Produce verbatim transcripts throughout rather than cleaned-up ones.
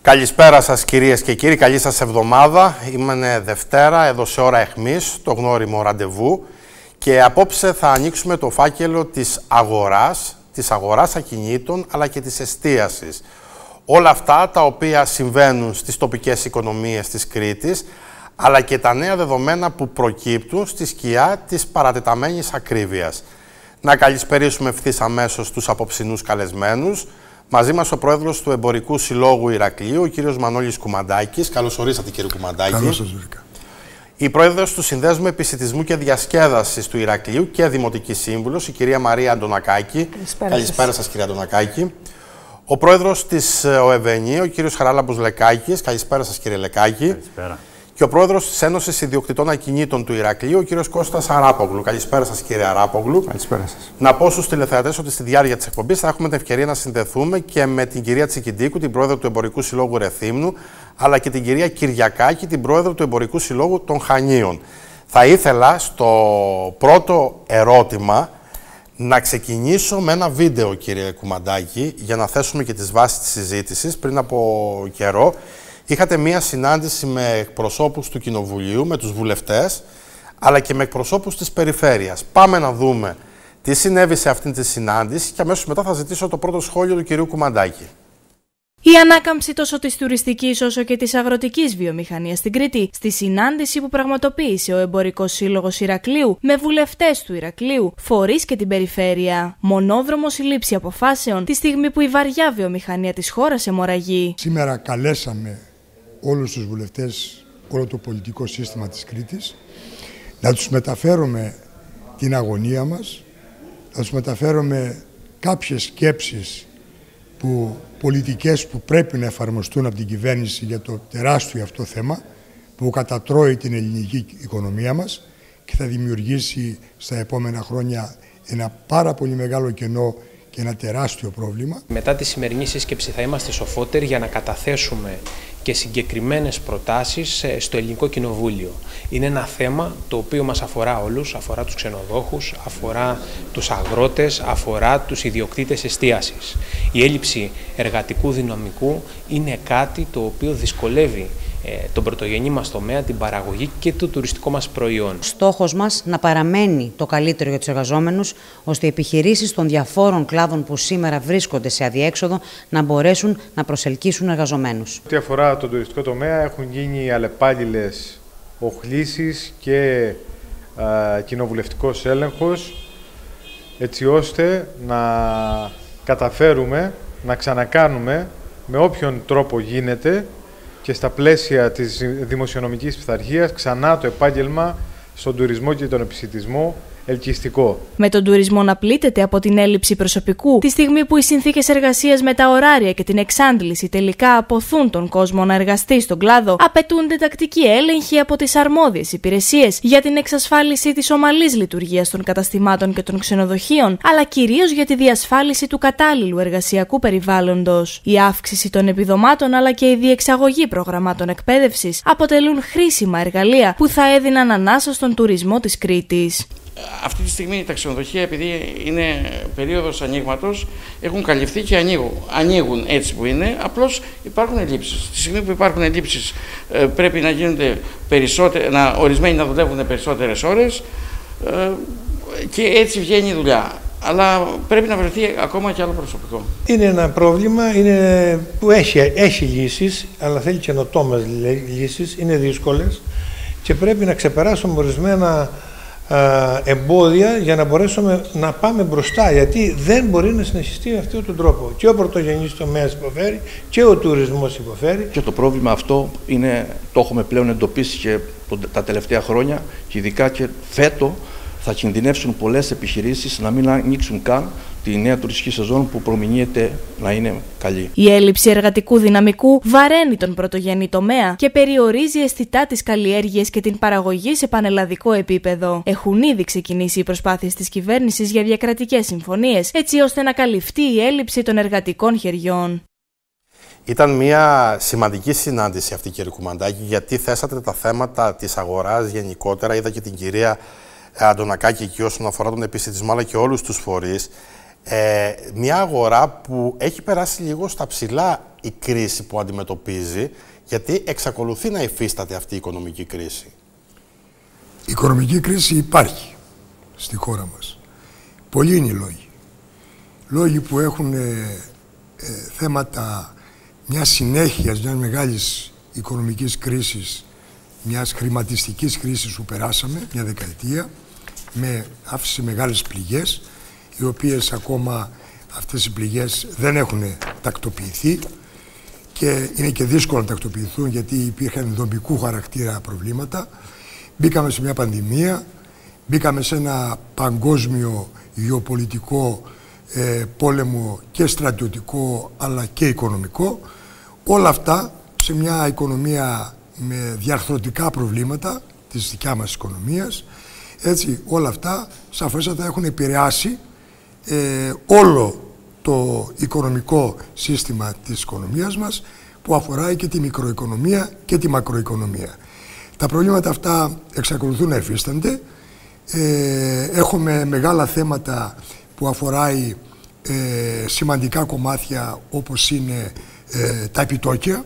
Καλησπέρα σας κυρίες και κύριοι, καλή σας εβδομάδα. Είμαι Δευτέρα, εδώ σε ώρα αιχμής, το γνώριμο ραντεβού. Και απόψε θα ανοίξουμε το φάκελο της αγοράς, της αγοράς ακινήτων, αλλά και της εστίασης. Όλα αυτά τα οποία συμβαίνουν στις τοπικές οικονομίες της Κρήτης, αλλά και τα νέα δεδομένα που προκύπτουν στη σκιά της παρατεταμένης ακρίβειας. Να καλησπερίσουμε ευθύς αμέσως τους απόψινούς καλεσμένους. Μαζί μας ο πρόεδρος του Εμπορικού Συλλόγου Ηρακλείου, ο κύριος Μανώλης Κουμαντάκης. Καλώς ορίσατε, κύριε Κουμαντάκη. Καλώς σας βρήκα. Η πρόεδρος του Συνδέσμου Επισιτισμού και Διασκέδασης του Ηρακλείου και Δημοτική Σύμβουλος, η κυρία Μαρία Αντωνακάκη. Καλησπέρα, Καλησπέρα σας, κυρία Αντωνακάκη. Ο πρόεδρος της ΟΕΒΕΝΗ, ο κύριος Χαράλαμπος Λεκάκης. Καλησπέρα σας, κύριε Λεκάκη. Καλησπέρα. Και ο πρόεδρος της Ένωσης Ιδιοκτητών Ακινήτων του Ηρακλείου, ο κύριος Κώστας Αράπογλου. Καλησπέρα σας, κύριε Αράπογλου. Καλησπέρα σας. Να πω στους τηλεθεατές ότι στη διάρκεια της εκπομπής θα έχουμε την ευκαιρία να συνδεθούμε και με την κυρία Τσικιντίκου, την πρόεδρο του Εμπορικού Συλλόγου Ρεθύμνου, αλλά και την κυρία Κυριακάκη, την πρόεδρο του Εμπορικού Συλλόγου των Χανίων. Θα ήθελα στο πρώτο ερώτημα να ξεκινήσω με ένα βίντεο, κύριε Κουμαντάκη, για να θέσουμε και τις βάσεις της συζήτησης. Πριν από καιρό είχατε μία συνάντηση με εκπροσώπους του Κοινοβουλίου, με τους βουλευτές, αλλά και με εκπροσώπους της περιφέρειας. Πάμε να δούμε τι συνέβη σε αυτήν τη συνάντηση και αμέσως μετά θα ζητήσω το πρώτο σχόλιο του κυρίου Κουμαντάκη. Η ανάκαμψη τόσο της τουριστικής όσο και της αγροτικής βιομηχανίας στην Κρήτη, στη συνάντηση που πραγματοποίησε ο Εμπορικός Σύλλογος Ηρακλείου με βουλευτές του Ηρακλείου, φορείς και την περιφέρεια. Μονόδρομος η λήψη αποφάσεων τη στιγμή που η βαριά βιομηχανία της χώρας αιμορραγεί. Σήμερα καλέσαμε όλους τους βουλευτές, όλο το πολιτικό σύστημα της Κρήτης, να τους μεταφέρουμε την αγωνία μας, να τους μεταφέρουμε κάποιες σκέψεις που, πολιτικές που πρέπει να εφαρμοστούν από την κυβέρνηση για το τεράστιο αυτό θέμα που κατατρώει την ελληνική οικονομία μας και θα δημιουργήσει στα επόμενα χρόνια ένα πάρα πολύ μεγάλο κενό και ένα τεράστιο πρόβλημα. Μετά τη σημερινή σύσκεψη θα είμαστε σοφότεροι για να καταθέσουμε και συγκεκριμένες προτάσεις στο Ελληνικό Κοινοβούλιο. Είναι ένα θέμα το οποίο μας αφορά όλους, αφορά τους ξενοδόχους, αφορά τους αγρότες, αφορά τους ιδιοκτήτες εστίασης. Η έλλειψη εργατικού δυναμικού είναι κάτι το οποίο δυσκολεύει τον πρωτογενή μας τομέα, την παραγωγή και το τουριστικό μας προϊόν. Στόχος μας να παραμένει το καλύτερο για τους εργαζόμενους, ώστε οι επιχειρήσεις των διαφόρων κλάδων που σήμερα βρίσκονται σε αδιέξοδο να μπορέσουν να προσελκύσουν εργαζομένους. Ό,τι αφορά τον τουριστικό τομέα έχουν γίνει αλλεπάλληλες οχλήσεις και α, κοινοβουλευτικός έλεγχος, έτσι ώστε να καταφέρουμε να ξανακάνουμε με όποιον τρόπο γίνεται και στα πλαίσια της δημοσιονομικής πειθαρχίας ξανά το επάγγελμα στον τουρισμό και τον επισιτισμό ελκυστικό. Με τον τουρισμό να πλήττεται από την έλλειψη προσωπικού, τη στιγμή που οι συνθήκες εργασίας με τα ωράρια και την εξάντληση τελικά αποθούν τον κόσμο να εργαστεί στον κλάδο, απαιτούνται τακτικοί έλεγχοι από τις αρμόδιες υπηρεσίες για την εξασφάλιση της ομαλής λειτουργίας των καταστημάτων και των ξενοδοχείων, αλλά κυρίως για τη διασφάλιση του κατάλληλου εργασιακού περιβάλλοντος. Η αύξηση των επιδομάτων αλλά και η διεξαγωγή προγραμμάτων εκπαίδευσης αποτελούν χρήσιμα εργαλεία που θα έδιναν ανάσα στον τουρισμό της Κρήτης. Αυτή τη στιγμή τα ξενοδοχεία, επειδή είναι περίοδος ανοίγματος, έχουν καλυφθεί και ανοίγουν, ανοίγουν έτσι που είναι, απλώς υπάρχουν ελλείψεις. Τη στιγμή που υπάρχουν ελλείψεις πρέπει να γίνονται περισσότερο, να, ορισμένοι να δουλεύουν περισσότερες ώρες και έτσι βγαίνει η δουλειά. Αλλά πρέπει να βρεθεί ακόμα και άλλο προσωπικό. Είναι ένα πρόβλημα είναι, που έχει, έχει λύσεις, αλλά θέλει καινοτόμες λύσεις, είναι δύσκολες και πρέπει να ξεπεράσουμε ορισμένα εμπόδια για να μπορέσουμε να πάμε μπροστά, γιατί δεν μπορεί να συνεχιστεί με αυτόν τον τρόπο. Και ο πρωτογενής τομέας υποφέρει και ο τουρισμός υποφέρει. Και το πρόβλημα αυτό είναι, το έχουμε πλέον εντοπίσει και τα τελευταία χρόνια και ειδικά και φέτο θα κινδυνεύσουν πολλές επιχειρήσεις να μην ανοίξουν καν τη νέα τουριστική σεζόν που προμηνύεται να είναι καλή. Η έλλειψη εργατικού δυναμικού βαραίνει τον πρωτογενή τομέα και περιορίζει αισθητά τις καλλιέργειες και την παραγωγή σε πανελλαδικό επίπεδο. Έχουν ήδη ξεκινήσει οι προσπάθειες της κυβέρνησης για διακρατικές συμφωνίες, έτσι ώστε να καλυφθεί η έλλειψη των εργατικών χεριών. Ήταν μια σημαντική συνάντηση αυτή, κύριε Κουμαντάκη, γιατί θέσατε τα θέματα της αγοράς γενικότερα. Είδα και την κυρία Αντωνακάκη εκεί όσον αφορά τον επισιτισμό, αλλά και όλους τους φορείς. Ε, μια αγορά που έχει περάσει λίγο στα ψηλά η κρίση που αντιμετωπίζει, γιατί εξακολουθεί να υφίσταται αυτή η οικονομική κρίση. Η οικονομική κρίση υπάρχει στη χώρα μας. Πολλοί είναι οι λόγοι. Λόγοι που έχουν ε, ε, θέματα μιας συνέχειας, μιας μεγάλης οικονομικής κρίσης, μιας χρηματιστικής κρίσης που περάσαμε μια δεκαετία, με άφησε μεγάλες πληγές, οι οποίες ακόμα αυτές οι πληγές δεν έχουν τακτοποιηθεί και είναι και δύσκολο να τακτοποιηθούν, γιατί υπήρχαν δομικού χαρακτήρα προβλήματα. Μπήκαμε σε μια πανδημία, μπήκαμε σε ένα παγκόσμιο γεωπολιτικό ε, πόλεμο και στρατιωτικό αλλά και οικονομικό. Όλα αυτά σε μια οικονομία με διαρθρωτικά προβλήματα της δικιά μας οικονομίας. Έτσι, όλα αυτά σαφέστατα έχουν επηρεάσει ε, όλο το οικονομικό σύστημα της οικονομίας μας, που αφορά και τη μικροοικονομία και τη μακροοικονομία. Τα προβλήματα αυτά εξακολουθούν να υφίστανται. Ε, έχουμε μεγάλα θέματα που αφοράει ε, σημαντικά κομμάτια, όπως είναι ε, τα επιτόκια,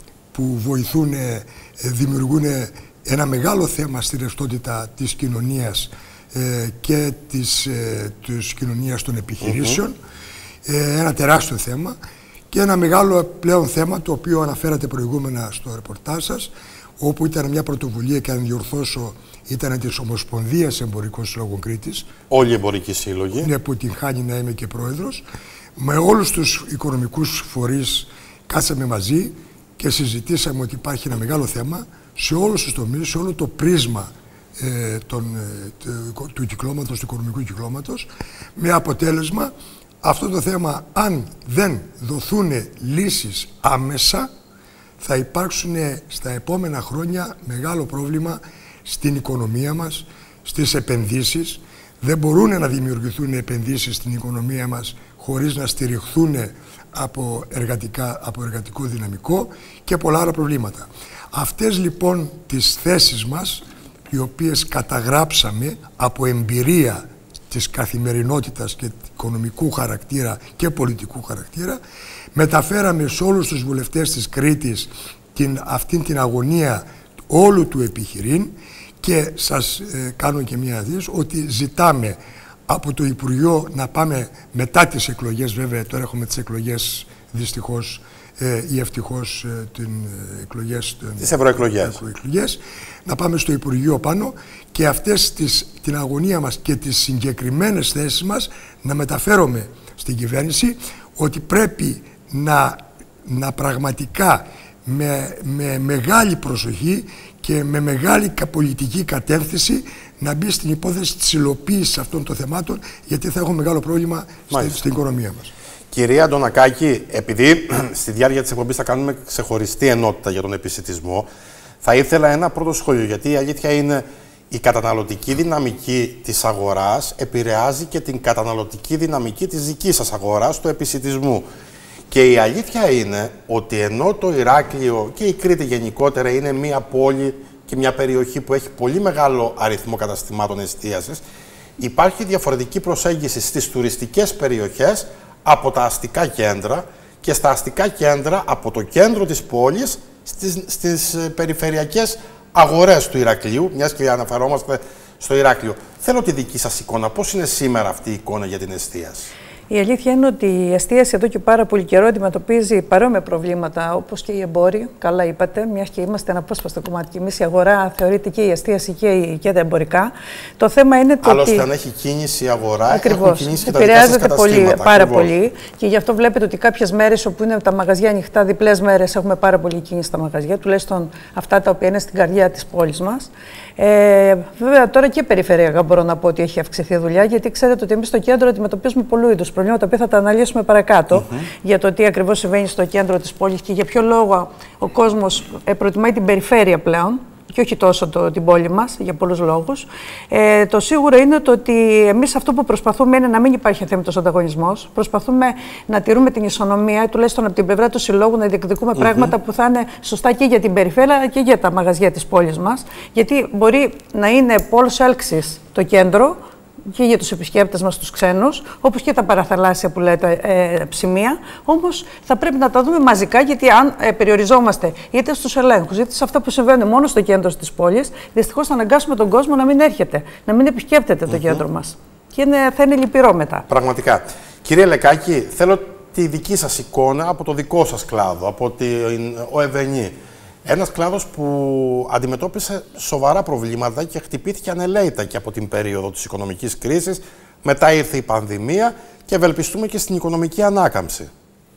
που βοηθούν, ε, δημιουργούν ένα μεγάλο θέμα στη ρευστότητα της κοινωνίας ε, και της, ε, της κοινωνίας των επιχειρήσεων. Mm-hmm. ε, ένα τεράστιο θέμα. Και ένα μεγάλο πλέον θέμα, το οποίο αναφέρατε προηγούμενα στο ρεπορτάζ σας, όπου ήταν μια πρωτοβουλία, και αν διορθώσω ήταν της Ομοσπονδίας Εμπορικών Συλλόγων Κρήτης. Όλοι οι εμπορικοί σύλλογοι. Ναι, που την χάνει να είμαι και πρόεδρος. Με όλους τους οικονομικούς φορείς κάτσαμε μαζί και συζητήσαμε ότι υπάρχει ένα μεγάλο θέμα σε όλους τους τομείς, σε όλο το πρίσμα ε, των, ε, του, του κυκλώματος, του οικονομικού κυκλώματος, με αποτέλεσμα αυτό το θέμα, αν δεν δοθούν λύσεις άμεσα, θα υπάρξουν στα επόμενα χρόνια μεγάλο πρόβλημα στην οικονομία μας, στις επενδύσεις. Δεν μπορούν να δημιουργηθούν επενδύσεις στην οικονομία μας χωρίς να στηριχθούν από, εργατικά, από εργατικό δυναμικό και πολλά άλλα προβλήματα. Αυτές λοιπόν τις θέσεις μας, οι οποίες καταγράψαμε από εμπειρία της καθημερινότητας και οικονομικού χαρακτήρα και πολιτικού χαρακτήρα, μεταφέραμε σε όλους τους βουλευτές της Κρήτης την, αυτήν την αγωνία όλου του επιχειρήν, και σας ε, κάνω και μία δήλωση ότι ζητάμε από το Υπουργείο να πάμε μετά τις εκλογές, βέβαια τώρα έχουμε τις εκλογές δυστυχώς ε, ή ευτυχώς ε, την, ε, εκλογές, τις ευρωεκλογές. ευρωεκλογές, να πάμε στο Υπουργείο πάνω και αυτές τις, την αγωνία μας και τις συγκεκριμένες θέσεις μας να μεταφέρουμε στην κυβέρνηση, ότι πρέπει να, να πραγματικά με, με μεγάλη προσοχή και με μεγάλη πολιτική κατεύθυνση να μπει στην υπόθεση της υλοποίησης αυτών των θεμάτων, γιατί θα έχουμε μεγάλο πρόβλημα στη, στην οικονομία μας. Κυρία Αντωνακάκη, επειδή στη διάρκεια της εκπομπής θα κάνουμε ξεχωριστή ενότητα για τον επισιτισμό, θα ήθελα ένα πρώτο σχόλιο, γιατί η αλήθεια είναι η καταναλωτική δυναμική της αγοράς επηρεάζει και την καταναλωτική δυναμική της δικής σας αγοράς, του επισιτισμού. Και η αλήθεια είναι ότι ενώ το Ηράκλειο και η Κρήτη γενικότερα είναι μια πόλη και μια περιοχή που έχει πολύ μεγάλο αριθμό καταστημάτων εστίασης, υπάρχει διαφορετική προσέγγιση στις τουριστικές περιοχές από τα αστικά κέντρα, και στα αστικά κέντρα από το κέντρο της πόλης στις, στις περιφερειακές αγορές του Ηρακλείου, μιας και αναφερόμαστε στο Ηράκλειο. Θέλω τη δική σας εικόνα. Πώς είναι σήμερα αυτή η εικόνα για την εστίαση? Η αλήθεια είναι ότι η εστίαση εδώ και πάρα πολύ καιρό αντιμετωπίζει παρόμοια προβλήματα, όπως και οι εμπόροι. Καλά είπατε, μιας και είμαστε ένα απόσπαστο κομμάτι. Και εμείς η αγορά θεωρείται και η εστίαση και, η, και τα εμπορικά. Το θέμα είναι το άλλωστε, ότι. αν έχει κίνηση η αγορά, ακριβώς, έχουν κινήσει και τα δικά σας πολύ, πάρα ακριβώς. πολύ. Και γι' αυτό βλέπετε ότι κάποιες μέρες όπου είναι τα μαγαζιά ανοιχτά, διπλές μέρες έχουμε πάρα πολύ κίνηση στα μαγαζιά, τουλάχιστον αυτά τα οποία είναι στην καρδιά της πόλης μας. Ε, βέβαια, τώρα και περιφερειακά μπορώ να πω ότι έχει αυξηθεί η δουλειά, γιατί ξέρετε ότι εμείς στο κέντρο αντιμετωπίζουμε πολλού είδους προβλήματα, τα οποία θα τα αναλύσουμε παρακάτω, mm-hmm. για το τι ακριβώς συμβαίνει στο κέντρο της πόλης και για ποιο λόγο ο κόσμος ε, προτιμάει την περιφέρεια πλέον και όχι τόσο το, την πόλη μας, για πολλούς λόγους. Ε, το σίγουρο είναι το ότι εμείς αυτό που προσπαθούμε είναι να μην υπάρχει αθέμητος ανταγωνισμός. Προσπαθούμε να τηρούμε την ισονομία, τουλάχιστον από την πλευρά του συλλόγου, να διεκδικούμε mm-hmm. πράγματα που θα είναι σωστά και για την περιφέρεια και για τα μαγαζιά της πόλης μας. Γιατί μπορεί να είναι πόλος έλξης το κέντρο, και για τους επισκέπτες μας, τους ξένους, όπως και τα παραθαλάσσια που λέτε ε, σημεία. Όμως θα πρέπει να τα δούμε μαζικά, γιατί αν ε, περιοριζόμαστε είτε στους ελέγχους είτε σε αυτά που συμβαίνουν μόνο στο κέντρο της πόλης, δυστυχώς θα αναγκάσουμε τον κόσμο να μην έρχεται, να μην επισκέπτεται το mm-hmm. κέντρο μας. Και είναι, θα είναι λυπηρό μετά. Πραγματικά. Κύριε Λεκάκη, θέλω τη δική σας εικόνα από το δικό σας κλάδο, από την ΟΕΒΕΝΗ. Ένας κλάδος που αντιμετώπισε σοβαρά προβλήματα και χτυπήθηκε ανελαίητα και από την περίοδο της οικονομικής κρίσης. Μετά ήρθε η πανδημία και ευελπιστούμε και στην οικονομική ανάκαμψη.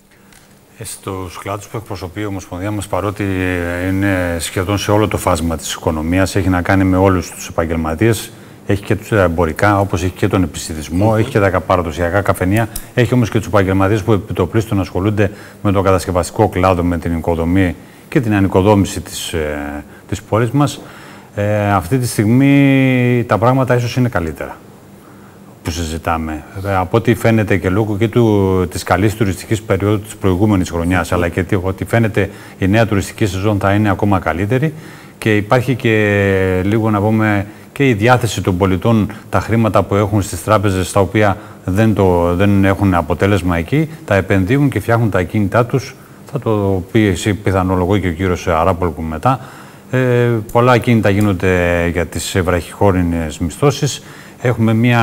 Στους κλάδους που εκπροσωπεί η Ομοσπονδία μας, παρότι είναι σχεδόν σε όλο το φάσμα της οικονομίας, έχει να κάνει με όλους τους επαγγελματίες, έχει και τους εμπορικά, όπως έχει και τον επιστημισμό, mm-hmm. έχει και τα παραδοσιακά καφενεία, έχει όμως και τους επαγγελματίες που επιτοπλίστων ασχολούνται με το κατασκευαστικό κλάδο, με την οικοδομή και την ανοικοδόμηση της, ε, της πόλης μας. Ε, αυτή τη στιγμή τα πράγματα ίσως είναι καλύτερα που συζητάμε. Ε, από ό,τι φαίνεται και λόγω και του, της καλής τουριστικής περίοδου της προηγούμενης χρονιάς, αλλά και ότι φαίνεται η νέα τουριστική σεζόν θα είναι ακόμα καλύτερη και υπάρχει και λίγο να πούμε και η διάθεση των πολιτών, τα χρήματα που έχουν στις τράπεζες, τα οποία δεν, το, δεν έχουν αποτέλεσμα εκεί, τα επενδύουν και φτιάχνουν τα ακίνητά τους. Θα το πει εσύ πιθανολογώ και ο κύριος Αράπολκου μετά. Ε, πολλά ακίνητα γίνονται για τις βραχυχόρινες μισθώσεις. Έχουμε μια,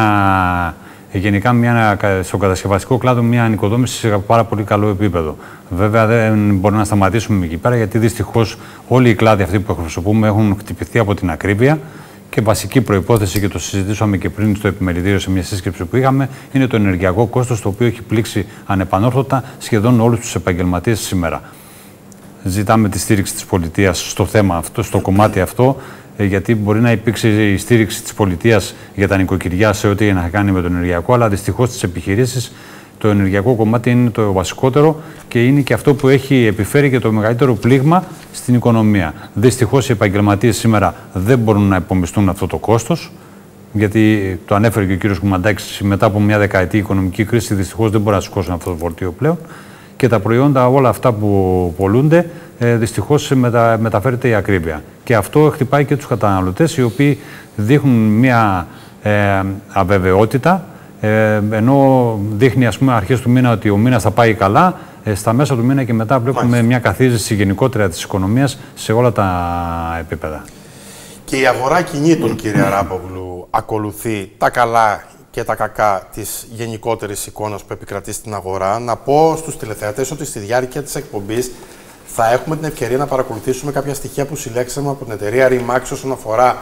γενικά μια, στο κατασκευαστικό κλάδο μια ανοικοδόμηση σε πάρα πολύ καλό επίπεδο. Βέβαια δεν μπορούμε να σταματήσουμε εκεί πέρα, γιατί δυστυχώς όλοι οι κλάδοι αυτοί που εκπροσωπούμε έχουν χτυπηθεί από την ακρίβεια. Και βασική προϋπόθεση, και το συζητήσαμε και πριν στο επιμελητήριο σε μια σύσκεψη που είχαμε, είναι το ενεργειακό κόστος, το οποίο έχει πλήξει ανεπανόρθωτα σχεδόν όλους τους επαγγελματίες σήμερα. Ζητάμε τη στήριξη της πολιτείας στο θέμα αυτό, στο κομμάτι αυτό, γιατί μπορεί να υπήρξε η στήριξη της πολιτείας για τα νοικοκυριά σε ό,τι έχει να κάνει με το ενεργειακό, αλλά δυστυχώς στις επιχειρήσεις το ενεργειακό κομμάτι είναι το βασικότερο και είναι και αυτό που έχει επιφέρει και το μεγαλύτερο πλήγμα στην οικονομία. Δυστυχώς οι επαγγελματίες σήμερα δεν μπορούν να υπομισθούν αυτό το κόστος, γιατί το ανέφερε και ο κύριος Κουμαντάκης, μετά από μια δεκαετή οικονομική κρίση δυστυχώς δεν μπορεί να σηκώσουν αυτό το φορτίο πλέον και τα προϊόντα όλα αυτά που πολλούνται δυστυχώς μετα, μεταφέρεται η ακρίβεια. Και αυτό χτυπάει και τους καταναλωτές, οι οποίοι δείχνουν μια ε, αβεβαιότητα. Ε, ενώ δείχνει, ας πούμε, αρχές του μήνα ότι ο μήνας θα πάει καλά, ε, στα μέσα του μήνα και μετά βλέπουμε Μάλιστα. μια καθίζηση γενικότερα της οικονομίας σε όλα τα επίπεδα. Και η αγορά κινήτων, κύριε Αράπογλου, ακολουθεί τα καλά και τα κακά της γενικότερης εικόνας που επικρατεί στην αγορά. Να πω στους τηλεθεατές ότι στη διάρκεια της εκπομπής θα έχουμε την ευκαιρία να παρακολουθήσουμε κάποια στοιχεία που συλλέξαμε από την εταιρεία Remax όσον αφορά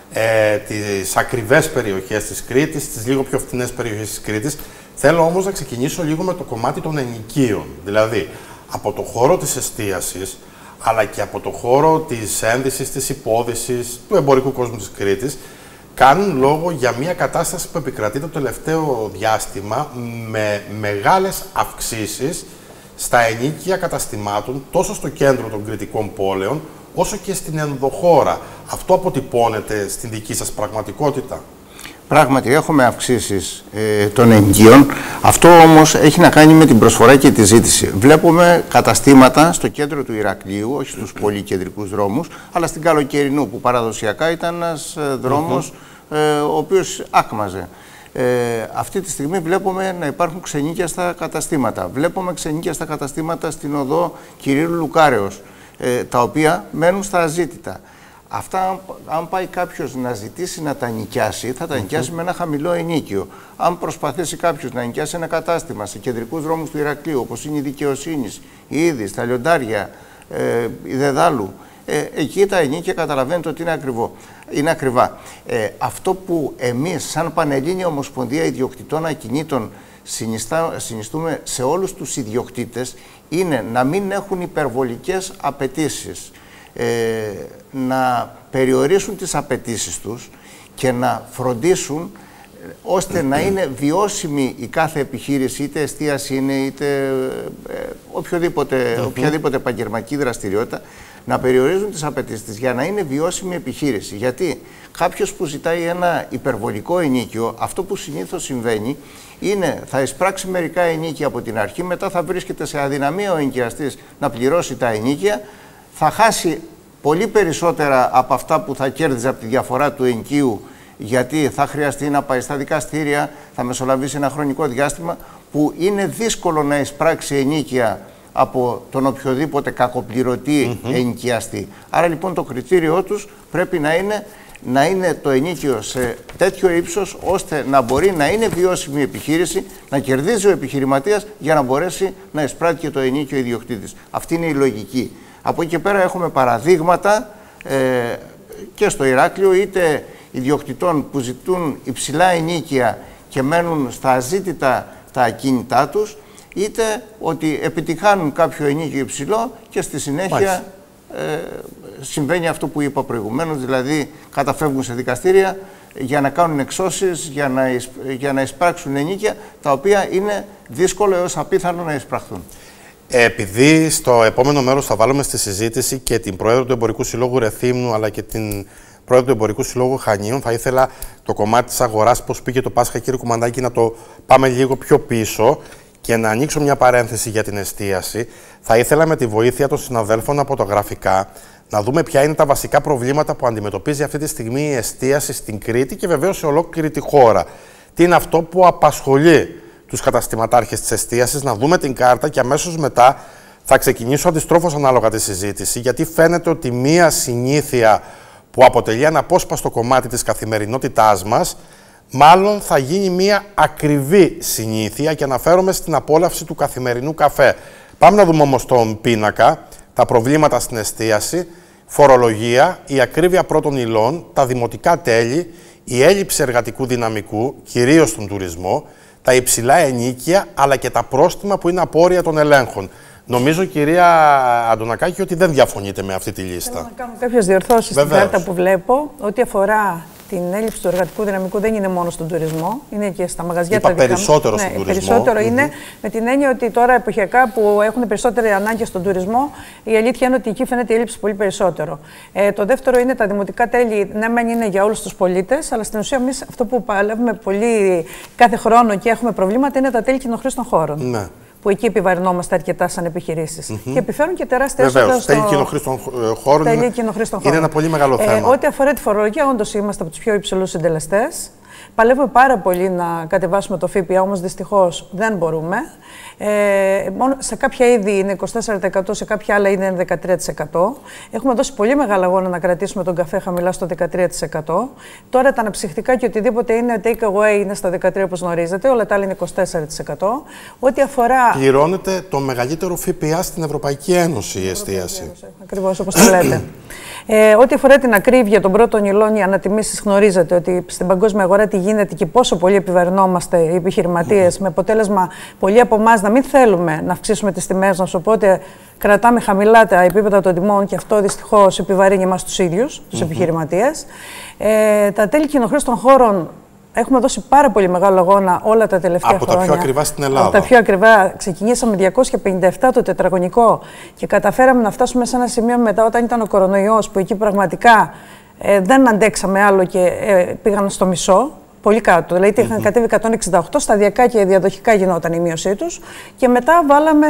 Ε, τις ακριβές περιοχές της Κρήτης, τις λίγο πιο φθηνές περιοχές της Κρήτης. Θέλω όμως να ξεκινήσω λίγο με το κομμάτι των ενοικίων. Δηλαδή, από το χώρο της εστίασης, αλλά και από το χώρο της ένδυσης, της υπόδυσης, του εμπορικού κόσμου της Κρήτης, κάνουν λόγο για μια κατάσταση που επικρατεί το τελευταίο διάστημα με μεγάλες αυξήσεις στα ενοίκια καταστημάτων, τόσο στο κέντρο των κρητικών πόλεων, όσο και στην ενδοχώρα. Αυτό αποτυπώνεται στην δική σας πραγματικότητα? Πράγματι, έχουμε αυξήσεις ε, των ενοικίων. Αυτό όμως έχει να κάνει με την προσφορά και τη ζήτηση. Βλέπουμε καταστήματα στο κέντρο του Ηρακλείου, όχι στους πολύ κεντρικούς δρόμους, αλλά στην Καλοκαιρινού, που παραδοσιακά ήταν ένας ε, δρόμος ε, ο οποίος άκμαζε. Ε, αυτή τη στιγμή βλέπουμε να υπάρχουν ξενίκια στα καταστήματα. Βλέπουμε ξενίκια στα καταστήματα στην οδό Κυρίου Λουκάρεως, ε, τα οποία μένουν στα αζήτητα. Αυτά, αν πάει κάποιος να ζητήσει να τα νοικιάσει, θα τα νοικιάσει mm-hmm. με ένα χαμηλό ενίκιο. Αν προσπαθήσει κάποιος να νοικιάσει ένα κατάστημα σε κεντρικούς δρόμους του Ηρακλείου, όπως είναι η Δικαιοσύνης, η Είδης, τα Λιοντάρια, ε, η Δεδάλου, ε, εκεί τα ενίκια καταλαβαίνετε ότι είναι, ακριβό, είναι ακριβά. Ε, αυτό που εμείς, σαν Πανελλήνια Ομοσπονδία Ιδιοκτητών Ακινήτων, συνιστά, συνιστούμε σε όλους τους ιδιοκτήτες, είναι να μην έχουν υπερβολικές απαιτήσεις. Ε, να περιορίσουν τις απαιτήσεις τους και να φροντίσουν ώστε να είναι βιώσιμη η κάθε επιχείρηση, είτε εστίαση είναι, είτε ε, οποιοδήποτε, mm-hmm. οποιαδήποτε επαγγελματική δραστηριότητα, να περιορίζουν τις απαιτήσεις της για να είναι βιώσιμη επιχείρηση. Γιατί κάποιος που ζητάει ένα υπερβολικό ενίκιο, αυτό που συνήθως συμβαίνει είναι θα εισπράξει μερικά ενίκια από την αρχή, μετά θα βρίσκεται σε αδυναμία ο ενοικιαστής να πληρώσει τα ενίκια, θα χάσει πολύ περισσότερα από αυτά που θα κέρδιζε από τη διαφορά του ενοικίου γιατί θα χρειαστεί να πάει στα δικαστήρια, θα μεσολαβήσει ένα χρονικό διάστημα που είναι δύσκολο να εισπράξει ενίκεια από τον οποιοδήποτε κακοπληρωτή mm-hmm. ενοικιαστή. Άρα λοιπόν το κριτήριό τους πρέπει να είναι, να είναι το ενίκιο σε τέτοιο ύψος ώστε να μπορεί να είναι βιώσιμη η επιχείρηση, να κερδίζει ο επιχειρηματίας για να μπορέσει να εισπράττει και το ενίκιο ιδιοκτήτης. Αυτή είναι η λογική. Από εκεί και πέρα έχουμε παραδείγματα ε, και στο Ηράκλειο είτε ιδιοκτητών που ζητούν υψηλά ενίκια και μένουν στα αζήτητα τα ακίνητά τους, είτε ότι επιτυχάνουν κάποιο ενίκιο υψηλό και στη συνέχεια ε, συμβαίνει αυτό που είπα προηγουμένως, δηλαδή καταφεύγουν σε δικαστήρια για να κάνουν εξώσεις, για να, εισ, για να εισπράξουν ενίκια, τα οποία είναι δύσκολο έως απίθανο να εισπραχθούν. Επειδή στο επόμενο μέρος θα βάλουμε στη συζήτηση και την Πρόεδρο του Εμπορικού Συλλόγου Ρεθύμνου, αλλά και την Πρόεδρο του Εμπορικού Συλλόγου Χανίων, θα ήθελα το κομμάτι της αγοράς, πώς πήγε το Πάσχα, κύριε Κουμαντάκη, να το πάμε λίγο πιο πίσω και να ανοίξω μια παρένθεση για την εστίαση. Θα ήθελα με τη βοήθεια των συναδέλφων από τα γραφικά να δούμε ποια είναι τα βασικά προβλήματα που αντιμετωπίζει αυτή τη στιγμή η εστίαση στην Κρήτη και βεβαίως σε ολόκληρη τη χώρα. Τι είναι αυτό που απασχολεί τους καταστηματάρχες της εστίασης, να δούμε την κάρτα και αμέσως μετά θα ξεκινήσω αντιστρόφως ανάλογα τη συζήτηση, γιατί φαίνεται ότι μία συνήθεια που αποτελεί αναπόσπαστο κομμάτι της καθημερινότητάς μας, μάλλον θα γίνει μία ακριβή συνήθεια και αναφέρομαι στην απόλαυση του καθημερινού καφέ. Πάμε να δούμε όμως τον πίνακα, τα προβλήματα στην εστίαση, φορολογία, η ακρίβεια πρώτων υλών, τα δημοτικά τέλη, η έλλειψη εργατικού δυναμικού, κυρίως στον τουρισμό, τα υψηλά ενίκια, αλλά και τα πρόστιμα που είναι απόρρια των ελέγχων. Νομίζω, κυρία Αντωνακάκη, ότι δεν διαφωνείτε με αυτή τη λίστα. Θέλω να κάνω κάποιες διορθώσεις στην κάρτα που βλέπω. Ό,τι αφορά την έλλειψη του εργατικού δυναμικού δεν είναι μόνο στον τουρισμό, είναι και στα μαγαζιά. Είπα τα δικά περισσότερο ναι, στον τουρισμό. Περισσότερο mm-hmm. είναι με την έννοια ότι τώρα εποχιακά που έχουν περισσότερη ανάγκη στον τουρισμό, η αλήθεια είναι ότι εκεί φαίνεται η έλλειψη πολύ περισσότερο. Ε, το δεύτερο είναι τα δημοτικά τέλη. Ναι, μεν είναι για όλους τους πολίτες, αλλά στην ουσία εμείς αυτό που παλεύουμε πολύ κάθε χρόνο και έχουμε προβλήματα είναι τα τέλη κοινοχρήστων χώρων. Ναι. Που εκεί επιβαρυνόμαστε αρκετά σαν επιχειρήσεις. Mm-hmm. Και επιφέρουν και τεράστια έσοδα. Βεβαίως, τέλη κοινοχρήστων χώρων είναι, είναι ένα πολύ μεγάλο θέμα. Ε, ό,τι αφορά τη φορολογία, όντως είμαστε από τους πιο υψηλούς συντελεστές. Παλεύουμε πάρα πολύ να κατεβάσουμε το ΦΠΑ, όμως δυστυχώς δεν μπορούμε. Ε, μόνο σε κάποια είδη είναι είκοσι τέσσερα τοις εκατό, σε κάποια άλλα είναι δεκατρία τοις εκατό. Έχουμε δώσει πολύ μεγάλο αγώνα να κρατήσουμε τον καφέ χαμηλά στο δεκατρία τοις εκατό. Τώρα τα αναψυχτικά και οτιδήποτε είναι take away είναι στα δεκατρία τοις εκατό, όπως γνωρίζετε, όλα τα άλλα είναι είκοσι τέσσερα τοις εκατό. Ό,τι αφορά. Πληρώνεται το μεγαλύτερο ΦΠΑ στην Ευρωπαϊκή Ένωση η εστίαση. Ακριβώς όπως το λέτε. Ε, ό,τι αφορά την ακρίβεια των πρώτων υλών, οι ανατιμήσεις, γνωρίζετε ότι στην παγκόσμια αγορά τι γίνεται και πόσο πολύ επιβαρυνόμαστε οι επιχειρηματίες, mm. με αποτέλεσμα πολλοί από εμάς να μην θέλουμε να αυξήσουμε τις τιμές μας. Οπότε κρατάμε χαμηλά τα επίπεδα των τιμών και αυτό δυστυχώς επιβαρύνει εμάς τους ίδιους, τους mm-hmm. επιχειρηματίες. Ε, τα τέλη κοινοχρήστων χώρων. Έχουμε δώσει πάρα πολύ μεγάλο αγώνα όλα τα τελευταία από χρόνια. Από τα πιο ακριβά στην Ελλάδα. Από τα πιο ακριβά. Ξεκινήσαμε διακόσια πενήντα επτά το τετραγωνικό και καταφέραμε να φτάσουμε σε ένα σημείο μετά όταν ήταν ο κορονοϊός που εκεί πραγματικά ε, δεν αντέξαμε άλλο και ε, πήγαν στο μισό. Πολύ κάτω. Δηλαδή είχαν mm-hmm. κατέβει εκατόν εξήντα οκτώ, σταδιακά και διαδοχικά γινόταν η μείωσή τους. Και μετά βάλαμε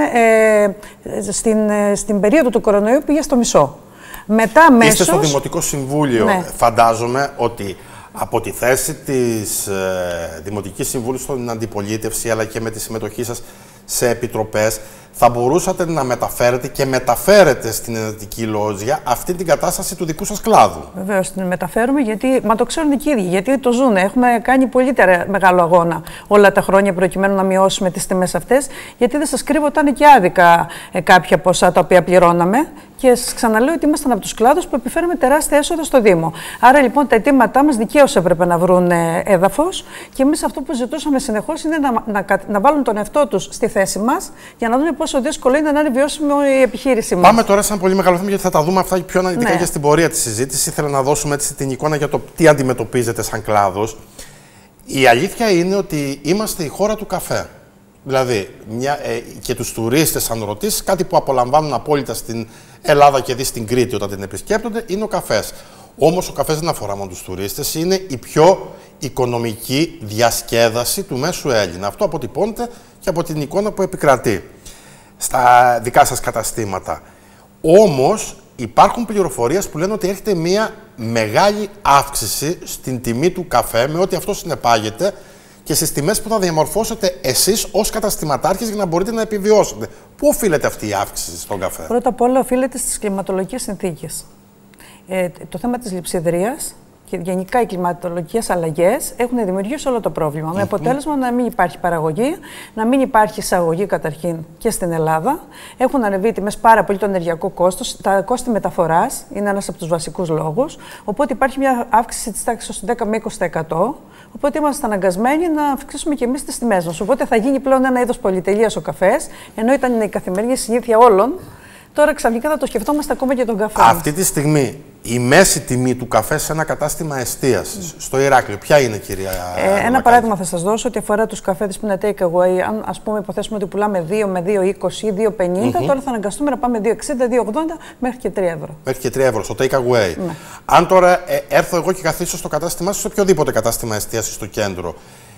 ε, στην, ε, στην περίοδο του κορονοϊού πήγε στο μισό. Μετά μέσως. Είστε στο Δημοτικό Συμβούλιο. Ναι. Φαντάζομαι ότι από τη θέση της ε, Δημοτικής Συμβούλου στην αντιπολίτευση, αλλά και με τη συμμετοχή σας σε επιτροπές, θα μπορούσατε να μεταφέρετε και μεταφέρετε στην Ενωτική Λόζια αυτή την κατάσταση του δικού σας κλάδου. Βεβαίως την μεταφέρουμε, γιατί μα το ξέρουν και οι ίδιοι, γιατί το ζουν. Έχουμε κάνει πολύ μεγάλο αγώνα όλα τα χρόνια προκειμένου να μειώσουμε τις τιμές αυτές, γιατί δεν σας κρύβω, ήταν και άδικα ε, κάποια ποσά τα οποία πληρώναμε. Και σας ξαναλέω ότι ήμασταν από τους κλάδους που επιφέρουμε τεράστια έσοδα στο Δήμο. Άρα λοιπόν τα αιτήματά μας δικαίως έπρεπε να βρουν έδαφος και εμείς αυτό που ζητούσαμε συνεχώς είναι να, να, να βάλουν τον εαυτό τους στη θέση μας για να δούμε πόσο δύσκολο είναι να είναι βιώσιμη η επιχείρησή μας. Πάμε τώρα σε ένα πολύ μεγάλο θέμα, γιατί θα τα δούμε αυτά πιο αναλυτικά ναι. και στην πορεία της συζήτησης. Ήθελα να δώσουμε έτσι την εικόνα για το τι αντιμετωπίζετε σαν κλάδος. Η αλήθεια είναι ότι είμαστε η χώρα του καφέ. Δηλαδή, μια, ε, και τους τουρίστες, αν ρωτήσεις, κάτι που απολαμβάνουν απόλυτα στην Ελλάδα και δει στην Κρήτη όταν την επισκέπτονται, είναι ο καφές. Όμως ο καφές δεν αφορά μόνο τους τουρίστες, είναι η πιο οικονομική διασκέδαση του μέσου Έλληνα. Αυτό αποτυπώνεται και από την εικόνα που επικρατεί στα δικά σας καταστήματα. Όμως, υπάρχουν πληροφορίες που λένε ότι έρχεται μια μεγάλη αύξηση στην τιμή του καφέ, με ό,τι αυτό συνεπάγεται και στις τιμές που θα διαμορφώσετε εσείς ως καταστηματάρχες για να μπορείτε να επιβιώσετε. Πού οφείλεται αυτή η αύξηση στον καφέ? Πρώτα απ' όλα οφείλεται στις κλιματολογικές συνθήκες. Ε, το θέμα της λειψιδρίας και γενικά οι κλιματολογικές αλλαγές έχουν δημιουργήσει όλο το πρόβλημα. Mm-hmm. Με αποτέλεσμα να μην υπάρχει παραγωγή, να μην υπάρχει εισαγωγή καταρχήν και στην Ελλάδα. Έχουν ανεβεί οι τιμές πάρα πολύ το ενεργειακό κόστος. Τα κόστη μεταφοράς είναι ένας από τους βασικούς λόγους. Οπότε υπάρχει μια αύξηση της τάξης του δέκα με είκοσι τοις εκατό. Οπότε είμαστε αναγκασμένοι να αυξήσουμε και εμείς τις τιμές μας. Οπότε θα γίνει πλέον ένα είδος πολυτελείας ο καφές, ενώ ήταν η καθημερινή συνήθεια όλων. Τώρα ξαφνικά θα το σκεφτόμαστε ακόμα και τον καφέ. Αυτή τη στιγμή η μέση τιμή του καφέ σε ένα κατάστημα εστίασης mm. στο Ηράκλειο, ποια είναι, κυρία ε, Ένα Μακάκη? Παράδειγμα θα σας δώσω ότι αφορά τους καφέδες που είναι take away. Αν ας πούμε υποθέσουμε ότι πουλάμε δύο με δύο είκοσι ή δύο πενήντα, mm-hmm. τώρα θα αναγκαστούμε να πάμε δύο εξήντα, δύο ογδόντα μέχρι και τρία ευρώ. Μέχρι και τρία ευρώ στο take away. Ναι. Αν τώρα ε, έρθω εγώ και καθίσω στο κατάστημά σας, σε οποιοδήποτε κατάστημα εστίασης στο κέντρο,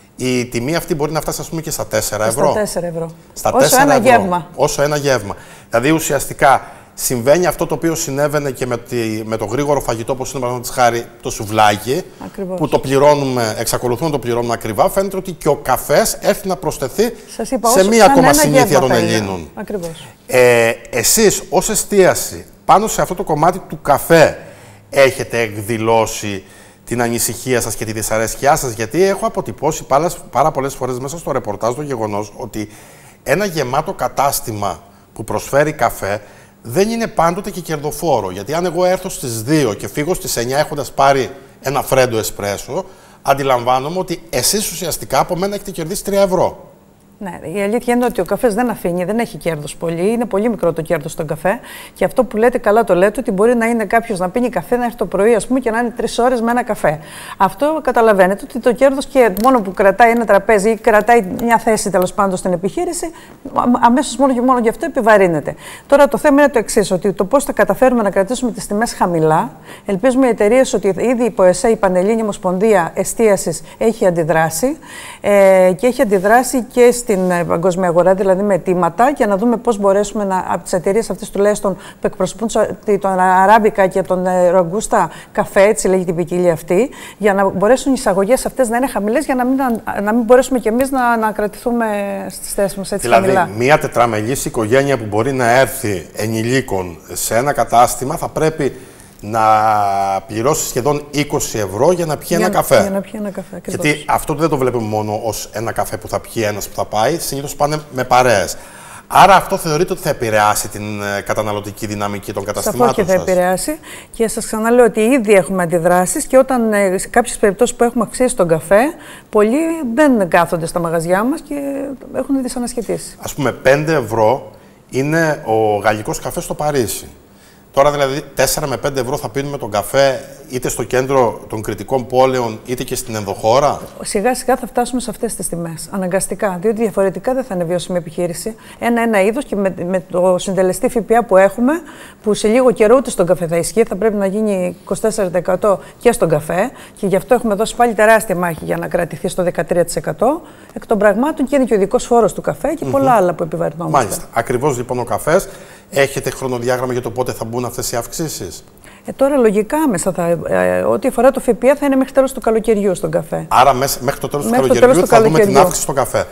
η τιμή αυτή μπορεί να φτάσει, ας πούμε, και στα τέσσερα ευρώ. Στα τέσσερα ευρώ. Στα όσο τέσσερα ένα ευρώ. γεύμα. Όσο ένα γεύμα. Δηλαδή ουσιαστικά συμβαίνει αυτό το οποίο συνέβαινε και με, τη, με το γρήγορο φαγητό, όπως είναι παραδείγματος χάρη το σουβλάκι. Ακριβώς. Που το πληρώνουμε, εξακολουθούμε να το πληρώνουμε ακριβά. Φαίνεται ότι και ο καφές έρθει να προσθεθεί είπα, σε μία ακόμα συνήθεια των Ελλήνων. Ακριβώς. Ε, εσείς ως εστίαση πάνω σε αυτό το κομμάτι του καφέ έχετε εκδηλώσει την ανησυχία σας και τη δυσαρέσκειά σας? Γιατί έχω αποτυπώσει πάρα, πάρα πολλές φορές μέσα στο ρεπορτάζ το γεγονός ότι ένα γεμάτο κατάστημα που προσφέρει καφέ δεν είναι πάντοτε και κερδοφόρο. Γιατί αν εγώ έρθω στις δύο και φύγω στις εννιά έχοντας πάρει ένα φρέντο εσπρέσο, αντιλαμβάνομαι ότι εσείς ουσιαστικά από μένα έχετε κερδίσει τρία ευρώ. Ναι, η αλήθεια είναι ότι ο καφές δεν αφήνει, δεν έχει κέρδος πολύ. Είναι πολύ μικρό το κέρδος στον καφέ. Και αυτό που λέτε, καλά το λέτε, ότι μπορεί να είναι κάποιος να πίνει καφέ, να έρθει το πρωί, ας πούμε, και να είναι τρεις ώρες με ένα καφέ. Αυτό καταλαβαίνετε ότι το κέρδος και μόνο που κρατάει ένα τραπέζι ή κρατάει μια θέση τέλος πάντων στην επιχείρηση, αμέσως μόνο και μόνο γι' αυτό επιβαρύνεται. Τώρα το θέμα είναι το εξής, ότι το πώς θα καταφέρουμε να κρατήσουμε τις τιμές χαμηλά. Ελπίζουμε οι εταιρείες ότι ήδη η ΠΟΕΣΕ, η Πανελλήνια Ομοσπονδία Εστίασης, έχει αντιδράσει ε, και έχει αντιδράσει και στην παγκόσμια αγορά, δηλαδή με αιτήματα, για να δούμε πώς μπορέσουμε να, από τις εταιρείες αυτές τουλάχιστον που εκπροσωπούν τον Αράμπικα και τον Ρογκούστα καφέ, έτσι λέγει την ποικιλία αυτή, για να μπορέσουν οι εισαγωγές αυτές να είναι χαμηλές, για να μην, να μην μπορέσουμε κι εμείς να, να κρατηθούμε στις θέσεις μας έτσι δηλαδή, χαμηλά. Δηλαδή, μια τετραμελής οικογένεια που μπορεί να έρθει ενηλίκων σε ένα κατάστημα θα πρέπει να πληρώσει σχεδόν είκοσι ευρώ για να πιει για, ένα καφέ. Για να πιει ένα καφέ, ακριβώς. Γιατί αυτό δεν το βλέπουμε μόνο ως ένα καφέ που θα πιει ένας που θα πάει, συνήθως πάνε με παρέες. Άρα αυτό θεωρείτε ότι θα επηρεάσει την καταναλωτική δυναμική των καταστημάτων σας? Σαφώς και θα επηρεάσει. Και σας ξαναλέω ότι ήδη έχουμε αντιδράσεις και όταν σε κάποιες περιπτώσεις που έχουμε αξίσει τον καφέ, πολλοί δεν κάθονται στα μαγαζιά μας και έχουν δυσανασχετήσει. Ας πούμε, πέντε ευρώ είναι ο γαλλικός καφές στο Παρίσι. Τώρα δηλαδή τέσσερα με πέντε ευρώ θα πίνουμε τον καφέ είτε στο κέντρο των κριτικών πόλεων είτε και στην ενδοχώρα. Σιγά σιγά θα φτάσουμε σε αυτές τις τιμές. Αναγκαστικά. Διότι διαφορετικά δεν θα είναι βιώσιμη επιχείρηση. Ένα-ένα είδος και με, με το συντελεστή ΦΠΑ που έχουμε, που σε λίγο καιρό ούτε στον καφέ θα ισχύει, θα πρέπει να γίνει είκοσι τέσσερα τοις εκατό και στον καφέ. Και γι' αυτό έχουμε δώσει πάλι τεράστια μάχη για να κρατηθεί στο δεκατρία τοις εκατό. Εκ των πραγμάτων και είναι και ο ειδικός φόρος του καφέ και πολλά mm-hmm. άλλα που επιβαρυνόμαστε. Μάλιστα. Ακριβώς λοιπόν ο καφές. Έχετε χρονοδιάγραμμα για το πότε θα μπουν αυτές οι αυξήσεις? Ε, τώρα λογικά άμεσα θα. Ε, ό,τι αφορά το ΦΠΑ θα είναι μέχρι τέλος του καλοκαιριού στον καφέ. Άρα μέσα, μέχρι το τέλος του μέχρι καλοκαιριού το τέλος θα του δούμε καλοκαιριού. την αύξηση στον καφέ.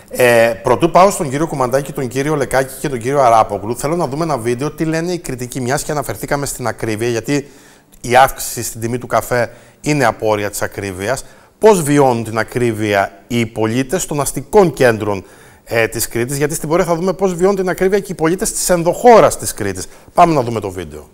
Ε, πρωτού πάω στον κύριο Κουμαντάκη, τον κύριο Λεκάκη και τον κύριο Αράπογλου, θέλω να δούμε ένα βίντεο τι λένε οι κριτικοί, μιας και αναφερθήκαμε στην ακρίβεια, γιατί η αύξηση στην τιμή του καφέ είναι απόρρια της ακρίβειας. Πώς βιώνουν την ακρίβεια οι πολίτες των αστικών κέντρων Ε, της Κρήτης, γιατί στην πορεία θα δούμε πώς βιώνουν την ακρίβεια και οι πολίτες της ενδοχώρας της Κρήτης. Πάμε να δούμε το βίντεο.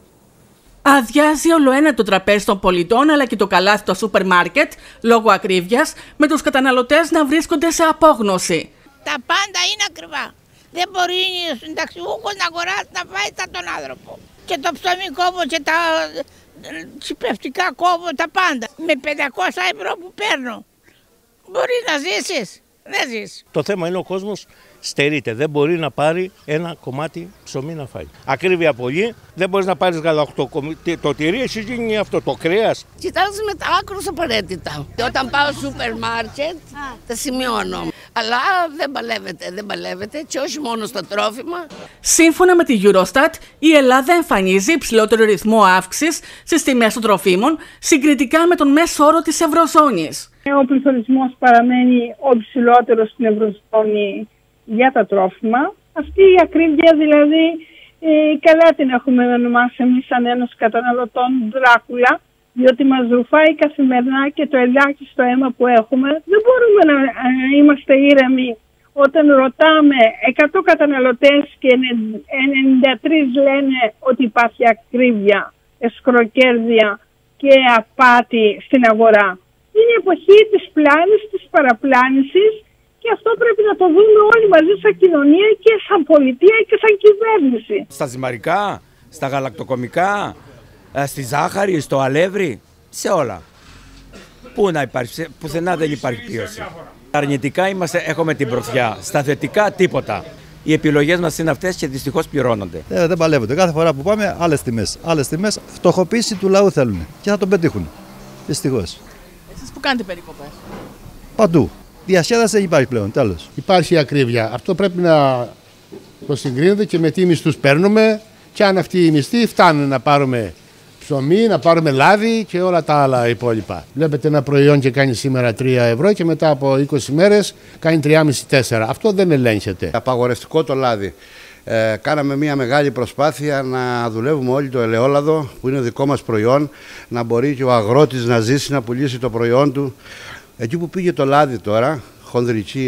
Αδειάζει όλο ένα το τραπέζι των πολιτών αλλά και το καλάθι το σούπερ μάρκετ λόγω ακρίβειας, με τους καταναλωτές να βρίσκονται σε απόγνωση. Τα πάντα είναι ακριβά. Δεν μπορεί ο συνταξιούχος να αγοράσει να φάει σαν τον άνθρωπο. Και το ψωμί κόβω και τα τσιπευτικά κόβω, τα πάντα. Με πεντακόσια ευρώ που παίρνω. Μπορεί να ζήσεις. Δεν ζεις. Το θέμα είναι ο κόσμος στερείται. Δεν μπορεί να πάρει ένα κομμάτι ψωμί να φάει. Ακρίβεια πολύ. Δεν μπορείς να πάρεις γαλακτό. Το τυρί εσύ γίνει αυτό, το κρέας. Κοιτάζουμε τα άκρως απαραίτητα. Όταν πάω στο σούπερ μάρκετ, τα σημειώνω. Αλλά δεν παλεύεται, δεν παλεύεται και όχι μόνο στα τρόφιμα. Σύμφωνα με τη Eurostat, η Ελλάδα εμφανίζει υψηλότερο ρυθμό αύξησης στις τιμές των τροφίμων συγκριτικά με τον μέσο όρο της Ευρωζώνης. Ο πληθωρισμός παραμένει ο υψηλότερος στην Ευρωζώνη για τα τρόφιμα. Αυτή η ακρίβεια δηλαδή, ε, καλά την έχουμε ονομάσει εμείς σαν Ένωση Καταναλωτών Δράκουλα, διότι μας ρουφάει καθημερινά και το ελάχιστο αίμα που έχουμε. Δεν μπορούμε να ε, είμαστε ήρεμοι όταν ρωτάμε εκατό καταναλωτές και ενενήντα τρεις λένε ότι υπάρχει ακρίβεια, εσκροκέρδεια και απάτη στην αγορά. Είναι η εποχή της πλάνης, της παραπλάνησης και αυτό πρέπει να το δούμε όλοι μαζί σαν κοινωνία και σαν πολιτεία και σαν κυβέρνηση. Στα ζυμαρικά, στα γαλακτοκομικά, στη ζάχαρη, στο αλεύρι, σε όλα. Πού να υπάρχει, πουθενά δεν υπάρχει πίωση. Αρνητικά είμαστε, έχουμε την πρωτιά, στα θετικά τίποτα. Οι επιλογές μας είναι αυτές και δυστυχώς πληρώνονται. Ε, δεν παλεύονται. Κάθε φορά που πάμε, άλλες τιμές. Άλλες τιμές, φτωχοποίηση του λαού θέλουν και θα τον πετύχουν. Δυστυχώς. Εσείς που κάνετε περικοπές? Παντού. Διασκέδαση δεν υπάρχει πλέον, τέλος. Υπάρχει ακρίβεια. Αυτό πρέπει να το συγκρίνεται και με τι μισθούς παίρνουμε και αν αυτοί οι μισθοί φτάνουν να πάρουμε ψωμί, να πάρουμε λάδι και όλα τα άλλα υπόλοιπα. Βλέπετε ένα προϊόν και κάνει σήμερα τρία ευρώ και μετά από είκοσι μέρες κάνει τρία κόμμα πέντε τέσσερα. Αυτό δεν ελέγχεται. Απαγορευτικό το λάδι. Ε, κάναμε μια μεγάλη προσπάθεια να δουλεύουμε όλοι το ελαιόλαδο που είναι δικό μας προϊόν, να μπορεί και ο αγρότης να ζήσει, να πουλήσει το προϊόν του. Εκεί που πήγε το λάδι τώρα, χονδρική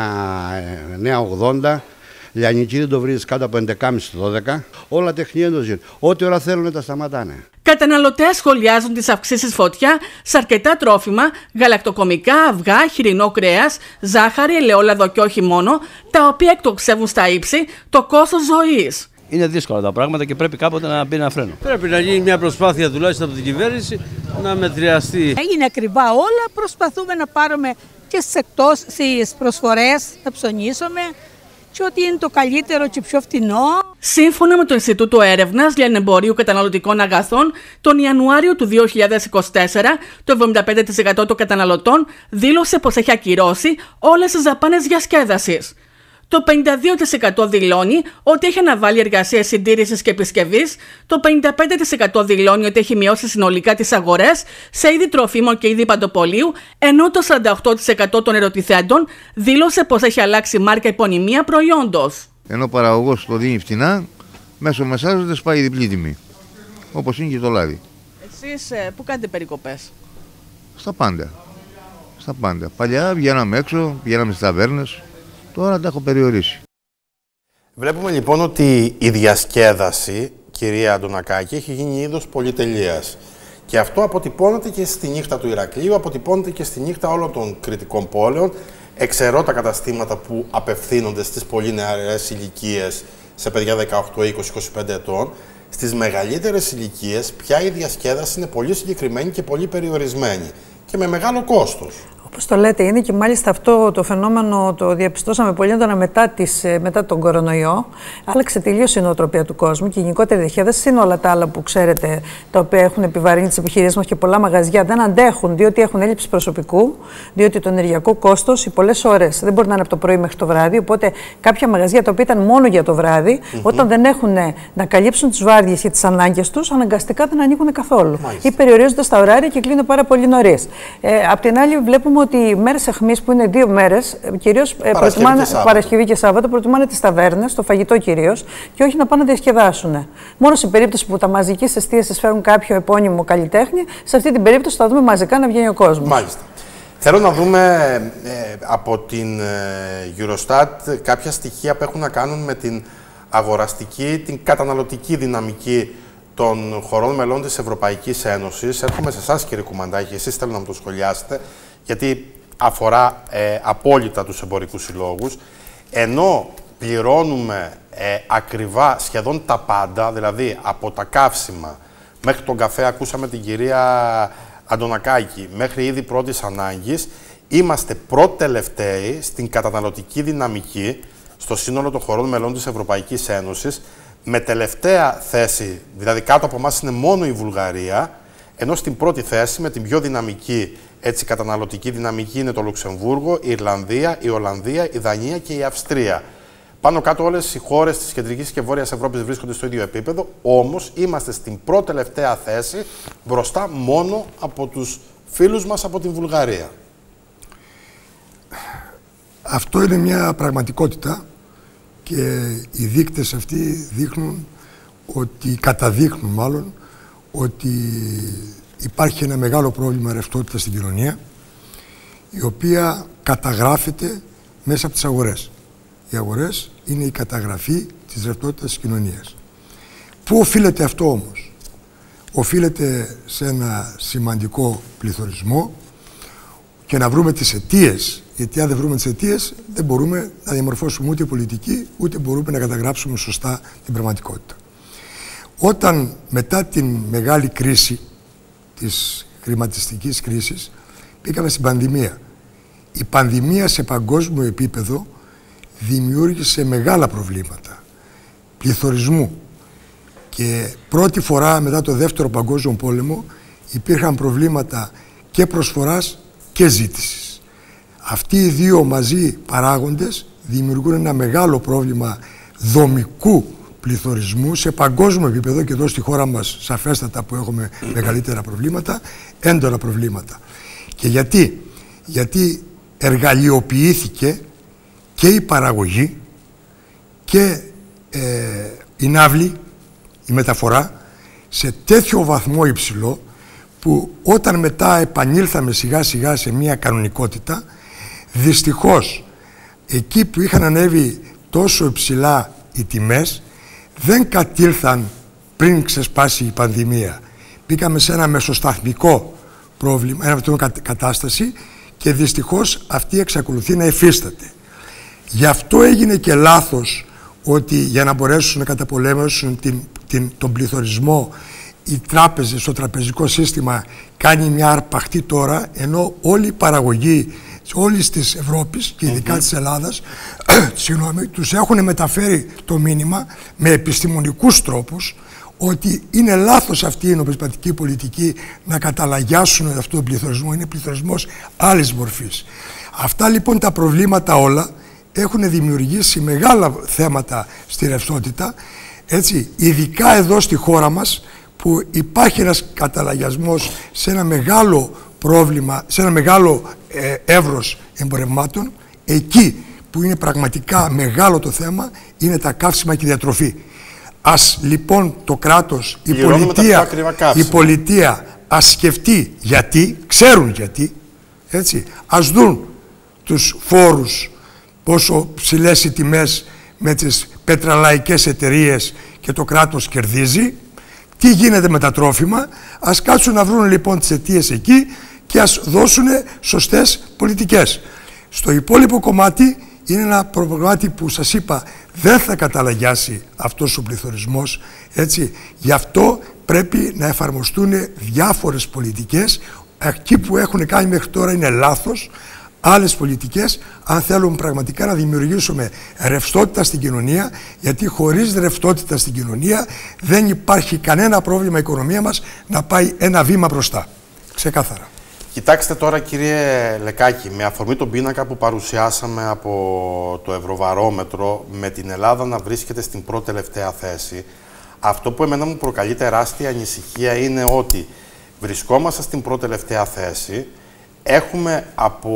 εννέα ογδόντα, λιανική δεν το βρεις κάτω από έντεκα κόμμα πέντε δώδεκα, όλα τεχνία το ζουν. Ό,τι ώρα θέλουν τα σταματάνε. Καταναλωτές σχολιάζουν τις αυξήσεις φωτιά σε αρκετά τρόφιμα, γαλακτοκομικά, αυγά, χοιρινό κρέας, ζάχαρη, ελαιόλαδο και όχι μόνο, τα οποία εκτοξεύουν στα ύψη το κόστος ζωής. Είναι δύσκολα τα πράγματα και πρέπει κάποτε να μπει ένα φρένο. Πρέπει να γίνει μια προσπάθεια τουλάχιστον από την κυβέρνηση να μετριαστεί. Έγινε ακριβά όλα, προσπαθούμε να πάρουμε και στις εκτός, στις προσφορές, να ψωνίσουμε και ότι είναι το καλύτερο και πιο φτηνό. Σύμφωνα με το Ινστιτούτο Έρευνας Λιανεμπορίου Καταναλωτικών Αγαθών, τον Ιανουάριο του δύο χιλιάδες είκοσι τέσσερα το εβδομήντα πέντε τοις εκατό των καταναλωτών δήλωσε πως έχει ακυρώσει όλες τις δαπάνες διασκέδασης. Το πενήντα δύο τοις εκατό δηλώνει ότι έχει αναβάλει εργασίες συντήρησης και επισκευής, το πενήντα πέντε τοις εκατό δηλώνει ότι έχει μειώσει συνολικά τις αγορές σε είδη τροφίμων και είδη παντοπολίου, ενώ το σαράντα οκτώ τοις εκατό των ερωτηθέντων δήλωσε πως έχει αλλάξει μάρκα επωνυμία προϊόντος. Ενώ ο παραγωγός το δίνει φτηνά, μέσω μεσάζοντες πάει διπλή τιμή, όπως είναι και το λάδι. Εσείς πού κάνετε περικοπές? Στα πάντα. Στα πάντα. Παλιά βγαίναμε έξω, βγαίναμε στις ταβέρνες. Τώρα τα έχω περιορίσει. Βλέπουμε λοιπόν ότι η διασκέδαση, κυρία Αντωνακάκη, έχει γίνει είδος πολυτελείας. Και αυτό αποτυπώνεται και στη νύχτα του Ηρακλείου, αποτυπώνεται και στη νύχτα όλων των κρητικών πόλεων. Εξαιρώ τα καταστήματα που απευθύνονται στις πολύ νεαρές ηλικίες, σε παιδιά δεκαοκτώ, είκοσι, είκοσι πέντε ετών. Στις μεγαλύτερες ηλικίες πια η διασκέδαση είναι πολύ συγκεκριμένη και πολύ περιορισμένη και με μεγάλο κόστος. Όπως το λέτε, είναι και μάλιστα αυτό το φαινόμενο το διαπιστώσαμε πολύ έντονα μετά, τις, μετά τον κορονοϊό. Άλλαξε τελείως η νοοτροπία του κόσμου και η γενικότερη διασκέδαση είναι όλα τα άλλα που ξέρετε, τα οποία έχουν επιβαρύνει τις επιχειρήσεις μας και πολλά μαγαζιά δεν αντέχουν, διότι έχουν έλλειψη προσωπικού, διότι το ενεργειακό κόστος οι πολλές ώρες δεν μπορεί να είναι από το πρωί μέχρι το βράδυ. Οπότε κάποια μαγαζιά τα οποία ήταν μόνο για το βράδυ, mm-hmm. όταν δεν έχουν να καλύψουν τις βάρδιες και τις ανάγκες τους, αναγκαστικά δεν ανοίγουν καθόλου. Μάλιστα. Ή περιορίζονται στα ωράρια και κλείνουν πάρα πολύ νωρίς. Ε, απ' την άλλη, βλέπουμε ότι οι μέρες αιχμής που είναι δύο μέρες, κυρίως προτιμάνε, Παρασκευή και Σάββατο, προτιμάνε τις ταβέρνες, το φαγητό κυρίως, και όχι να πάνε να διασκεδάσουν. Μόνο σε περίπτωση που τα μαζικής εστίασης φέρουν κάποιο επώνυμο καλλιτέχνη, σε αυτή την περίπτωση θα δούμε μαζικά να βγαίνει ο κόσμος. Μάλιστα. Θέλω να δούμε ε, από την ε, Eurostat κάποια στοιχεία που έχουν να κάνουν με την αγοραστική, την καταναλωτική δυναμική των χωρών μελών της Ευρωπαϊκής Ένωσης. Έρχομαι σε εσάς, κύριε Κουμαντάκη, εσείς θέλω να μου το σχολιάσετε, γιατί αφορά ε, απόλυτα τους εμπορικούς συλλόγους. Ενώ πληρώνουμε ε, ακριβά σχεδόν τα πάντα, δηλαδή από τα καύσιμα μέχρι τον καφέ, ακούσαμε την κυρία Αντωνακάκη, μέχρι είδη πρώτης ανάγκης, είμαστε πρώτοι-τελευταίοι στην καταναλωτική δυναμική στο σύνολο των χωρών μελών της Ευρωπαϊκής Ένωσης, με τελευταία θέση, δηλαδή κάτω από εμάς είναι μόνο η Βουλγαρία, ενώ στην πρώτη θέση με την πιο δυναμική Έτσι, καταναλωτική δυναμική είναι το Λουξεμβούργο, η Ιρλανδία, η Ολλανδία, η Δανία και η Αυστρία. Πάνω κάτω όλες οι χώρες της Κεντρικής και Βόρειας Ευρώπης βρίσκονται στο ίδιο επίπεδο, όμως είμαστε στην πρώτη τελευταία θέση, μπροστά μόνο από τους φίλους μας από την Βουλγαρία. Αυτό είναι μια πραγματικότητα και οι δείκτες αυτοί δείχνουν ότι, καταδείχνουν μάλλον, ότι υπάρχει ένα μεγάλο πρόβλημα ρευστότητας στην κοινωνία, η οποία καταγράφεται μέσα από τις αγορές. Οι αγορές είναι η καταγραφή της ρευστότητας της κοινωνίας. Πού οφείλεται αυτό όμως? Οφείλεται σε ένα σημαντικό πληθωρισμό και να βρούμε τις αιτίες, γιατί αν δεν βρούμε τις αιτίες δεν μπορούμε να διαμορφώσουμε ούτε πολιτική, ούτε μπορούμε να καταγράψουμε σωστά την πραγματικότητα. Όταν μετά την μεγάλη κρίση της χρηματιστικής κρίσης πήγαμε στην πανδημία. Η πανδημία σε παγκόσμιο επίπεδο δημιούργησε μεγάλα προβλήματα πληθωρισμού και πρώτη φορά μετά το δεύτερο παγκόσμιο πόλεμο υπήρχαν προβλήματα και προσφοράς και ζήτησης. Αυτοί οι δύο μαζί παράγοντες δημιουργούν ένα μεγάλο πρόβλημα δομικού πληθωρισμού σε παγκόσμιο επίπεδο και εδώ στη χώρα μας σαφέστατα που έχουμε μεγαλύτερα προβλήματα, έντονα προβλήματα. Και γιατί? Γιατί εργαλειοποιήθηκε και η παραγωγή και ε, η ναύλη, η μεταφορά σε τέτοιο βαθμό υψηλό που όταν μετά επανήλθαμε σιγά σιγά σε μια κανονικότητα, δυστυχώς εκεί που είχαν ανέβει τόσο υψηλά οι τιμές δεν κατήλθαν πριν ξεσπάσει η πανδημία. Μπήκαμε σε ένα μεσοσταθμικό πρόβλημα, ένα κατάσταση και δυστυχώς αυτή εξακολουθεί να εφίσταται. Γι' αυτό έγινε και λάθος ότι για να μπορέσουν να καταπολέμησουν την, την, τον πληθωρισμό οι τράπεζες, το τραπεζικό σύστημα κάνει μια αρπαχτή τώρα, ενώ όλη η παραγωγή όλης της Ευρώπης και ειδικά mm-hmm. της Ελλάδας συγγνώμη, τους έχουν μεταφέρει το μήνυμα με επιστημονικούς τρόπους ότι είναι λάθος αυτή η νομισματική πολιτική να καταλαγιάσουν αυτόν τον πληθωρισμό. Είναι πληθωρισμός άλλης μορφής. Αυτά λοιπόν τα προβλήματα όλα έχουν δημιουργήσει μεγάλα θέματα στη ρευστότητα, έτσι, ειδικά εδώ στη χώρα μας που υπάρχει ένας καταλαγιασμός σε ένα μεγάλο πρόβλημα, σε ένα μεγάλο ε, εύρος εμπορευμάτων. Εκεί που είναι πραγματικά μεγάλο το θέμα είναι τα καύσιμα και η διατροφή. Ας λοιπόν το κράτος, η πολιτεία, η πολιτεία ας σκεφτεί γιατί, ξέρουν γιατί, έτσι, ας δουν τους φόρους, πόσο ψηλές οι τιμές με τις πετραλαϊκές εταιρείες και το κράτος κερδίζει, τι γίνεται με τα τρόφιμα, ας κάτσουν να βρουν λοιπόν τις αιτίες εκεί και ας δώσουν σωστές πολιτικές. Στο υπόλοιπο κομμάτι είναι ένα κομμάτι που σας είπα δεν θα καταλαγιάσει αυτός ο πληθωρισμός, έτσι. Γι' αυτό πρέπει να εφαρμοστούν διάφορες πολιτικές. Εκεί που έχουν κάνει μέχρι τώρα είναι λάθος. Άλλες πολιτικές, αν θέλουμε πραγματικά να δημιουργήσουμε ρευστότητα στην κοινωνία, γιατί χωρίς ρευστότητα στην κοινωνία δεν υπάρχει κανένα πρόβλημα η οικονομία μας να πάει ένα βήμα μπροστά. Ξεκάθαρα. Κοιτάξτε τώρα κύριε Λεκάκη, με αφορμή τον πίνακα που παρουσιάσαμε από το Ευρωβαρόμετρο με την Ελλάδα να βρίσκεται στην πρώτη τελευταία θέση, αυτό που εμένα μου προκαλεί τεράστια ανησυχία είναι ότι βρισκόμαστε στην πρώτη τελευταία θέση, έχουμε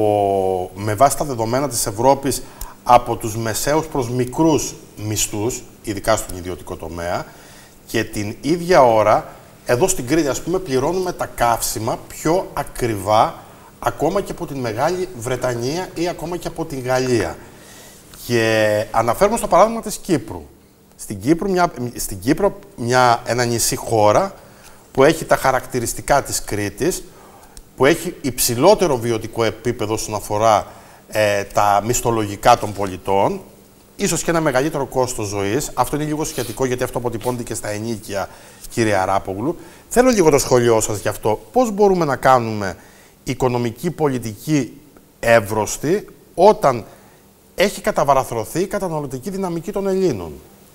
από, με βάση τα δεδομένα της Ευρώπης από τους μεσαίους προς μικρούς μισθούς, ειδικά στον ιδιωτικό τομέα, και την ίδια ώρα εδώ στην Κρήτη, ας πούμε, πληρώνουμε τα καύσιμα πιο ακριβά ακόμα και από την Μεγάλη Βρετανία ή ακόμα και από την Γαλλία. Και αναφέρουμε στο παράδειγμα της Κύπρου. Στην Κύπρο, μια, στην Κύπρο μια, ένα νησί χώρα που έχει τα χαρακτηριστικά της Κρήτης, που έχει υψηλότερο βιωτικό επίπεδο όσον αφορά ε, τα μισθολογικά των πολιτών, ίσως και ένα μεγαλύτερο κόστος ζωής. Αυτό είναι λίγο σχετικό, γιατί αυτό αποτυπώνεται και στα ενοίκια, κύριε Αράπογλου. Θέλω λίγο το σχόλιο σας γι' αυτό. Πώς μπορούμε να κάνουμε οικονομική πολιτική εύρωστη όταν έχει καταβαραθρωθεί η καταναλωτική δυναμική των Ελλήνων?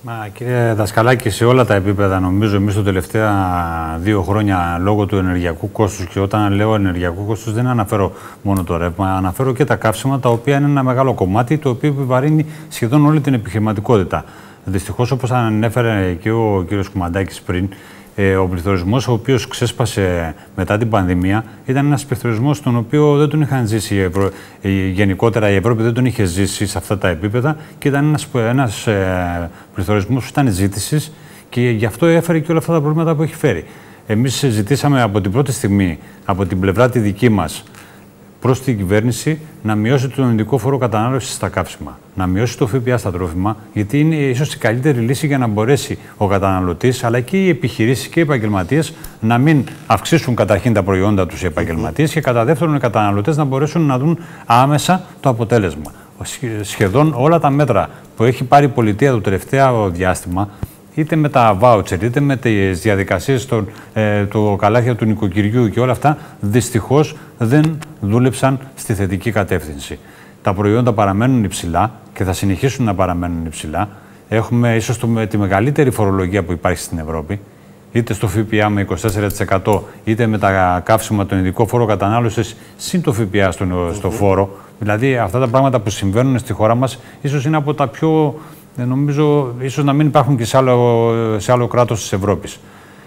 Μα, κύριε Δασκαλάκη, σε όλα τα επίπεδα, νομίζω, εμείς τα τελευταία δύο χρόνια λόγω του ενεργειακού κόστους, και όταν λέω ενεργειακού κόστους δεν αναφέρω μόνο το ρεύμα, αναφέρω και τα καύσιμα, τα οποία είναι ένα μεγάλο κομμάτι το οποίο επιβαρύνει σχεδόν όλη την επιχειρηματικότητα. Δυστυχώς, όπως ανέφερε και ο κύριος Κουμαντάκης πριν, ο πληθωρισμός ο οποίος ξέσπασε μετά την πανδημία ήταν ένας πληθωρισμός τον οποίο δεν τον είχαν ζήσει η Ευρω... γενικότερα η Ευρώπη δεν τον είχε ζήσει σε αυτά τα επίπεδα, και ήταν ένας, ένας ε, πληθωρισμός που ήταν ζήτησης, και γι' αυτό έφερε και όλα αυτά τα προβλήματα που έχει φέρει. Εμείς ζητήσαμε από την πρώτη στιγμή, από την πλευρά τη δική μας, προς την κυβέρνηση να μειώσει τον ειδικό φόρο κατανάλωσης στα καύσιμα, να μειώσει το ΦΠΑ στα τρόφιμα, γιατί είναι ίσως η καλύτερη λύση για να μπορέσει ο καταναλωτής, αλλά και οι επιχειρήσεις και οι επαγγελματίες να μην αυξήσουν καταρχήν τα προϊόντα τους οι επαγγελματίες, και κατά δεύτερον οι καταναλωτές να μπορέσουν να δουν άμεσα το αποτέλεσμα. Σχεδόν όλα τα μέτρα που έχει πάρει η πολιτεία το τελευταίο διάστημα, είτε με τα βάουτσερ, είτε με τις διαδικασίες των, ε, του καλάθια του νοικοκυριού και όλα αυτά, δυστυχώς δεν δούλεψαν στη θετική κατεύθυνση. Τα προϊόντα παραμένουν υψηλά και θα συνεχίσουν να παραμένουν υψηλά. Έχουμε ίσως το, τη μεγαλύτερη φορολογία που υπάρχει στην Ευρώπη, είτε στο ΦΠΑ με είκοσι τέσσερα τοις εκατό, είτε με τα καύσιμα, τον ειδικό φόρο κατανάλωσης, συν το ΦΠΑ στο, στο φόρο. Δηλαδή, αυτά τα πράγματα που συμβαίνουν στη χώρα μας, ίσως είναι από τα πιο... Νομίζω ίσως να μην υπάρχουν και σε άλλο, σε άλλο κράτος της Ευρώπης.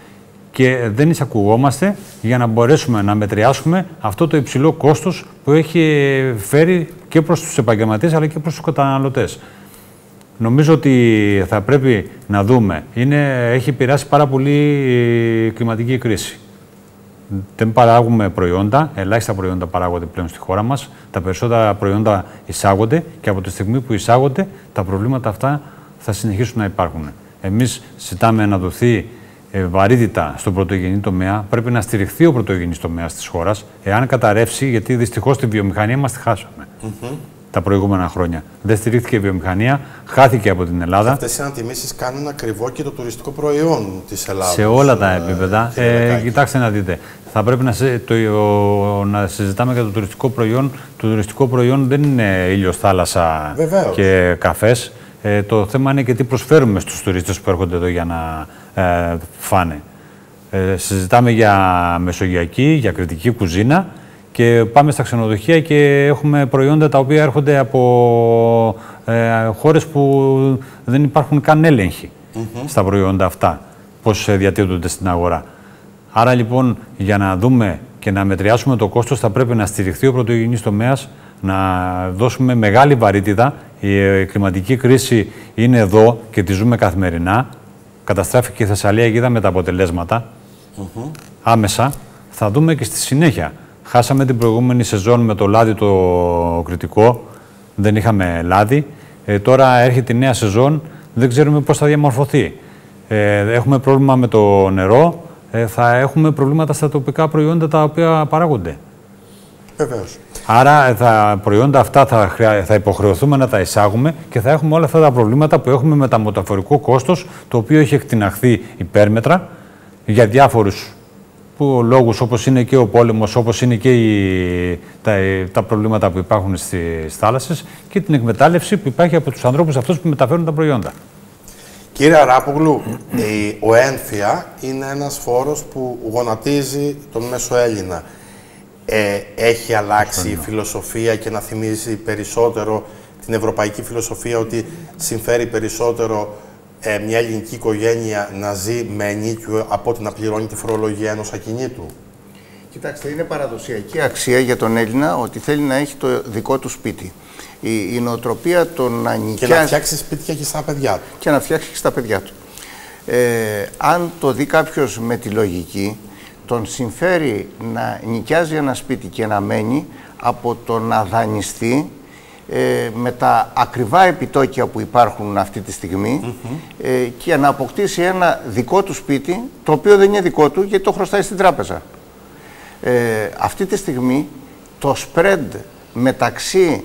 Και δεν εισακουγόμαστε για να μπορέσουμε να μετριάσουμε αυτό το υψηλό κόστος που έχει φέρει και προς τους επαγγελματίες αλλά και προς τους καταναλωτές. Νομίζω ότι θα πρέπει να δούμε. Είναι, έχει επηρεάσει πάρα πολύ η κλιματική κρίση. Δεν παράγουμε προϊόντα, ελάχιστα προϊόντα παράγονται πλέον στη χώρα μας. Τα περισσότερα προϊόντα εισάγονται, και από τη στιγμή που εισάγονται, τα προβλήματα αυτά θα συνεχίσουν να υπάρχουν. Εμείς ζητάμε να δοθεί ε, βαρύτητα στον πρωτογενή τομέα. Πρέπει να στηριχθεί ο πρωτογενής τομέας της χώρας, εάν καταρρεύσει, γιατί δυστυχώς τη βιομηχανία μας τη χάσαμε. Mm-hmm. Τα προηγούμενα χρόνια. Δεν στηρίχθηκε η βιομηχανία, χάθηκε από την Ελλάδα. Αυτές οι ανατιμήσεις κάνουν ακριβό και το τουριστικό προϊόν της Ελλάδας. Σε όλα τα επίπεδα. Ε, ε, κοιτάξτε να δείτε. Θα πρέπει να, το, ο, να συζητάμε για το τουριστικό προϊόν. Το τουριστικό προϊόν δεν είναι ήλιος, θάλασσα Βεβαίως. και καφές. Ε, το θέμα είναι και τι προσφέρουμε στους τουρίστες που έρχονται εδώ για να ε, φάνε. Ε, συζητάμε για μεσογειακή, για κρητική κουζίνα. Και πάμε στα ξενοδοχεία και έχουμε προϊόντα τα οποία έρχονται από ε, χώρες που δεν υπάρχουν καν έλεγχοι mm-hmm. στα προϊόντα αυτά, πώς διατίθενται στην αγορά. Άρα λοιπόν, για να δούμε και να μετριάσουμε το κόστος, θα πρέπει να στηριχθεί ο πρωτογενής τομέας, να δώσουμε μεγάλη βαρύτητα. Η κλιματική κρίση είναι εδώ και τη ζούμε καθημερινά. Καταστράφηκε η Θεσσαλία και είδαμε τα αποτελέσματα mm-hmm. άμεσα. Θα δούμε και στη συνέχεια. Χάσαμε την προηγούμενη σεζόν με το λάδι το κριτικό, δεν είχαμε λάδι. Ε, τώρα έρχεται η νέα σεζόν, δεν ξέρουμε πώς θα διαμορφωθεί. Ε, έχουμε πρόβλημα με το νερό, ε, θα έχουμε προβλήματα στα τοπικά προϊόντα τα οποία παράγονται. Βεβαίως. Άρα τα προϊόντα αυτά θα, χρειά, θα υποχρεωθούμε να τα εισάγουμε και θα έχουμε όλα αυτά τα προβλήματα που έχουμε με το μεταφορικό κόστος, το οποίο έχει εκτιναχθεί υπέρμετρα για διάφορους που, λόγους όπως είναι και ο πόλεμος, όπως είναι και οι, τα, τα προβλήματα που υπάρχουν στις θάλασσες και την εκμετάλλευση που υπάρχει από τους ανθρώπους αυτούς που μεταφέρουν τα προϊόντα. Κύριε Αράπογλου, ο ένφια είναι ένας φόρος που γονατίζει τον μέσο Έλληνα. Ε, έχει αλλάξει η φιλοσοφία και να θυμίζει περισσότερο την ευρωπαϊκή φιλοσοφία ότι συμφέρει περισσότερο ε, μια ελληνική οικογένεια να ζει με ενίκιο από ότι να πληρώνει τη φορολογία ενός ακινήτου? Κοιτάξτε, είναι παραδοσιακή αξία για τον Έλληνα ότι θέλει να έχει το δικό του σπίτι. Η, η νοοτροπία των να νοικιάζει... Και να φτιάξει σπίτια και στα παιδιά του. Και να φτιάξει και στα παιδιά του. Ε, αν το δει κάποιος με τη λογική, τον συμφέρει να νοικιάζει ένα σπίτι και να μένει από το να δανειστεί ε, με τα ακριβά επιτόκια που υπάρχουν αυτή τη στιγμή mm-hmm. ε, και να αποκτήσει ένα δικό του σπίτι, το οποίο δεν είναι δικό του γιατί το χρωστάει στην τράπεζα. Ε, αυτή τη στιγμή το spread μεταξύ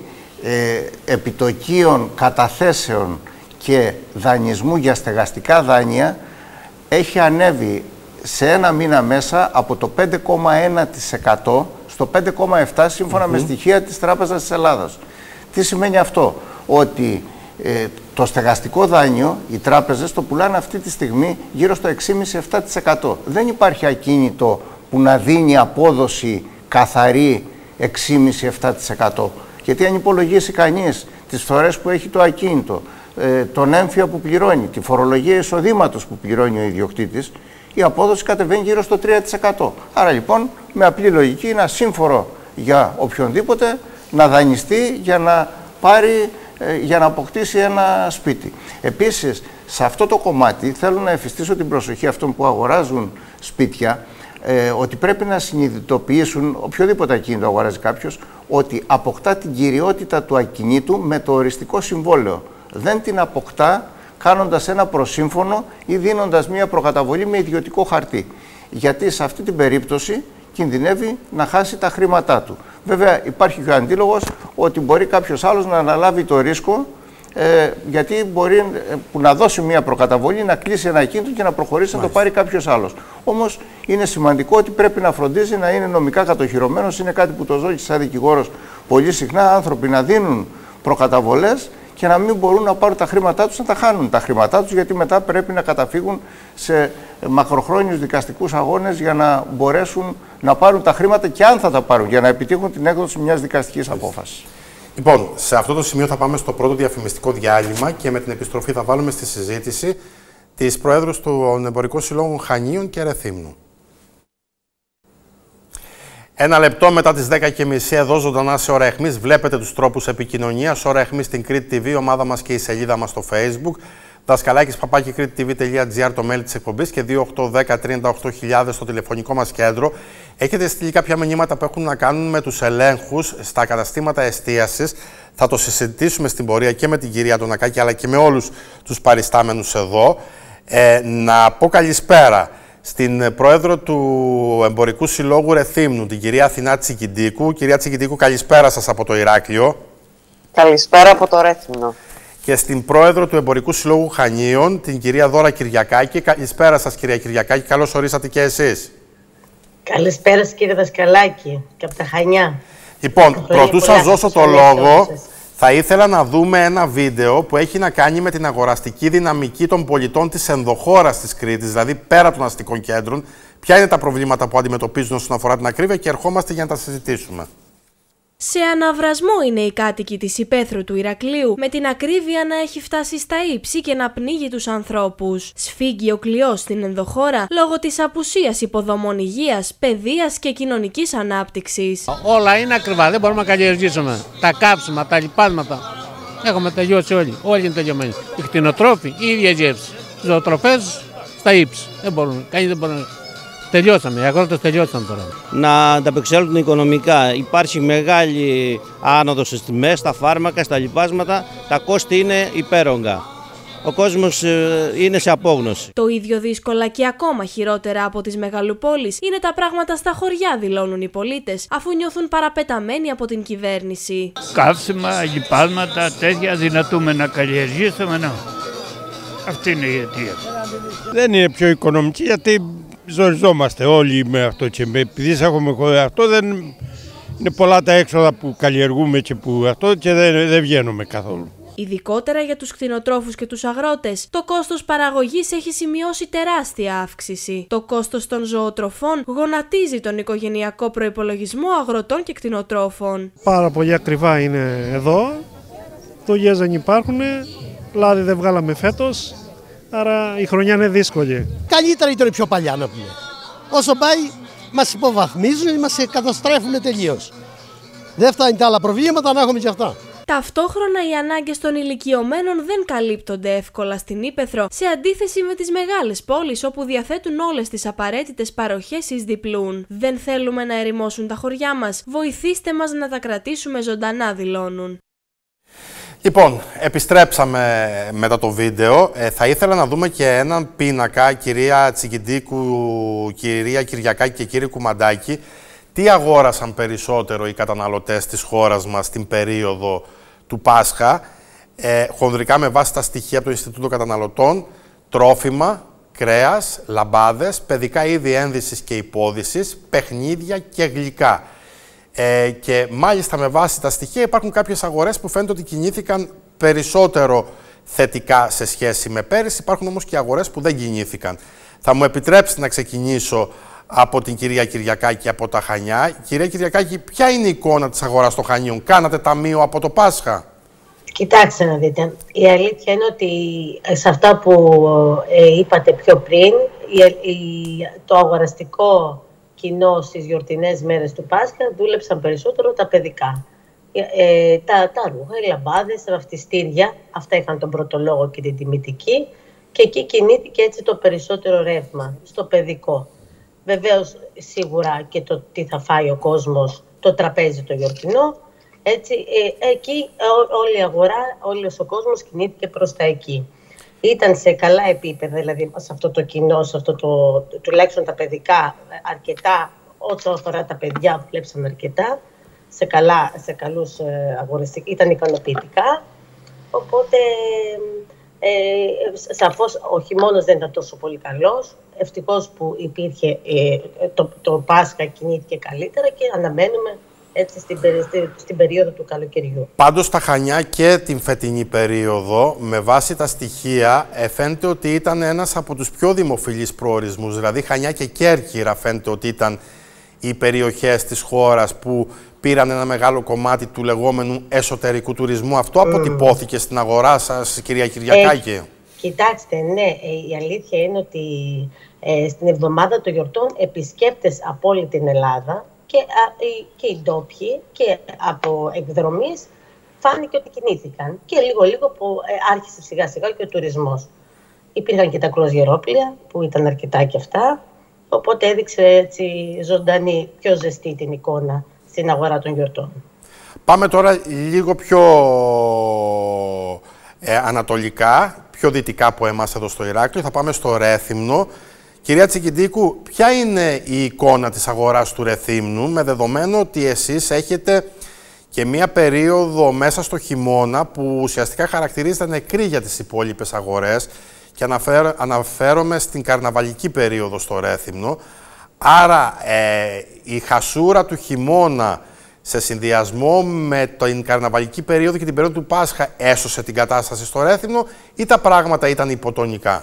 ε, επιτοκίων, καταθέσεων και δανεισμού για στεγαστικά δάνεια έχει ανέβει σε ένα μήνα μέσα από το πέντε κόμμα ένα τοις εκατό στο πέντε κόμμα επτά τοις εκατό σύμφωνα mm-hmm. με στοιχεία της Τράπεζας της Ελλάδας. Τι σημαίνει αυτό? Ότι ε, Το στεγαστικό δάνειο, οι τράπεζες το πουλάνε αυτή τη στιγμή γύρω στο έξι κόμμα πέντε με επτά τοις εκατό. Δεν υπάρχει ακίνητο που να δίνει απόδοση καθαρή έξι κόμμα πέντε με επτά τοις εκατό. Γιατί αν υπολογίσει κανείς τις φορές που έχει το ακίνητο, ε, τον έμφυα που πληρώνει, τη φορολογία εισοδήματος που πληρώνει ο ιδιοκτήτης, η απόδοση κατεβαίνει γύρω στο τρία τοις εκατό. Άρα λοιπόν, με απλή λογική, είναι ασύμφορο για οποιονδήποτε να δανειστεί για να πάρει, ε, για να αποκτήσει ένα σπίτι. Επίσης, σε αυτό το κομμάτι θέλω να εφιστήσω την προσοχή αυτών που αγοράζουν σπίτια, ε, ότι πρέπει να συνειδητοποιήσουν, οποιοδήποτε ακίνητο αγοράζει κάποιος, ότι αποκτά την κυριότητα του ακινήτου με το οριστικό συμβόλαιο. Δεν την αποκτά κάνοντας ένα προσύμφωνο ή δίνοντας μία προκαταβολή με ιδιωτικό χαρτί. Γιατί σε αυτή την περίπτωση κινδυνεύει να χάσει τα χρήματά του. Βέβαια υπάρχει και ο αντίλογος ότι μπορεί κάποιος άλλος να αναλάβει το ρίσκο, ε, γιατί μπορεί ε, που να δώσει μία προκαταβολή, να κλείσει ένα ακίνητο και να προχωρήσει Μάλιστα. να το πάρει κάποιος άλλος. Όμως είναι σημαντικό ότι πρέπει να φροντίζει να είναι νομικά κατοχυρωμένος. Είναι κάτι που το ζω και σαν δικηγόρος πολύ συχνά, άνθρωποι να δίνουν προκαταβολές και να μην μπορούν να πάρουν τα χρήματά τους, να τα χάνουν τα χρήματά τους, γιατί μετά πρέπει να καταφύγουν σε μακροχρόνιους δικαστικούς αγώνες για να μπορέσουν να πάρουν τα χρήματα, και αν θα τα πάρουν, για να επιτύχουν την έκδοση μιας δικαστικής απόφασης. Λοιπόν, σε αυτό το σημείο θα πάμε στο πρώτο διαφημιστικό διάλειμμα και με την επιστροφή θα βάλουμε στη συζήτηση τις Προέδρους των Εμπορικών Συλλόγων Χανίων και Ρεθύμνου. Ένα λεπτό μετά τις δέκα και μισή εδώ ζωντανά σε Ώρα Αιχμής. Βλέπετε τους τρόπους επικοινωνίας. Ώρα Αιχμής στην Κρήτη τι βι, ομάδα μας και η σελίδα μας στο Facebook. Δασκαλάκης παπάκι κρήτη τι βι τελεία τζι άρ το mail της εκπομπής και δύο οκτώ ένα μηδέν τρία οκτώ χιλιάδες στο τηλεφωνικό μας κέντρο. Έχετε στείλει κάποια μηνύματα που έχουν να κάνουν με τους ελέγχους στα καταστήματα εστίασης. Θα το συζητήσουμε στην πορεία και με την κυρία Αντωνακάκη αλλά και με όλους τους παριστάμενους εδώ. Ε, να πω καλησπέρα στην Πρόεδρο του Εμπορικού Συλλόγου Ρεθύμνου, την κυρία Αθηνά Τσικιντίκου. Κυρία Τσικιντίκου, καλησπέρα σας από το Ηράκλειο. Καλησπέρα από το Ρέθυμνο. Και στην Πρόεδρο του Εμπορικού Συλλόγου Χανίων, την κυρία Δώρα Κυριακάκη. Καλησπέρα σας, κυρία Κυριακάκη. Καλώς ορίσατε και εσείς. Καλησπέρα σας, κύριε Δασκαλάκη, και από τα Χανιά. Λοιπόν, πρωτού σας δώσω το λόγο, θα ήθελα να δούμε ένα βίντεο που έχει να κάνει με την αγοραστική δυναμική των πολιτών της ενδοχώρας της Κρήτης, δηλαδή πέρα των αστικών κέντρων. Ποια είναι τα προβλήματα που αντιμετωπίζουν όσον αφορά την ακρίβεια και ερχόμαστε για να τα συζητήσουμε. Σε αναβρασμό είναι οι κάτοικοι της υπαίθρου του Ηρακλείου, με την ακρίβεια να έχει φτάσει στα ύψη και να πνίγει τους ανθρώπους. Σφίγγει ο κλειός στην ενδοχώρα λόγω της απουσίας υποδομών υγείας, παιδείας και κοινωνικής ανάπτυξης. Όλα είναι ακριβά, δεν μπορούμε να καλλιεργήσουμε. Τα κάψιμα, τα λιπάσματα. Έχουμε τελειώσει όλοι. Όλοι είναι τελειωμένοι. Οι κτηνοτρόφοι, η ίδια γεύση. Οι ζωοτροφές στα ύψη. Δεν μπορούν, κανείς δεν μπορεί να. Τελειώσαμε, οι αγρότες τελειώσαν τώρα. Να ανταπεξέλθουν οικονομικά. Υπάρχει μεγάλη άνοδος στις τιμές, στα φάρμακα, στα λιπάσματα. Τα κόστη είναι υπέρογκα. Ο κόσμος είναι σε απόγνωση. Το ίδιο δύσκολα και ακόμα χειρότερα από τις μεγαλοπόλεις είναι τα πράγματα στα χωριά, δηλώνουν οι πολίτες, αφού νιώθουν παραπεταμένοι από την κυβέρνηση. Καύσιμα, λιπάσματα, τέτοια δυνατούμε να καλλιεργήσουμε, ναι. Αυτή είναι η αιτία. Δεν είναι πιο οικονομική γιατί ζοριζόμαστε όλοι με αυτό και επειδή έχουμε αυτό δεν είναι πολλά τα έξοδα που καλλιεργούμε και που αυτό και δεν, δεν βγαίνουμε καθόλου. Ειδικότερα για τους κτηνοτρόφους και τους αγρότες, το κόστος παραγωγής έχει σημειώσει τεράστια αύξηση. Το κόστος των ζωοτροφών γονατίζει τον οικογενειακό προϋπολογισμό αγροτών και κτηνοτρόφων. Πάρα πολύ ακριβά είναι εδώ, δουλειές δεν υπάρχουν, λάδι δεν βγάλαμε φέτος. Άρα η χρονιά είναι δύσκολη. Καλύτερα ήταν πιο παλιά να πούμε. Όσο πάει, μας υποβαθμίζουν, μας καταστρέφουν τελείως. Δεν φτάνει τα άλλα προβλήματα, να έχουμε και αυτά. Ταυτόχρονα οι ανάγκες των ηλικιωμένων δεν καλύπτονται εύκολα στην Ύπαιθρο, σε αντίθεση με τις μεγάλες πόλεις όπου διαθέτουν όλες τις απαραίτητες παροχές εις διπλούν. Δεν θέλουμε να ερημώσουν τα χωριά μας. Βοηθήστε μας να τα κρατήσουμε ζωντανά, δηλώνουν. Λοιπόν, επιστρέψαμε μετά το βίντεο. Ε, θα ήθελα να δούμε και έναν πίνακα, κυρία Τσικιντίκου, κυρία Κυριακάκη και κύριε Κουμαντάκη. Τι αγόρασαν περισσότερο οι καταναλωτές της χώρας μας την περίοδο του Πάσχα, ε, χονδρικά με βάση τα στοιχεία από το Ινστιτούτο Καταναλωτών, τρόφιμα, κρέας, λαμπάδες, παιδικά είδη ένδυσης και υπόδυσης, παιχνίδια και γλυκά. Ε, και μάλιστα με βάση τα στοιχεία υπάρχουν κάποιες αγορές που φαίνεται ότι κινήθηκαν περισσότερο θετικά σε σχέση με πέρυσι. Υπάρχουν όμως και αγορές που δεν κινήθηκαν. Θα μου επιτρέψετε να ξεκινήσω από την κυρία Κυριακάκη από τα Χανιά. Κυρία Κυριακάκη, ποια είναι η εικόνα της αγοράς των Χανίων? Κάνατε ταμείο από το Πάσχα? Κοιτάξτε να δείτε. Η αλήθεια είναι ότι σε αυτά που ε, είπατε πιο πριν, η, η, το αγοραστικό κοινό στις γιορτινές μέρες του Πάσχα δούλεψαν περισσότερο τα παιδικά. Ε, τα, τα ρούχα, οι λαμπάδες, τα βαφτιστήρια, αυτά είχαν τον πρώτο λόγο και την τιμητική, και εκεί κινήθηκε έτσι το περισσότερο ρεύμα, στο παιδικό. Βεβαίως, σίγουρα και το τι θα φάει ο κόσμος, το τραπέζι το γιορτινό, έτσι, ε, εκεί ό, όλη η αγορά, όλος ο κόσμος κινήθηκε προς τα εκεί. Ήταν σε καλά επίπεδα, δηλαδή σε αυτό το κοινό, σε αυτό το, τουλάχιστον τα παιδικά, αρκετά, όσο αφορά τα παιδιά, βλέπησαν αρκετά, σε, καλά, σε καλούς ε, αγοραστικούς, ήταν ικανοποιητικά. Οπότε, ε, σαφώς ο χειμώνας δεν ήταν τόσο πολύ καλός. Ευτυχώς που υπήρχε, ε, το, το Πάσχα κινήθηκε καλύτερα και αναμένουμε έτσι στην, περι, στην περίοδο του καλοκαιριού. Πάντως τα Χανιά και την φετινή περίοδο, με βάση τα στοιχεία, ε, φαίνεται ότι ήταν ένας από τους πιο δημοφιλείς προορισμούς. Δηλαδή Χανιά και Κέρκυρα φαίνεται ότι ήταν οι περιοχές της χώρας που πήραν ένα μεγάλο κομμάτι του λεγόμενου εσωτερικού τουρισμού. Αυτό mm. αποτυπώθηκε στην αγορά σας, κυρία Κυριακάκη? Ε, κοιτάξτε, ναι, ε, η αλήθεια είναι ότι ε, στην εβδομάδα των γιορτών επισκέπτες από όλη την Ελλάδα και, α, και οι ντόπιοι και από εκδρομής φάνηκε ότι κινήθηκαν. Και λίγο-λίγο που ε, άρχισε σιγά-σιγά και ο τουρισμός. Υπήρχαν και τα κρουαζιερόπλια που ήταν αρκετά και αυτά, οπότε έδειξε έτσι ζωντανή, πιο ζεστή την εικόνα στην αγορά των γιορτών. Πάμε τώρα λίγο πιο ε, ανατολικά, πιο δυτικά από εμάς εδώ στο Ηράκλειο. Θα πάμε στο Ρέθυμνο. Κυρία Τσικιντίκου, ποια είναι η εικόνα της αγοράς του Ρεθύμνου, με δεδομένο ότι εσείς έχετε και μία περίοδο μέσα στο χειμώνα που ουσιαστικά χαρακτηρίζεται νεκρή για τις υπόλοιπες αγορές, και αναφέρω, αναφέρομαι στην καρναβαλική περίοδο στο Ρέθυμνο. Άρα ε, η χασούρα του χειμώνα σε συνδυασμό με την καρναβαλική περίοδο και την περίοδο του Πάσχα έσωσε την κατάσταση στο Ρέθυμνο, ή τα πράγματα ήταν υποτονικά?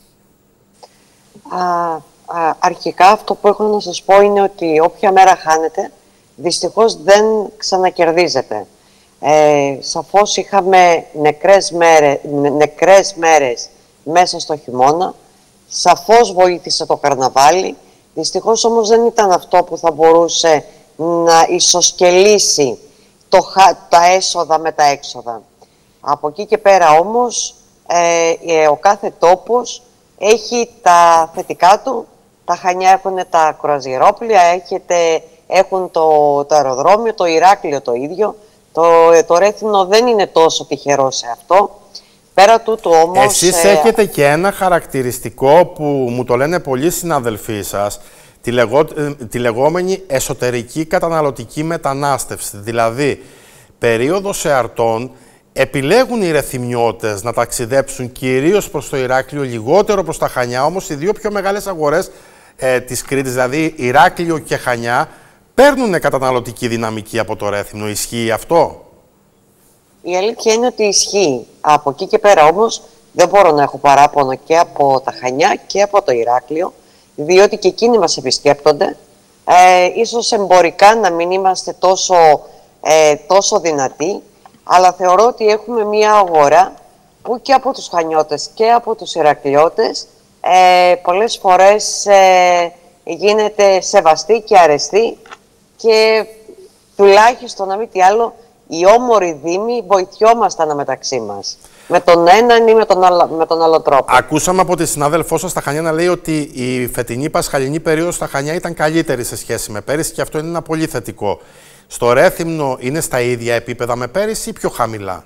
Α, α, αρχικά αυτό που έχω να σας πω είναι ότι όποια μέρα χάνεται, δυστυχώς δεν ξανακερδίζεται. Ε, σαφώς είχαμε νεκρές, μέρες, νεκρές μέρες μέσα στο χειμώνα. Σαφώς βοήθησε το καρναβάλι. Δυστυχώς όμως δεν ήταν αυτό που θα μπορούσε να ισοσκελίσει το, τα έσοδα με τα έξοδα. Από εκεί και πέρα όμως ε, ο κάθε τόπος έχει τα θετικά του. Τα Χανιά έχουν τα κρουαζιερόπλια, έχετε, έχουν το, το αεροδρόμιο, το Ηράκλειο το ίδιο. Το, το Ρέθυμνο δεν είναι τόσο τυχερό σε αυτό. Πέρα τούτου όμως... Εσείς ε... έχετε και ένα χαρακτηριστικό που μου το λένε πολλοί συναδελφοί σας, τη, λεγό, τη λεγόμενη εσωτερική καταναλωτική μετανάστευση. Δηλαδή, περίοδος εαρτών, επιλέγουν οι ρεθυμνιώτες να ταξιδέψουν κυρίως προς το Ηράκλειο, λιγότερο προς τα Χανιά, όμως οι δύο πιο μεγάλες αγορές ε, της Κρήτης, δηλαδή Ηράκλειο και Χανιά, παίρνουν καταναλωτική δυναμική από το Ρέθυμνο. Ισχύει αυτό? Η αλήθεια είναι ότι ισχύει. Από εκεί και πέρα όμως δεν μπορώ να έχω παράπονο και από τα Χανιά και από το Ηράκλειο, διότι και εκείνοι μας επισκέπτονται. Ε, ίσως εμπορικά να μην είμαστε τόσο, ε, τόσο δυνατοί, αλλά θεωρώ ότι έχουμε μια αγορά που και από τους Χανιώτες και από τους Ηρακλειώτες ε, πολλές φορές ε, γίνεται σεβαστή και αρεστή, και τουλάχιστον να μην τι άλλο, οι όμοροι δήμοι βοηθιόμασταν μεταξύ μας. Με τον έναν ή με τον, άλλο, με τον άλλο τρόπο. Ακούσαμε από τη συνάδελφό σας στα Χανιά να λέει ότι η φετινή πασχαλινή περίοδος στα Χανιά ήταν καλύτερη σε σχέση με πέρυσι, και αυτό είναι ένα πολύ θετικό. Στο Ρέθυμνο είναι στα ίδια επίπεδα με πέρυσι ή πιο χαμηλά?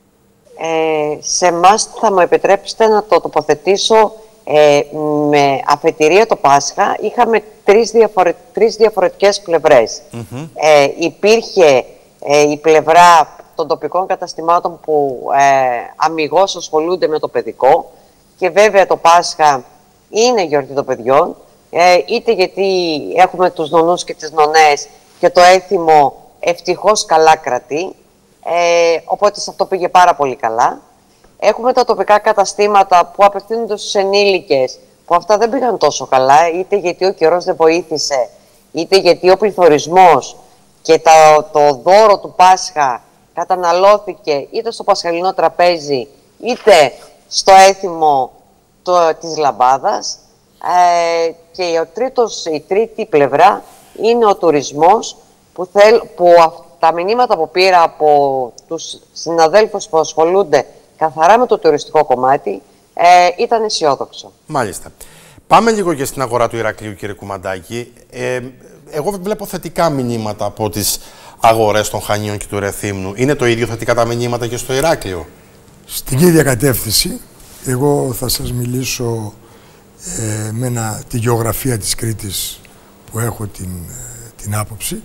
Ε, σε εμάς θα μου επιτρέψετε να το τοποθετήσω ε, με αφετηρία το Πάσχα. Είχαμε τρεις, διαφορε... τρεις διαφορετικές πλευρές. Mm-hmm. ε, υπήρχε ε, η πλευρά των τοπικών καταστημάτων που ε, αμιγώς ασχολούνται με το παιδικό, και βέβαια το Πάσχα είναι γιορτή των παιδιών, ε, είτε γιατί έχουμε τους νονούς και τις νονές και το έθιμο ευτυχώς καλά κρατεί, ε, οπότε σε αυτό πήγε πάρα πολύ καλά. Έχουμε τα τοπικά καταστήματα που απευθύνονται στους ενήλικες, που αυτά δεν πήγαν τόσο καλά, είτε γιατί ο καιρός δεν βοήθησε, είτε γιατί ο πληθωρισμός και τα, το δώρο του Πάσχα καταναλώθηκε είτε στο πασχαλινό τραπέζι, είτε στο έθιμο το, της λαμπάδας. Ε, και ο τρίτος, η τρίτη πλευρά είναι ο τουρισμός, που, θέλ, που τα μηνύματα που πήρα από τους συναδέλφους που ασχολούνται καθαρά με το τουριστικό κομμάτι ε, ήταν αισιόδοξο. Μάλιστα. Πάμε λίγο και στην αγορά του Ηρακλείου, κύριε Κουμαντάκη. Ε, εγώ βλέπω θετικά μηνύματα από τις αγορές των Χανίων και του Ρεθύμνου. Είναι το ίδιο θετικά τα μηνύματα και στο Ηράκλειο? Στην ίδια κατεύθυνση, εγώ θα σας μιλήσω ε, με ένα, τη γεωγραφία της Κρήτης που έχω την, την άποψη.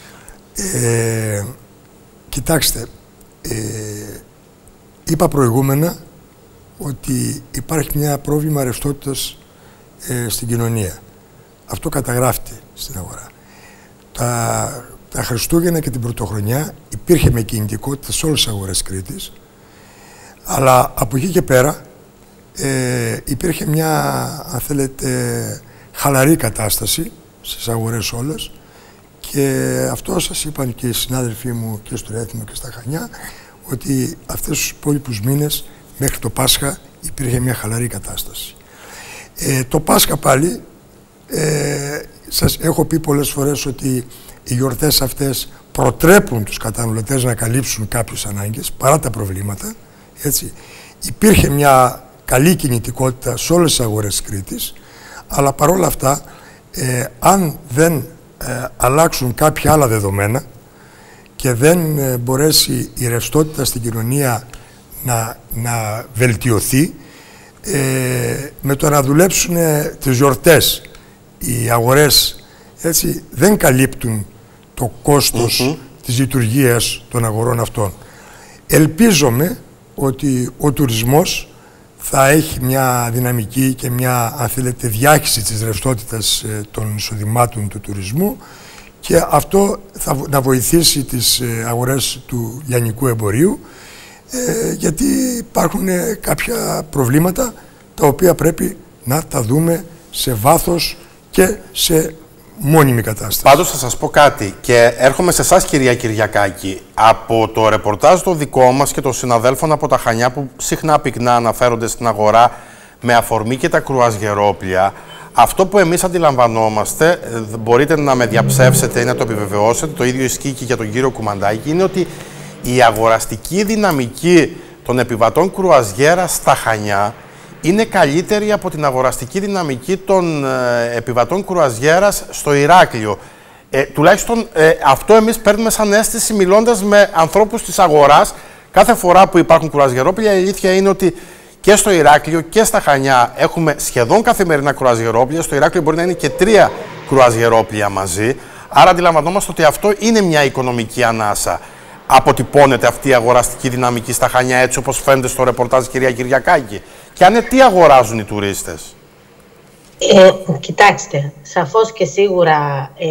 Ε, κοιτάξτε, ε, είπα προηγούμενα ότι υπάρχει μια πρόβλημα ρευστότητας ε, στην κοινωνία. Αυτό καταγράφεται στην αγορά. Τα, τα Χριστούγεννα και την Πρωτοχρονιά υπήρχε με κινητικότητα σε όλες τις αγορές Κρήτης, αλλά από εκεί και πέρα ε, υπήρχε μια, αν θέλετε, χαλαρή κατάσταση στις αγορές όλες, και αυτό σας είπαν και οι συνάδελφοί μου και στο Ρέθυμνο και στα Χανιά, ότι αυτές τους υπόλοιπους μήνες μέχρι το Πάσχα υπήρχε μια χαλαρή κατάσταση. Ε, το Πάσχα πάλι, ε, σας έχω πει πολλές φορές ότι οι γιορτές αυτές προτρέπουν τους καταναλωτές να καλύψουν κάποιες ανάγκες παρά τα προβλήματα. Έτσι. Υπήρχε μια καλή κινητικότητα σε όλες τις αγορές της Κρήτης, αλλά παρόλα αυτά, ε, αν δεν ε, αλλάξουν κάποια άλλα δεδομένα και δεν ε, μπορέσει η ρευστότητα στην κοινωνία να, να βελτιωθεί, ε, με το να δουλέψουν ε, τις γιορτές οι αγορές, έτσι, δεν καλύπτουν το κόστος mm-hmm. της λειτουργίας των αγορών αυτών. Ελπίζομαι ότι ο τουρισμός θα έχει μια δυναμική και μια, αν θέλετε, διάχυση της ρευστότητας ε, των εισοδημάτων του τουρισμού, και αυτό θα να βοηθήσει τις ε, αγορές του λιανικού εμπορίου, ε, γιατί υπάρχουν ε, κάποια προβλήματα τα οποία πρέπει να τα δούμε σε βάθος και σε μόνιμη κατάσταση. Πάντως θα σας πω κάτι, και έρχομαι σε εσάς, κυρία Κυριακάκη, από το ρεπορτάζ το δικό μας και των συναδέλφων από τα Χανιά, που συχνά πυκνά αναφέρονται στην αγορά με αφορμή και τα κρουαζιερόπλια. Αυτό που εμείς αντιλαμβανόμαστε, μπορείτε να με διαψεύσετε ή να το επιβεβαιώσετε, το ίδιο ισχύει και για τον κύριο Κουμαντάκη, είναι ότι η αγοραστική δυναμική των επιβατών κρουαζιέρα στα Χανιά είναι καλύτερη από την αγοραστική δυναμική των ε, επιβατών κρουαζιέρας στο Ηράκλειο. Ε, τουλάχιστον ε, αυτό εμείς παίρνουμε σαν αίσθηση μιλώντας με ανθρώπους της αγοράς. Κάθε φορά που υπάρχουν κρουαζιερόπλια, η αλήθεια είναι ότι και στο Ηράκλειο και στα Χανιά έχουμε σχεδόν καθημερινά κρουαζιερόπλια. Στο Ηράκλειο μπορεί να είναι και τρία κρουαζιερόπλια μαζί. Άρα αντιλαμβανόμαστε ότι αυτό είναι μια οικονομική ανάσα. Αποτυπώνεται αυτή η αγοραστική δυναμική στα Χανιά, έτσι όπως φαίνεται στο ρεπορτάζ, κυρία Κυριακάκη? Και αν είναι, τι αγοράζουν οι τουρίστες? Ε, κοιτάξτε, σαφώς και σίγουρα ε,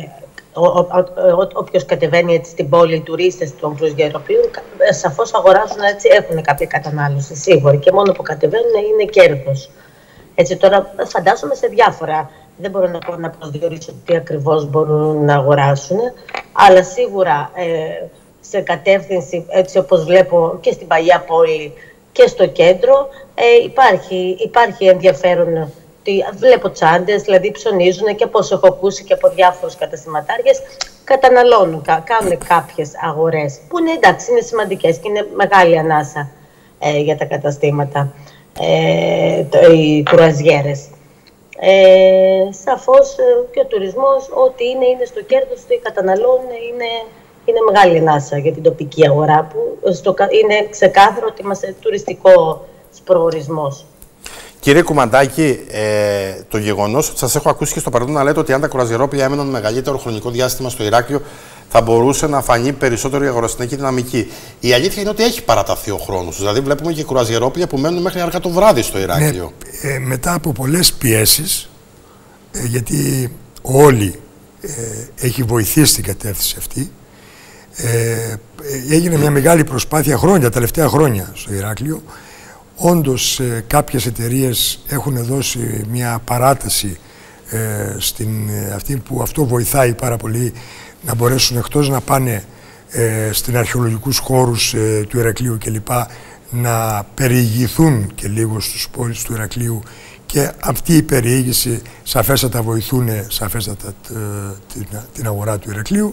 όποιος κατεβαίνει έτσι στην πόλη, οι τουρίστες των κρουαζιεροπλοίων, σαφώς αγοράζουν, έτσι, έχουν κάποια κατανάλωση σίγουρα, και μόνο που κατεβαίνουν είναι κέρδος. Έτσι, τώρα φαντάζομαι σε διάφορα, δεν μπορώ να, πω, να προσδιορίσω τι ακριβώς μπορούν να αγοράσουν, αλλά σίγουρα ε, σε κατεύθυνση, έτσι όπως βλέπω και στην παλιά πόλη και στο κέντρο, ε, υπάρχει, υπάρχει ενδιαφέρον. Βλέπω τσάντες, δηλαδή ψωνίζουν, και από όσο έχω ακούσει και από διάφορους καταστηματάριες, καταναλώνουν, κάνουν κάποιες αγορές που είναι, εντάξει, είναι σημαντικές και είναι μεγάλη ανάσα ε, για τα καταστήματα, ε, το, οι κρουαζιέρες. Ε, σαφώς ε, και ο τουρισμός, ό,τι είναι, είναι στο κέρδος του, καταναλώνουν, είναι, είναι μεγάλη ανάσα για την τοπική αγορά, που στο, είναι ξεκάθαρο ότι είμαστε τουριστικό προορισμός. Κύριε Κουμαντάκη, ε, το γεγονός ότι σας έχω ακούσει και στο παρελθόν να λέτε ότι αν τα κρουαζιερόπλια έμεναν μεγαλύτερο χρονικό διάστημα στο Ηράκλειο, θα μπορούσε να φανεί περισσότερο η αγοραστική δυναμική. Η αλήθεια είναι ότι έχει παραταθεί ο χρόνος. Δηλαδή, βλέπουμε και κρουαζιερόπλια που μένουν μέχρι αργά το βράδυ στο Ηράκλειο. Ναι, ε, μετά από πολλές πιέσεις, ε, γιατί όλοι ε, έχει βοηθήσει την κατεύθυνση αυτή, ε, έγινε μια μεγάλη προσπάθεια χρόνια, τα τελευταία χρόνια στο Ηράκλειο, Όντως ε, κάποιες εταιρείες έχουν δώσει μια παράταση ε, στην, ε, αυτή που αυτό βοηθάει πάρα πολύ να μπορέσουν εκτός να πάνε ε, στην αρχαιολογικούς χώρους ε, του Ηρακλείου κλπ. Να περιηγηθούν και λίγο στους πόλεις του Ηρακλείου, και αυτή η περιήγηση σαφέστατα βοηθούν σαφέστατα την, την αγορά του Ηρακλείου.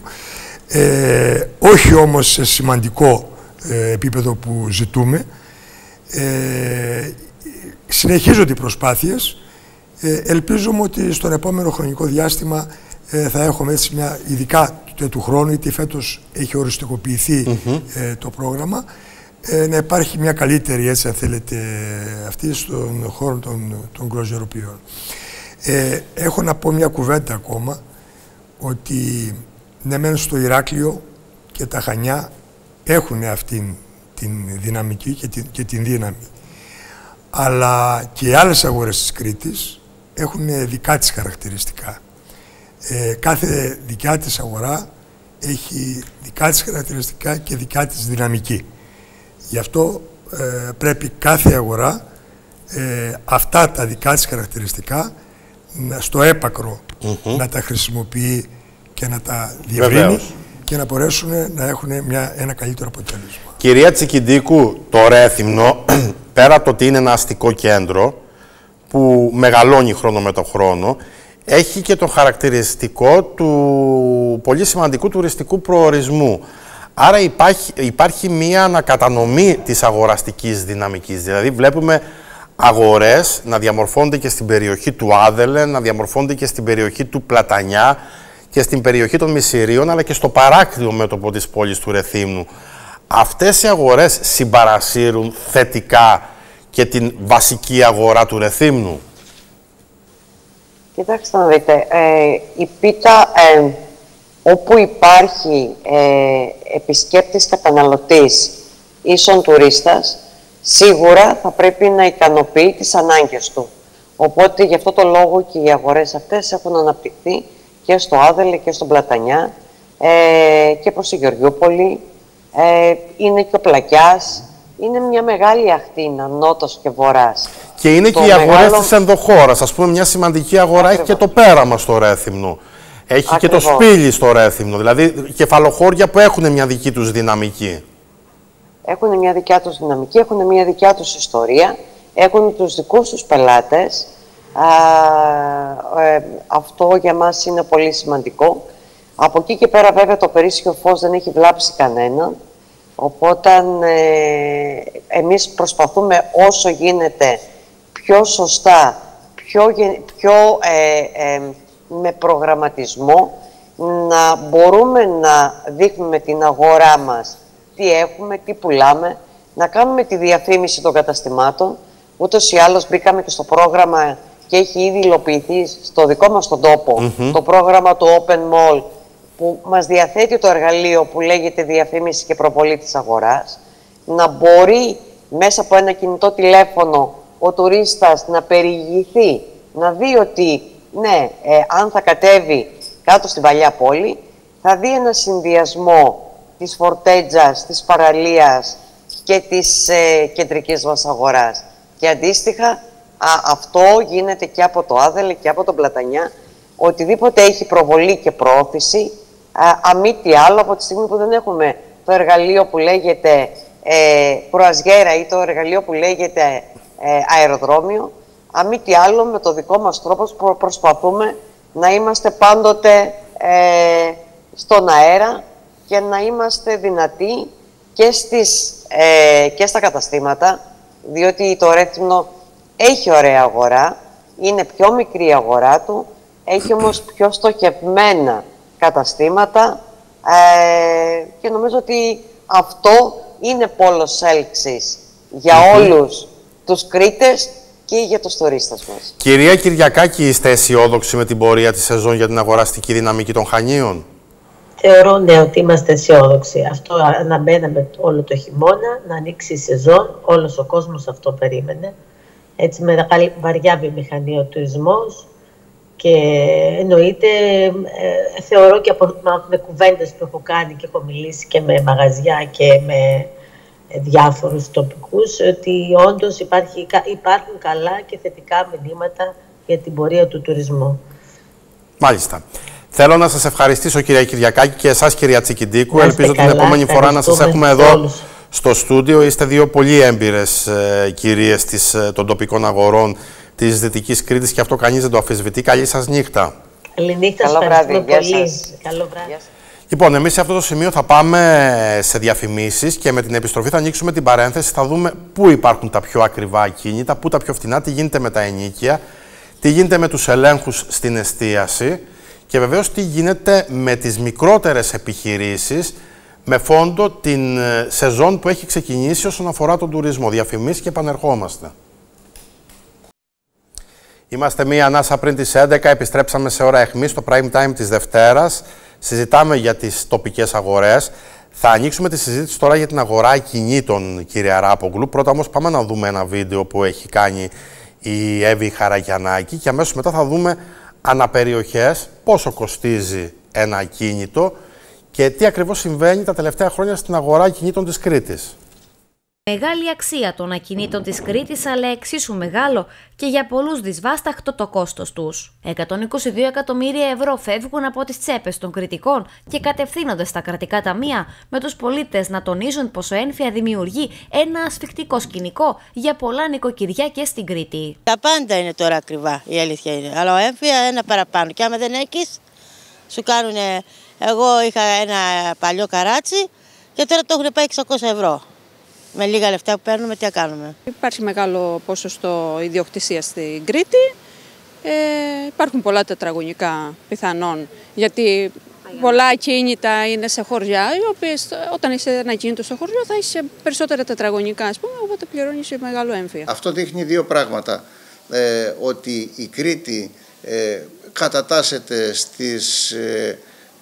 Ε, όχι όμως σε σημαντικό ε, επίπεδο που ζητούμε. Ε, συνεχίζονται οι προσπάθειες. Ε, ελπίζουμε ότι στον επόμενο χρονικό διάστημα ε, θα έχουμε έτσι μια, ειδικά του χρόνου, γιατί φέτος έχει οριστικοποιηθεί mm-hmm. ε, το πρόγραμμα, ε, να υπάρχει μια καλύτερη, έτσι αν θέλετε, αυτή στον χώρο των, των κρουαζιεροποιών. Ε, έχω να πω μια κουβέντα ακόμα, ότι ναι μεν στο Ηράκλειο και τα Χανιά έχουν αυτήν την δυναμική και την, και την δύναμη, αλλά και οι άλλες αγορές της Κρήτης έχουν δικά της χαρακτηριστικά. Ε, κάθε δικιά της αγορά έχει δικά της χαρακτηριστικά και δικά της δυναμική. Γι' αυτό ε, πρέπει κάθε αγορά ε, αυτά τα δικά της χαρακτηριστικά να, στο έπακρο mm-hmm. να τα χρησιμοποιεί και να τα διευρύνει. Βεβαίως. Και να μπορέσουν να έχουν μια, ένα καλύτερο αποτέλεσμα. Κυρία Τσικιντίκου, το Ρέθυμνο, πέρα από το ότι είναι ένα αστικό κέντρο που μεγαλώνει χρόνο με το χρόνο, έχει και το χαρακτηριστικό του πολύ σημαντικού τουριστικού προορισμού. Άρα υπάρχει, υπάρχει μία ανακατανομή της αγοραστικής δυναμικής. Δηλαδή βλέπουμε αγορές να διαμορφώνονται και στην περιοχή του Άδελε, να διαμορφώνονται και στην περιοχή του Πλατανιά και στην περιοχή των Μυσηρίων, αλλά και στο παράκτιο μέτωπο της πόλης του Ρεθύμνου. Αυτές οι αγορές συμπαρασύρουν θετικά και την βασική αγορά του Ρεθύμνου. Κοιτάξτε να δείτε, ε, η Πίτα, ε, όπου υπάρχει ε, επισκέπτης καταναλωτής ίσον τουρίστας, σίγουρα θα πρέπει να ικανοποιεί τις ανάγκες του. Οπότε γι' αυτό το λόγο και οι αγορές αυτές έχουν αναπτυχθεί και στο Άδελε και στον Πλατανιά ε, και προς τη Γεωργιούπολη. Ε, είναι και ο Πλακιάς. Είναι μια μεγάλη αχτίνα, νότος και βορράς. Και είναι το και οι αγορές μεγάλο... της ενδοχώρας. Ας πούμε, μια σημαντική αγορά Ακριβώς. Έχει και το Πέραμα στο Ρέθυμνο. Έχει Ακριβώς. Και το Σπήλι στο Ρέθυμνο. Δηλαδή, κεφαλοχώρια που έχουν μια δική τους δυναμική. Έχουν μια δικιά τους δυναμική, έχουν μια δικιά τους ιστορία, έχουν τους δικούς τους πελάτες. Α, ε, αυτό για μας είναι πολύ σημαντικό. Από εκεί και πέρα βέβαια το περίσσιο φως δεν έχει βλάψει κανέναν. Οπότε ε, εμείς προσπαθούμε όσο γίνεται πιο σωστά, πιο, πιο ε, ε, με προγραμματισμό, να μπορούμε να δείχνουμε την αγορά μας τι έχουμε, τι πουλάμε, να κάνουμε τη διαφήμιση των καταστημάτων. Ούτως ή άλλως μπήκαμε και στο πρόγραμμα και έχει ήδη υλοποιηθεί στο δικό μας τον τόπο mm-hmm. το πρόγραμμα του Open Mall, που μας διαθέτει το εργαλείο που λέγεται διαφήμιση και προβολή της αγοράς, να μπορεί μέσα από ένα κινητό τηλέφωνο ο τουρίστας να περιηγηθεί, να δει ότι ναι, ε, αν θα κατέβει κάτω στην παλιά πόλη, θα δει ένα συνδυασμό της Φορτέτζας, της παραλίας και της ε, κεντρικής μας αγοράς. Και αντίστοιχα, α, αυτό γίνεται και από το Άδελε και από τον Πλατανιά. Οτιδήποτε έχει προβολή και προώθηση, αμή τι άλλο, από τη στιγμή που δεν έχουμε το εργαλείο που λέγεται ε, κρουαζιέρα ή το εργαλείο που λέγεται ε, αεροδρόμιο, αμή τι άλλο, με το δικό μας τρόπο προ, προσπαθούμε να είμαστε πάντοτε ε, στον αέρα και να είμαστε δυνατοί και, στις, ε, και στα καταστήματα, διότι το Ρέθυμνο έχει ωραία αγορά, είναι πιο μικρή η αγορά του, έχει όμως πιο στοχευμένα καταστήματα ε, και νομίζω ότι αυτό είναι πόλος έλξης για mm-hmm. όλους τους Κρήτες και για τους τουρίστες μας. Κυρία Κυριακάκη, είστε αισιόδοξοι με την πορεία της σεζόν για την αγοραστική δυναμική των Χανίων? Θεωρώ ναι ότι είμαστε αισιόδοξοι. Αυτό αναμέναμε όλο το χειμώνα, να ανοίξει η σεζόν, όλος ο κόσμος αυτό περίμενε. Έτσι με βαριά βιομηχανία ο τουρισμός. Και εννοείται, ε, θεωρώ και από με κουβέντες που έχω κάνει και έχω μιλήσει και με μαγαζιά και με διάφορους τοπικούς ότι όντως υπάρχει, υπάρχουν καλά και θετικά μηνύματα για την πορεία του τουρισμού. Μάλιστα. Θέλω να σας ευχαριστήσω, κυρία Κυριακάκη, και εσάς, κυρία Τσικιντίκου. Να Ελπίζω καλά, την επόμενη φορά να σας έχουμε εδώ όλους στο στούντιο. Είστε δύο πολύ έμπειρες ε, κυρίες της, ε, των τοπικών αγορών της Δυτικής Κρήτης και αυτό κανείς δεν το αμφισβητεί. Καλή σας νύχτα. Καλή νύχτα, Καλό βράδυ. πολύ. Καλό βράδυ. Λοιπόν, εμείς σε αυτό το σημείο θα πάμε σε διαφημίσεις και με την επιστροφή θα ανοίξουμε την παρένθεση. Θα δούμε πού υπάρχουν τα πιο ακριβά ακίνητα, πού τα πιο φτηνά, τι γίνεται με τα ενοίκια, τι γίνεται με τους ελέγχους στην εστίαση και βεβαίως τι γίνεται με τις μικρότερες επιχειρήσεις με φόντο την σεζόν που έχει ξεκινήσει όσον αφορά τον τουρισμό. Διαφημίσεις και επανερχόμαστε. Είμαστε μία ανάσα πριν τις έντεκα, επιστρέψαμε σε ώρα αιχμής στο prime time της Δευτέρας. Συζητάμε για τις τοπικές αγορές. Θα ανοίξουμε τη συζήτηση τώρα για την αγορά ακινήτων, κύριε Αράπογλου. Πρώτα όμως πάμε να δούμε ένα βίντεο που έχει κάνει η Εύη Χαραγιαννάκη και αμέσως μετά θα δούμε αναπεριοχές πόσο κοστίζει ένα ακίνητο και τι ακριβώς συμβαίνει τα τελευταία χρόνια στην αγορά ακινήτων της Κρήτης. Μεγάλη αξία των ακινήτων της Κρήτης, αλλά εξίσου μεγάλο και για πολλούς δυσβάσταχτο το κόστος τους. εκατόν είκοσι δύο εκατομμύρια ευρώ φεύγουν από τις τσέπες των Κρητικών και κατευθύνονται στα κρατικά ταμεία, με τους πολίτες να τονίζουν πως ο ΕΝΦΙΑ δημιουργεί ένα ασφικτικό σκηνικό για πολλά νοικοκυριά και στην Κρήτη. Τα πάντα είναι τώρα ακριβά, η αλήθεια είναι. Αλλά ο ΕΝΦΙΑ ένα παραπάνω. Και άμα δεν έχεις, σου κάνουν. Εγώ είχα ένα παλιό καράτσι και τώρα το έχουν πάει εξακόσια ευρώ. Με λίγα λεφτά που παίρνουμε, τι κάνουμε. Υπάρχει μεγάλο ποσοστό ιδιοκτησίας στην Κρήτη. Ε, υπάρχουν πολλά τετραγωνικά πιθανόν, γιατί πολλά ακίνητα είναι σε χωριά, οι οποίες όταν είσαι ένα ακίνητο στο χωριό θα είσαι περισσότερα τετραγωνικά, ας πούμε, οπότε πληρώνεις μεγάλο έμφυα. Αυτό δείχνει δύο πράγματα. Ε, ότι η Κρήτη ε, κατατάσσεται στις ε,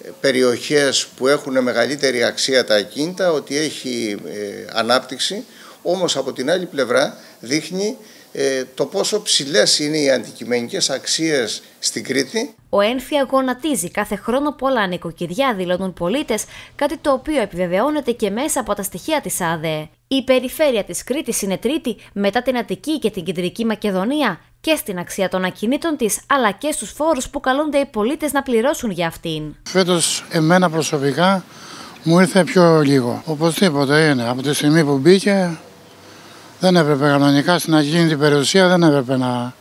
περιοχές που έχουν μεγαλύτερη αξία τα ακίνητα, ότι έχει ε, ανάπτυξη, όμως από την άλλη πλευρά δείχνει ε, το πόσο ψηλές είναι οι αντικειμενικές αξίες στην Κρήτη. Ο ΕΝΦΙΑ γονατίζει κάθε χρόνο πολλά νοικοκυριά, δηλώνουν πολίτες, κάτι το οποίο επιβεβαιώνεται και μέσα από τα στοιχεία της ΑΔΕ. Η περιφέρεια της Κρήτης είναι τρίτη μετά την Αττική και την Κεντρική Μακεδονία και στην αξία των ακινήτων της, αλλά και στους φόρους που καλούνται οι πολίτες να πληρώσουν για αυτήν. Φέτος εμένα προσωπικά μου ήρθε πιο λίγο. Οπωσδήποτε είναι. Από τη στιγμή που μπήκε δεν έπρεπε κανονικά στην ακίνητη περιουσία, δεν έπρεπε να,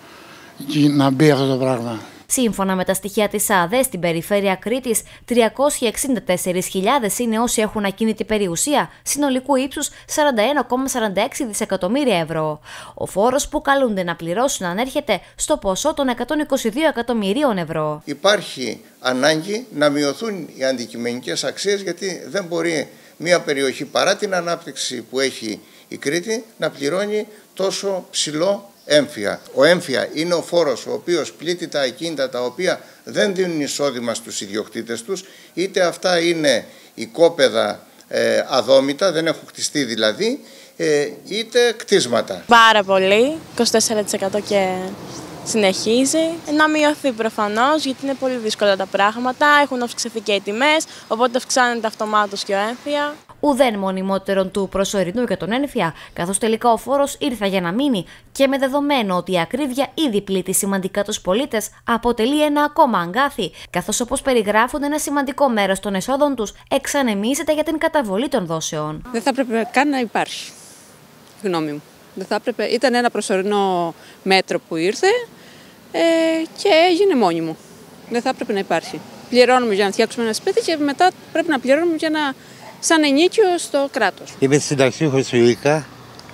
να μπει αυτό το πράγμα. Σύμφωνα με τα στοιχεία της ΑΔΕ, στην περιφέρεια Κρήτης, τριακόσιες εξήντα τέσσερις χιλιάδες είναι όσοι έχουν ακίνητη περιουσία, συνολικού ύψους σαράντα ένα κόμμα σαράντα έξι δισεκατομμύρια ευρώ. Ο φόρος που καλούνται να πληρώσουν ανέρχεται στο ποσό των εκατόν είκοσι δύο εκατομμυρίων ευρώ. Υπάρχει ανάγκη να μειωθούν οι αντικειμενικές αξίες, γιατί δεν μπορεί μια περιοχή, παρά την ανάπτυξη που έχει η Κρήτη, να πληρώνει τόσο ψηλό έμφυα. Ο έμφυα είναι ο φόρος ο οποίος πλήττει τα ακίνητα τα οποία δεν δίνουν εισόδημα στους ιδιοκτήτες τους, είτε αυτά είναι οικόπεδα ε, αδόμητα, δεν έχουν χτιστεί δηλαδή, ε, είτε κτίσματα. Πάρα πολύ, είκοσι τέσσερα τοις εκατό και συνεχίζει. Να μειωθεί προφανώς, γιατί είναι πολύ δύσκολα τα πράγματα, έχουν αυξηθεί και οι τιμές, οπότε αυξάνεται αυτομάτως και ο έμφυα. Ουδέν μονιμότερον του προσωρινού για τον έμφυα, καθώς τελικά ο φόρος ήρθε για να μείνει και με δεδομένο ότι η ακρίβεια ήδη πλήττει σημαντικά τους πολίτες, αποτελεί ένα ακόμα αγκάθι, καθώς όπως περιγράφουν ένα σημαντικό μέρος των εσόδων τους εξανεμίζεται για την καταβολή των δόσεων. Δεν θα έπρεπε καν να υπάρχει, γνώμη μου. Δεν θα έπρεπε, ήταν ένα προσωρινό μέτρο που ήρθε ε, και έγινε μόνιμο. Δεν θα έπρεπε να υπάρχει. Πληρώνουμε για να φτιάξουμε ένα σπίτι και μετά πρέπει να πληρώνουμε για να σαν ενίκιο στο κράτος. Είμαι συνταξιούχος του ΙΚΑ,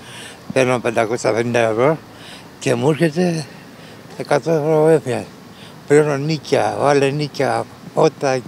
παίρνω πεντακόσια πενήντα ευρώ και μου έρχεται εκατό ευρώ έμφυα. Παίρνω νίκια, βάλε νίκια, ότα,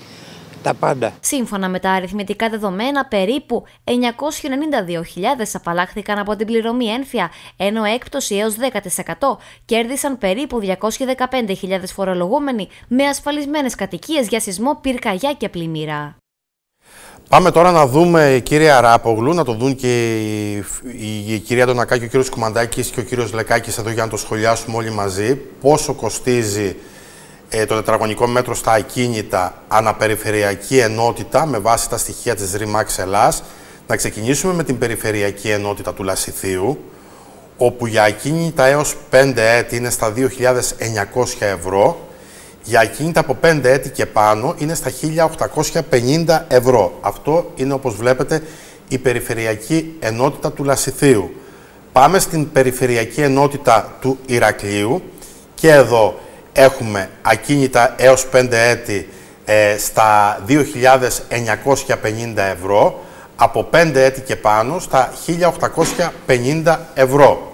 τα πάντα. Σύμφωνα με τα αριθμητικά δεδομένα, περίπου εννιακόσιες ενενήντα δύο χιλιάδες απαλλάχθηκαν από την πληρωμή έμφυα, ενώ έκπτωση έως δέκα τοις εκατό κέρδισαν περίπου διακόσιες δεκαπέντε χιλιάδες φορολογούμενοι με ασφαλισμένες κατοικίες για σεισμό, πυρκαγιά και πλημμύρα. Πάμε τώρα να δούμε, κύριε Αράπογλου, να το δουν και η, η, η κυρία Ντονακάκη, ο κύριος Κουμαντάκης και ο κύριος Λεκάκης εδώ για να το σχολιάσουμε όλοι μαζί. Πόσο κοστίζει ε, το τετραγωνικό μέτρο στα ακίνητα αναπεριφερειακή ενότητα με βάση τα στοιχεία της Ρήμαξ Ελλάς. Να ξεκινήσουμε με την περιφερειακή ενότητα του Λασιθίου, όπου για ακίνητα έως πέντε έτη είναι στα δύο χιλιάδες εννιακόσια ευρώ, για ακίνητα από πέντε έτη και πάνω είναι στα χίλια οκτακόσια πενήντα ευρώ. Αυτό είναι, όπως βλέπετε, η περιφερειακή ενότητα του Λασιθίου. Πάμε στην περιφερειακή ενότητα του Ηρακλείου και εδώ έχουμε ακίνητα έως πέντε έτη ε, στα δύο χιλιάδες εννιακόσια πενήντα ευρώ, από πέντε έτη και πάνω στα χίλια οκτακόσια πενήντα ευρώ.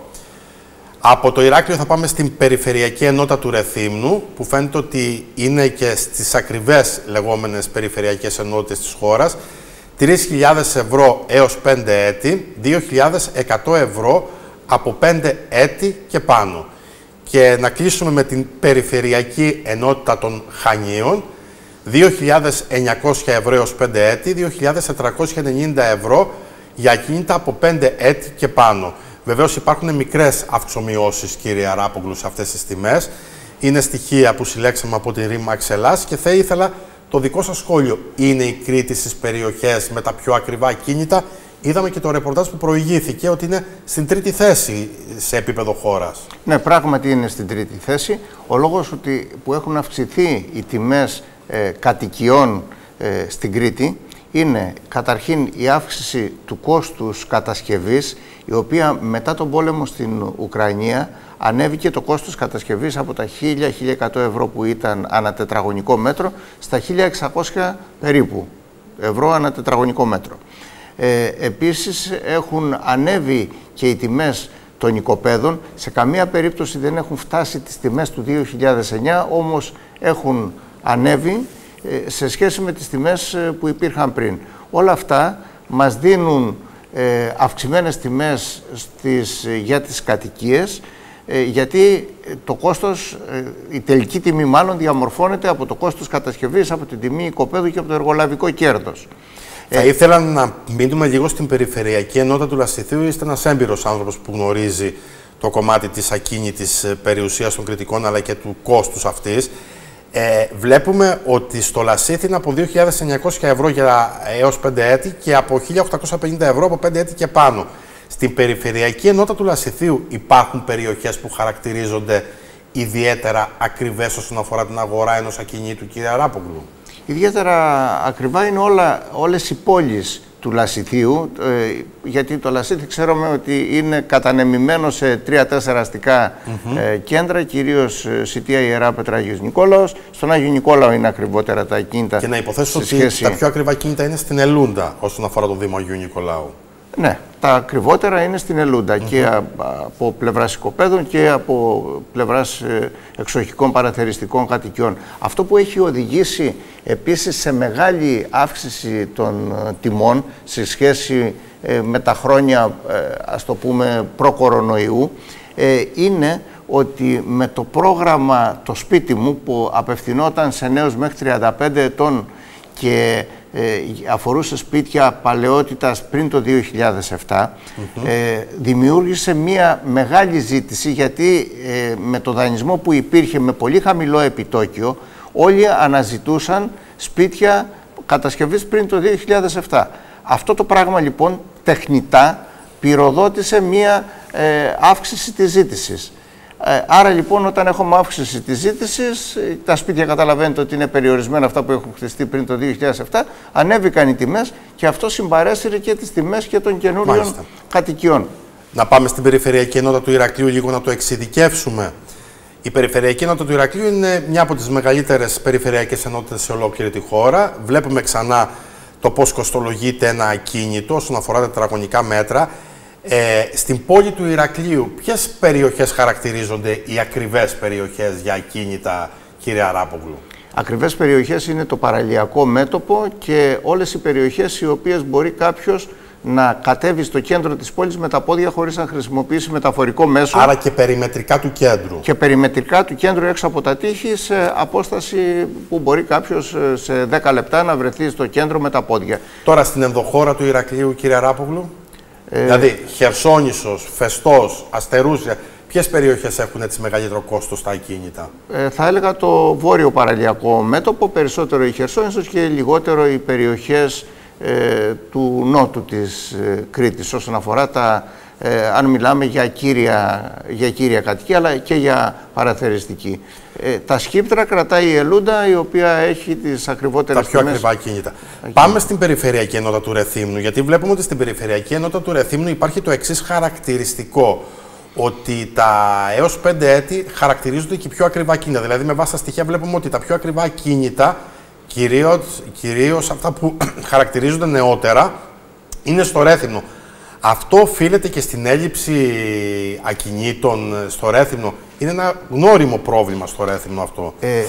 Από το Ηράκλειο θα πάμε στην περιφερειακή ενότητα του Ρεθύμνου, που φαίνεται ότι είναι και στις ακριβές λεγόμενες περιφερειακές ενότητες της χώρας, τρεις χιλιάδες ευρώ έως πέντε έτη, δύο χιλιάδες εκατό ευρώ από πέντε έτη και πάνω. Και να κλείσουμε με την περιφερειακή ενότητα των Χανίων, δύο χιλιάδες εννιακόσια ευρώ έως πέντε έτη, δύο χιλιάδες τετρακόσια ενενήντα ευρώ για ακίνητα από πέντε έτη και πάνω. Βεβαίως υπάρχουν μικρές αυξομοιώσεις, κύριε Αράπογλου, σε αυτές τις τιμές. Είναι στοιχεία που συλλέξαμε από τη Ρήμαξ Ελλάς και θα ήθελα το δικό σας σχόλιο. Είναι η Κρήτη στις περιοχές με τα πιο ακριβά ακίνητα? Είδαμε και το ρεπορτάζ που προηγήθηκε ότι είναι στην τρίτη θέση σε επίπεδο χώρας. Ναι, πράγματι είναι στην τρίτη θέση. Ο λόγος ότι, που έχουν αυξηθεί οι τιμές ε, κατοικιών ε, στην Κρήτη είναι καταρχήν η αύξηση του κόστους κατασκευής, η οποία μετά τον πόλεμο στην Ουκρανία ανέβηκε το κόστος κατασκευής από τα χίλια με χίλια εκατό ευρώ που ήταν ανά τετραγωνικό μέτρο στα χίλια εξακόσια περίπου ευρώ ανά τετραγωνικό μέτρο. Ε, επίσης έχουν ανέβει και οι τιμές των οικοπαίδων. Σε καμία περίπτωση δεν έχουν φτάσει τις τιμές του δύο χιλιάδες εννιά, όμως έχουν ανέβει ε, σε σχέση με τις τιμές ε, που υπήρχαν πριν. Όλα αυτά μας δίνουν ε, αυξημένες τιμές στις, ε, για τις κατοικίες, ε, γιατί το κόστος, ε, η τελική τιμή μάλλον διαμορφώνεται από το κόστος κατασκευής, από την τιμή οικοπαίδου και από το εργολαβικό κέρδος. Θα ήθελα να μείνουμε λίγο στην περιφερειακή ενότητα του Λασιθίου. Είστε ένας έμπειρος άνθρωπος που γνωρίζει το κομμάτι της ακίνητης περιουσίας των Κρητικών αλλά και του κόστους αυτής. Ε, βλέπουμε ότι στο Λασίθι είναι από δύο χιλιάδες εννιακόσια ευρώ για έως πέντε έτη και από χίλια οκτακόσια πενήντα ευρώ από πέντε έτη και πάνω. Στην περιφερειακή ενότητα του Λασιθίου υπάρχουν περιοχές που χαρακτηρίζονται ιδιαίτερα ακριβές όσον αφορά την αγορά ενός ακινήτου, κύριε Αράπογλου? Ιδιαίτερα ακριβά είναι όλα, όλες οι πόλεις του Λασιθίου, ε, γιατί το Λασίθι ξέρουμε ότι είναι κατανεμημένο σε τρία-τέσσερα αστικά mm-hmm. ε, κέντρα, κυρίως ε, Σιτία, Ιεράπετρα, Άγιος Νικόλαος. Στον Άγιο Νικόλαο είναι ακριβότερα τα ακίνητα. Και να υποθέσω ότι σχέση... τα πιο ακριβά ακίνητα είναι στην Ελούντα όσον αφορά τον Δήμο Αγίου Νικολάου. Ναι, τα ακριβότερα είναι στην Ελούντα mm-hmm. και από πλευράς οικοπαίδων και από πλευράς εξοχικών παραθεριστικών κατοικιών. Αυτό που έχει οδηγήσει επίσης σε μεγάλη αύξηση των τιμών σε σχέση με τα χρόνια, ας το πούμε, προ-κορονοϊού, είναι ότι με το πρόγραμμα «Το σπίτι μου» που απευθυνόταν σε νέους μέχρι τριάντα πέντε ετών και ε, αφορούσε σπίτια παλαιότητας πριν το δύο χιλιάδες επτά, mm-hmm. ε, δημιούργησε μία μεγάλη ζήτηση, γιατί ε, με το δανεισμό που υπήρχε με πολύ χαμηλό επιτόκιο, όλοι αναζητούσαν σπίτια κατασκευής πριν το δύο χιλιάδες επτά. Αυτό το πράγμα λοιπόν τεχνητά πυροδότησε μία ε, αύξηση της ζήτησης. Ε, άρα λοιπόν, όταν έχουμε αύξηση της ζήτησης, τα σπίτια καταλαβαίνετε ότι είναι περιορισμένα, αυτά που έχουν χτιστεί πριν το δύο χιλιάδες επτά, ανέβηκαν οι τιμές και αυτό συμπαρέσυρε και τις τιμές και των καινούριων Μάλιστα. κατοικιών. Να πάμε στην περιφερειακή ενότητα του Ηρακλείου λίγο να το εξειδικεύσουμε. Η περιφερειακή ενότητα του Ηρακλείου είναι μια από τις μεγαλύτερες περιφερειακές ενότητες σε ολόκληρη τη χώρα. Βλέπουμε ξανά το πώς κοστολογείται ένα ακίνητο όσον αφορά τα τετραγωνικά μέτρα. Ε, στην πόλη του Ηρακλείου, ποιες περιοχές χαρακτηρίζονται οι ακριβές περιοχές για ακίνητα, κύριε Αράπογλου? Ακριβές περιοχές είναι το παραλιακό μέτωπο και όλες οι περιοχές οι οποίες μπορεί κάποιος να κατέβει στο κέντρο της πόλης με τα πόδια χωρίς να χρησιμοποιήσει μεταφορικό μέσο. Άρα και περιμετρικά του κέντρου. Και περιμετρικά του κέντρου έξω από τα τείχη, σε απόσταση που μπορεί κάποιος σε δέκα λεπτά να βρεθεί στο κέντρο με τα πόδια. Τώρα στην ενδοχώρα του Ηρακλείου, κύριε Αράπογλου, ε... δηλαδή Χερσόνησος, Φεστός, Αστερούσια, ποιες περιοχές έχουν έτσι μεγαλύτερο κόστος στα ακίνητα? Ε, θα έλεγα το βόρειο παραλιακό μέτωπο, περισσότερο η Χερσόνησος και λιγότερο οι περιοχές ε, του νότου της ε, Κρήτης όσον αφορά τα, ε, αν μιλάμε για κύρια, για κύρια κατοικία αλλά και για παραθεριστική. Ε, τα Σκύπτρα κρατάει η Ελούντα, η οποία έχει τις ακριβότερες τα πιο τιμές. ακριβά κίνητα. Πάμε στην περιφερειακή ενότητα του Ρεθύμνου, γιατί βλέπουμε ότι στην περιφερειακή ενότητα του Ρεθύμνου υπάρχει το εξής χαρακτηριστικό, ότι τα έως πέντε έτη χαρακτηρίζονται και πιο ακριβά κίνητα. Δηλαδή, με βάση τα στοιχεία βλέπουμε ότι τα πιο ακριβά κίνητα, κυρίως, κυρίως αυτά που χαρακτηρίζονται νεότερα, είναι στο Ρέθυμνο. Αυτό οφείλεται και στην έλλειψη ακινήτων στο Ρέθυμνο. Είναι ένα γνώριμο πρόβλημα στο Ρέθυμνο αυτό. Ε,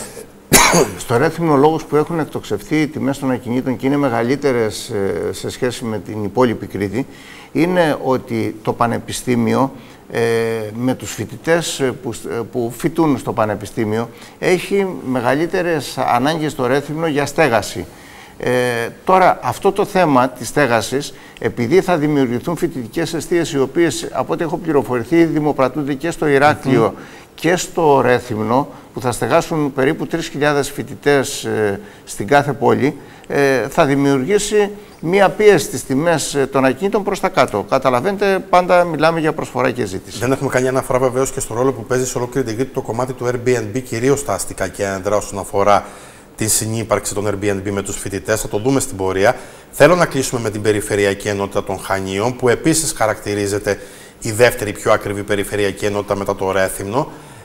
στο Ρέθυμνο, ο λόγος που έχουν εκτοξευθεί οι τιμές των ακινήτων και είναι μεγαλύτερες ε, σε σχέση με την υπόλοιπη Κρήτη, είναι ότι το Πανεπιστήμιο ε, με τους φοιτητές που, που φοιτούν στο Πανεπιστήμιο έχει μεγαλύτερες ανάγκες στο Ρέθυμνο για στέγαση. Ε, τώρα, αυτό το θέμα της στέγασης, επειδή θα δημιουργηθούν φοιτητικές εστίες οι οποίες, από ό,τι έχω πληροφορηθεί, δημοπρατούνται και στο Ηράκλειο mm-hmm. και στο Ρέθυμνο, που θα στεγάσουν περίπου τρεις χιλιάδες φοιτητές ε, στην κάθε πόλη, ε, θα δημιουργήσει μία πίεση στις τιμές των ακινήτων προς τα κάτω. Καταλαβαίνετε, πάντα μιλάμε για προσφορά και ζήτηση. Δεν έχουμε κάνει αναφορά βεβαίως και στο ρόλο που παίζει σε ολόκληρη την Κρήτη το κομμάτι του Airbnb, κυρίως στα αστικά κέντρα, όσον αφορά τη συνύπαρξη των Airbnb με τους φοιτητές. Θα το δούμε στην πορεία. Θέλω να κλείσουμε με την περιφερειακή ενότητα των Χανίων, που επίσης χαρακτηρίζεται η δεύτερη πιο ακριβή περιφερειακή ενότητα μετά το Ρέθυμνο.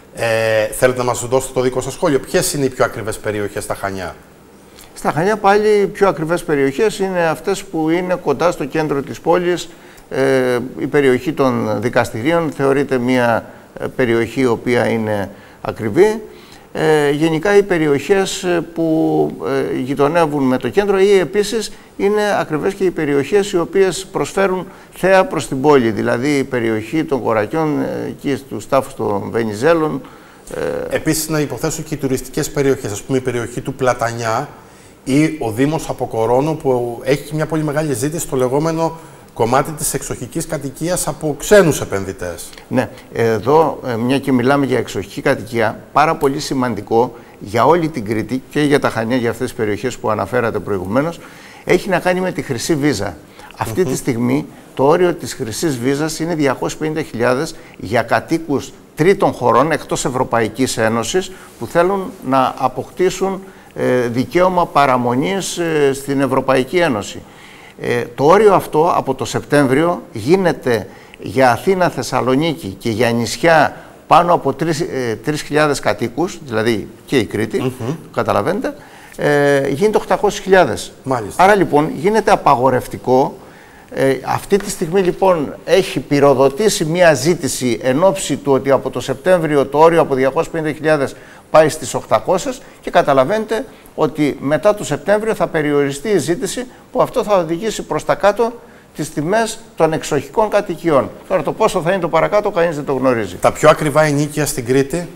Ε, θέλετε να μας δώσετε το δικό σας σχόλιο? Ποιες είναι οι πιο ακριβές περιοχές στα Χανιά? Στα Χανιά πάλι οι πιο ακριβές περιοχές είναι αυτές που είναι κοντά στο κέντρο της πόλης. Ε, η περιοχή των δικαστηρίων θεωρείται μια περιοχή η οποία είναι ακριβή. Ε, γενικά οι περιοχές που ε, γειτονεύουν με το κέντρο ή επίσης είναι ακριβές και οι περιοχές οι οποίες προσφέρουν θέα προς την πόλη. Δηλαδή η περιοχή των Κορακιών, ε, εκεί στους τάφους των Βενιζέλων. Ε... Επίσης να υποθέσω και οι τουριστικές περιοχές, ας πούμε η περιοχή του Πλατανιά ή ο Δήμος Αποκορώνου, που έχει μια πολύ μεγάλη ζήτηση στο λεγόμενο κομμάτι της εξοχικής κατοικίας από ξένους επενδυτές. Ναι, εδώ μια και μιλάμε για εξοχική κατοικία, πάρα πολύ σημαντικό για όλη την Κρήτη και για τα Χανιά, για αυτές τις περιοχές που αναφέρατε προηγουμένως, έχει να κάνει με τη χρυσή βίζα. Αυτή mm-hmm. τη στιγμή το όριο της χρυσής βίζας είναι διακόσιες πενήντα χιλιάδες για κατοίκους τρίτων χωρών εκτός Ευρωπαϊκής Ένωσης που θέλουν να αποκτήσουν ε, δικαίωμα παραμονής ε, στην Ευρωπαϊκή Ένωση. Ε, το όριο αυτό από το Σεπτέμβριο γίνεται για Αθήνα, Θεσσαλονίκη και για νησιά πάνω από τρεις χιλιάδες κατοίκους, δηλαδή και η Κρήτη, mm-hmm. καταλαβαίνετε, ε, γίνεται οκτακόσιες χιλιάδες. Μάλιστα. Άρα λοιπόν γίνεται απαγορευτικό. Ε, αυτή τη στιγμή λοιπόν έχει πυροδοτήσει μια ζήτηση εν ώψη του ότι από το Σεπτέμβριο το όριο από διακόσιες πενήντα χιλιάδες πάει στις οκτακόσιες και καταλαβαίνετε ότι μετά το Σεπτέμβριο θα περιοριστεί η ζήτηση, που αυτό θα οδηγήσει προς τα κάτω τις τιμές των εξοχικών κατοικιών. Τώρα το πόσο θα είναι το παρακάτω κανείς δεν το γνωρίζει. Τα πιο ακριβά ενοίκια στην Κρήτη?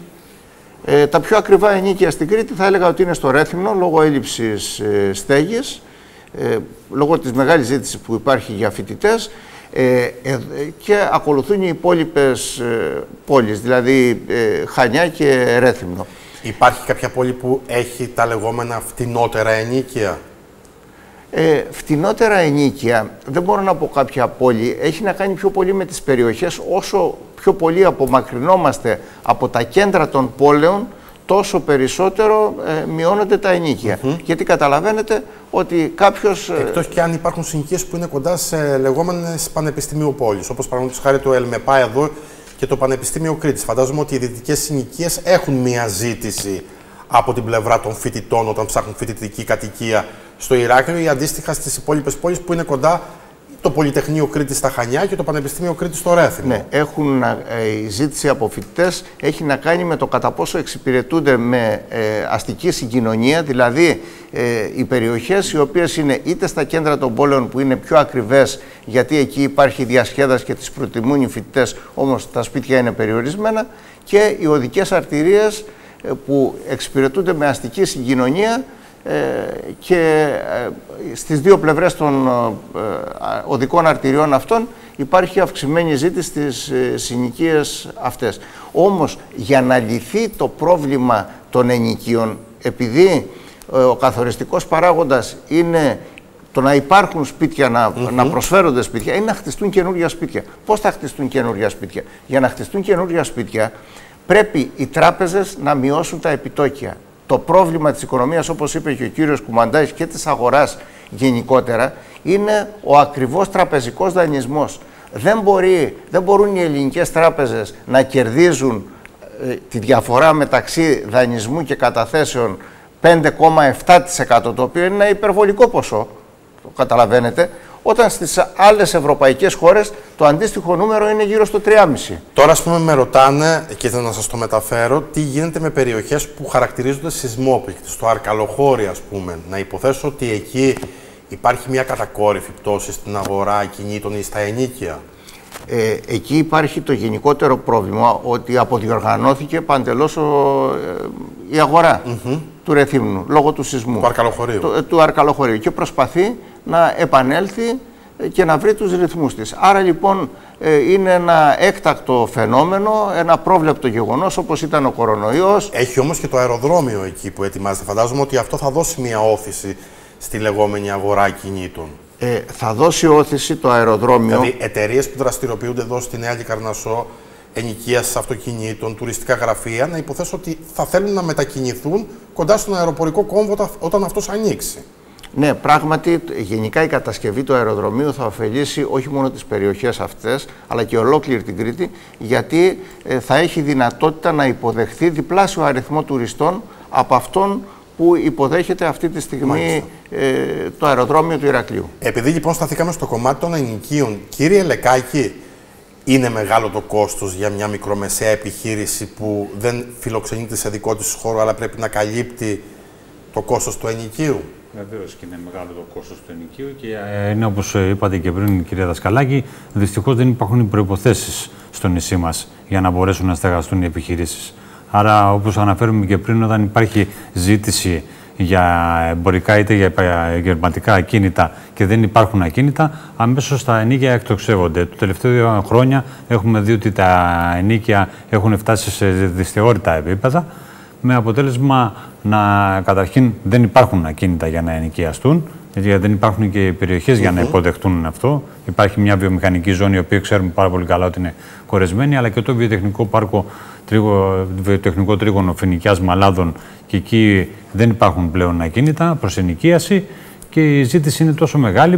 Ε, τα πιο ακριβά ενοίκια στην Κρήτη θα έλεγα ότι είναι στο Ρέθυμνο λόγω έλλειψης ε, στέγης, ε, λόγω της μεγάλης ζήτησης που υπάρχει για φοιτητές, ε, ε, και ακολουθούν οι υπόλοιπες ε, πόλεις, δηλαδή ε, Χανιά και Ρέθυμνο. Υπάρχει κάποια πόλη που έχει τα λεγόμενα φτηνότερα ενοίκια? Ε, φτηνότερα ενοίκια, δεν μπορώ να πω κάποια πόλη, έχει να κάνει πιο πολύ με τις περιοχές. Όσο πιο πολύ απομακρυνόμαστε από τα κέντρα των πόλεων, τόσο περισσότερο ε, μειώνονται τα ενοίκια. Mm-hmm. Γιατί καταλαβαίνετε ότι κάποιος... Εκτός και αν υπάρχουν συνοικίες που είναι κοντά σε λεγόμενες πανεπιστημίου πόλεις, όπως παραδείγματος χάρη το ΕΛΜΕΠΑ εδώ και το Πανεπιστήμιο Κρήτης. Φαντάζομαι ότι οι δυτικές συνοικίες έχουν μία ζήτηση από την πλευρά των φοιτητών όταν ψάχνουν φοιτητική κατοικία στο Ηράκλειο ή αντίστοιχα στις υπόλοιπες πόλεις που είναι κοντά, το Πολυτεχνείο Κρήτης στα Χανιά και το Πανεπιστήμιο Κρήτης στο Ρέθυμνο. Ναι, έχουν, ε, η ζήτηση από φοιτητές έχει να κάνει με το κατά πόσο εξυπηρετούνται με ε, αστική συγκοινωνία, δηλαδή ε, οι περιοχές οι οποίες είναι είτε στα κέντρα των πόλεων που είναι πιο ακριβές, γιατί εκεί υπάρχει διασχέδαση και τις προτιμούν οι φοιτητές, όμως τα σπίτια είναι περιορισμένα, και οι οδικές αρτηρίες ε, που εξυπηρετούνται με αστική συγκοινωνία. Ε, και ε, στις δύο πλευρές των ε, οδικών αρτηριών αυτών υπάρχει αυξημένη ζήτηση στις ε, συνοικίες αυτές. Όμως για να λυθεί το πρόβλημα των ενοικίων, επειδή ε, ο καθοριστικός παράγοντας είναι Το να υπάρχουν σπίτια, να, mm-hmm. να προσφέρονται σπίτια, είναι να χτιστούν καινούργια σπίτια. Πώς θα χτιστούν καινούργια σπίτια? Για να χτιστούν καινούργια σπίτια, πρέπει οι τράπεζες να μειώσουν τα επιτόκια. Το πρόβλημα της οικονομίας, όπως είπε και ο κύριος Κουμαντάκης, και της αγοράς γενικότερα, είναι ο ακριβώς τραπεζικός δανεισμός. Δεν, μπορεί, δεν μπορούν οι ελληνικές τράπεζες να κερδίζουν ε, τη διαφορά μεταξύ δανεισμού και καταθέσεων πέντε κόμμα επτά τοις εκατό, το οποίο είναι ένα υπερβολικό ποσό, το καταλαβαίνετε, όταν στις άλλες ευρωπαϊκές χώρες το αντίστοιχο νούμερο είναι γύρω στο τρία κόμμα πέντε. Τώρα, ας πούμε, με ρωτάνε, και θέλω να σας το μεταφέρω, τι γίνεται με περιοχές που χαρακτηρίζονται σεισμόπληκτες, στο Αρκαλοχώρι, ας πούμε. Να υποθέσω ότι εκεί υπάρχει μια κατακόρυφη πτώση στην αγορά ακινήτων ή στα ενοίκια. Ε, εκεί υπάρχει το γενικότερο πρόβλημα ότι αποδιοργανώθηκε παντελώς ο, ε, η αγορά mm-hmm. του Ρεθύμνου λόγω του σεισμού. Του Αρκαλοχωρίου. Του, του Αρκαλοχωρίου και προσπαθεί να επανέλθει και να βρει τους ρυθμούς της. Άρα λοιπόν ε, είναι ένα έκτακτο φαινόμενο, ένα πρόβλεπτο γεγονός όπως ήταν ο κορονοϊός. Έχει όμως και το αεροδρόμιο εκεί που ετοιμάζεται. Φαντάζομαι ότι αυτό θα δώσει μια όθηση στη λεγόμενη αγορά κινήτων. Ε, θα δώσει όθηση το αεροδρόμιο. Δηλαδή, εταιρείες που δραστηριοποιούνται εδώ στη Νέα Λικαρνασσό, ενοικίασης αυτοκινήτων, τουριστικά γραφεία, να υποθέσω ότι θα θέλουν να μετακινηθούν κοντά στον αεροπορικό κόμβο όταν αυτός ανοίξει. Ναι, πράγματι, γενικά η κατασκευή του αεροδρομίου θα ωφελήσει όχι μόνο τις περιοχές αυτές, αλλά και ολόκληρη την Κρήτη, γιατί ε, θα έχει δυνατότητα να υποδεχθεί διπλάσιο αριθμό τουριστών από αυτόν που υποδέχεται αυτή τη στιγμή ε, το αεροδρόμιο του Ηρακλείου. Επειδή λοιπόν σταθήκαμε στο κομμάτι των ενοικίων, κύριε Λεκάκη, είναι μεγάλο το κόστος για μια μικρομεσαία επιχείρηση που δεν φιλοξενείται σε δικό της χώρο, αλλά πρέπει να καλύπτει το κόστος του ενοικίου? Βεβαίως και είναι μεγάλο το κόστος του ενοικίου και είναι, όπως είπατε και πριν, κυρία Δασκαλάκη, δυστυχώς δεν υπάρχουν οι προϋποθέσεις στο νησί μας για να μπορέσουν να στεγαστούν οι επιχειρήσεις. Άρα, όπως αναφέρουμε και πριν, όταν υπάρχει ζήτηση για εμπορικά είτε για επαγγελματικά ακίνητα και δεν υπάρχουν ακίνητα, αμέσως τα ενοίκια εκτοξεύονται. Το τελευταίο δύο χρόνια έχουμε δει ότι τα ενοίκια έχουν φτάσει σε δυσθεώρητα επίπεδα, με αποτέλεσμα να καταρχήν δεν υπάρχουν ακίνητα για να ενοικιαστούν, γιατί δεν υπάρχουν και περιοχές mm-hmm. για να υποδεχτούν αυτό. Υπάρχει μια βιομηχανική ζώνη, η οποία ξέρουμε πάρα πολύ καλά ότι είναι κορεσμένη, αλλά και το βιοτεχνικό πάρκο, τρίγω, βιοτεχνικό τρίγωνο Φοινικιάς Μαλάδων, και εκεί δεν υπάρχουν πλέον ακίνητα προς ενοικίαση και η ζήτηση είναι τόσο μεγάλη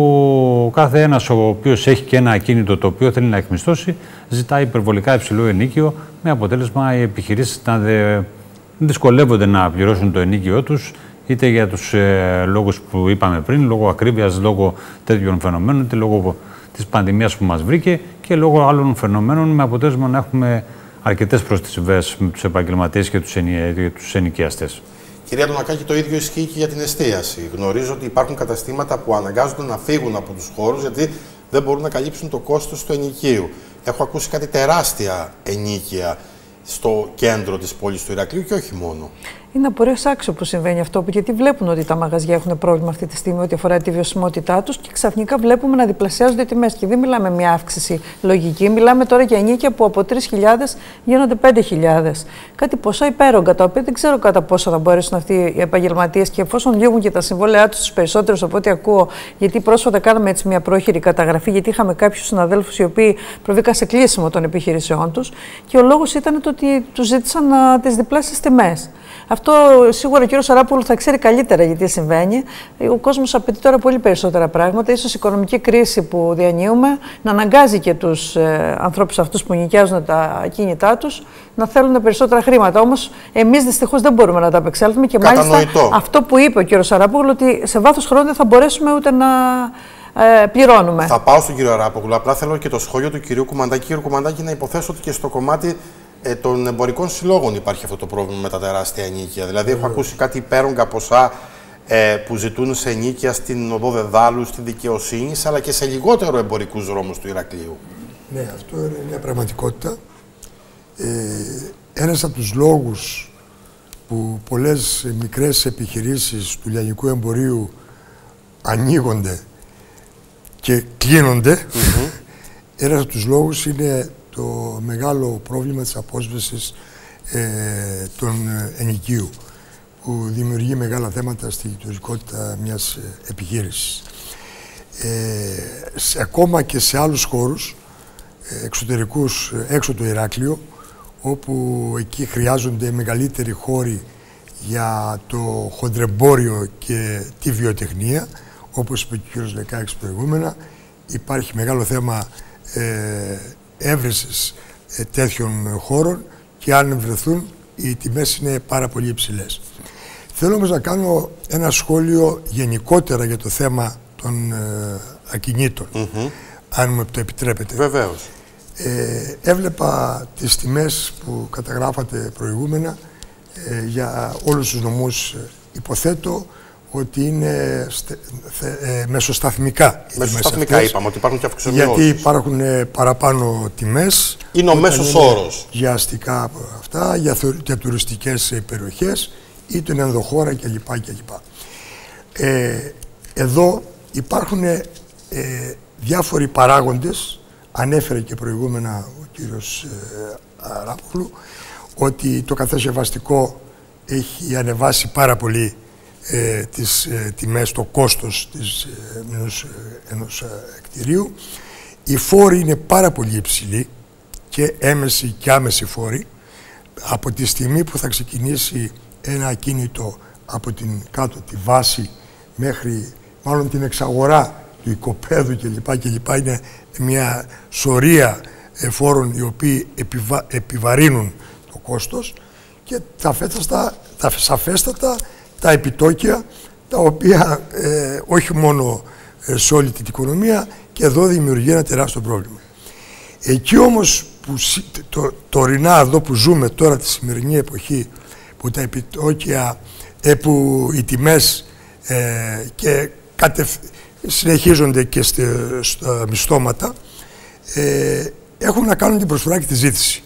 που κάθε ένας ο οποίος έχει και ένα ακίνητο το οποίο θέλει να εκμισθώσει ζητάει υπερβολικά υψηλό ενοίκιο, με αποτέλεσμα οι επιχειρήσεις να δε, δυσκολεύονται να πληρώσουν το ενοίκιό τους, είτε για τους ε, λόγους που είπαμε πριν, λόγω ακρίβειας, λόγω τέτοιων φαινομένων, είτε λόγω της πανδημίας που μας βρήκε και λόγω άλλων φαινομένων, με αποτέλεσμα να έχουμε αρκετές προστιβές με τους επαγγελματίες και τους, ενι... τους ενοικιαστές. Κυρία Τονακάκη, το ίδιο ισχύει και για την εστίαση. Γνωρίζω ότι υπάρχουν καταστήματα που αναγκάζονται να φύγουν από τους χώρους γιατί δεν μπορούν να καλύψουν το κόστος του ενοικίου. Έχω ακούσει κάτι τεράστια ενοίκια στο κέντρο της πόλης του Ηρακλείου και όχι μόνο. Είναι απορρίως άξιο που συμβαίνει αυτό, γιατί βλέπουν ότι τα μαγαζιά έχουν πρόβλημα αυτή τη στιγμή ό,τι αφορά τη βιωσιμότητά τους και ξαφνικά βλέπουμε να διπλασιάζονται οι τιμές. Και δεν μιλάμε μια αύξηση λογική, μιλάμε τώρα για ενοίκια που από τρεις χιλιάδες γίνονται πέντε χιλιάδες. Κάτι ποσά υπέρογκα, τα οποία δεν ξέρω κατά πόσο θα μπορέσουν αυτοί οι επαγγελματίες και εφόσον λήγουν και τα συμβόλαιά τους τους περισσότερους από ό,τι ακούω, γιατί πρόσφατα κάναμε έτσι μια πρόχειρη καταγραφή, γιατί είχαμε κάποιους συναδέλφους οι οποίοι προβήκαν σε κλείσιμο των επιχειρήσεών τους και ο λόγος ήταν το ότι τους ζήτησαν uh, τις διπλάσιες τιμές. Αυτό σίγουρα ο κύριος Σαράπουλου θα ξέρει καλύτερα γιατί συμβαίνει. Ο κόσμος απαιτεί τώρα πολύ περισσότερα πράγματα. Ίσως η οικονομική κρίση που διανύουμε να αναγκάζει και τους ε, ανθρώπους αυτούς που νοικιάζουν τα ακίνητά τους να θέλουν περισσότερα χρήματα. Όμως εμείς δυστυχώς δεν μπορούμε να τα απεξέλθουμε και μάλιστα αυτό που είπε ο κύριος Σαράπουλου, ότι σε βάθος χρόνου δεν θα μπορέσουμε ούτε να ε, πληρώνουμε. Θα πάω στον κύριο Σαράπουλου. Απλά θέλω και το σχόλιο του κυρίου Κουμαντάκη. Κύριο Κουμαντάκη, να υποθέσω ότι και στο κομμάτι Ε, των εμπορικών συλλόγων υπάρχει αυτό το πρόβλημα με τα τεράστια ενοίκια. Δηλαδή, mm. έχω ακούσει κάτι υπέρογκα ποσά ε, που ζητούν σε ενοίκια στην οδό Δεδάλου, στη Δικαιοσύνη, αλλά και σε λιγότερο εμπορικούς δρόμους του Ηρακλείου. Ναι, αυτό είναι μια πραγματικότητα. Ε, ένας από τους λόγους που πολλές μικρές επιχειρήσεις του λιανικού εμπορίου ανοίγονται και κλείνονται, mm-hmm. ένας από τους λόγους είναι το μεγάλο πρόβλημα της απόσβεσης ε, των ενοικίου. που δημιουργεί μεγάλα θέματα στη λειτουργικότητα μιας επιχείρησης. Ε, σε, ακόμα και σε άλλους χώρους εξωτερικούς, έξω το Ηράκλειο, όπου εκεί χρειάζονται μεγαλύτεροι χώροι για το χοντρεμπόριο και τη βιοτεχνία, όπως είπε και ο κ. Λεκάκης προηγούμενα, υπάρχει μεγάλο θέμα ε, έβρεσης ε, τέτοιων χώρων και αν βρεθούν οι τιμές είναι πάρα πολύ υψηλές. Θέλω όμως να κάνω ένα σχόλιο γενικότερα για το θέμα των ε, ακινήτων, mm-hmm. αν μου το επιτρέπετε. Βεβαίως. Ε, έβλεπα τις τιμές που καταγράφατε προηγούμενα ε, για όλους τους νομούς. Υποθέτω ότι είναι στε, θε, ε, μεσοσταθμικά. Μεσοσταθμικά είπαμε ότι υπάρχουν και αυξομοιώσεις. Γιατί υπάρχουν ε, παραπάνω τιμές. Είναι ο μέσος όρος. Για αστικά αυτά, για, για τουριστικές περιοχές ή τον ενδοχώρα κλπ. κλπ. Ε, εδώ υπάρχουν ε, διάφοροι παράγοντες. Ανέφερε και προηγούμενα ο κύριος ε, Αράπογλου ότι το κατασκευαστικό έχει ανεβάσει πάρα πολύ ε, τις ε, τιμές, το κόστος της, ε, ενός, ενός ε, κτηρίου. Οι φόροι είναι πάρα πολύ υψηλοί και έμεση και άμεση φόροι. Από τη στιγμή που θα ξεκινήσει ένα ακίνητο από την κάτω τη βάση μέχρι μάλλον την εξαγορά του οικοπαίδου κλπ. κλπ. Είναι μια σωρία φόρων οι οποίοι επιβα... επιβαρύνουν το κόστος και τα, φέταστα, τα σαφέστατα τα επιτόκια τα οποία ε, όχι μόνο ε, σε όλη την οικονομία και εδώ δημιουργεί ένα τεράστιο πρόβλημα. Εκεί όμως που το, τωρινά εδώ που ζούμε τώρα τη σημερινή εποχή που τα επιτόκια, ε, που οι τιμές ε, και κατευ... συνεχίζονται και στα μισθώματα, ε, έχουν να κάνουν την προσφορά και τη ζήτηση.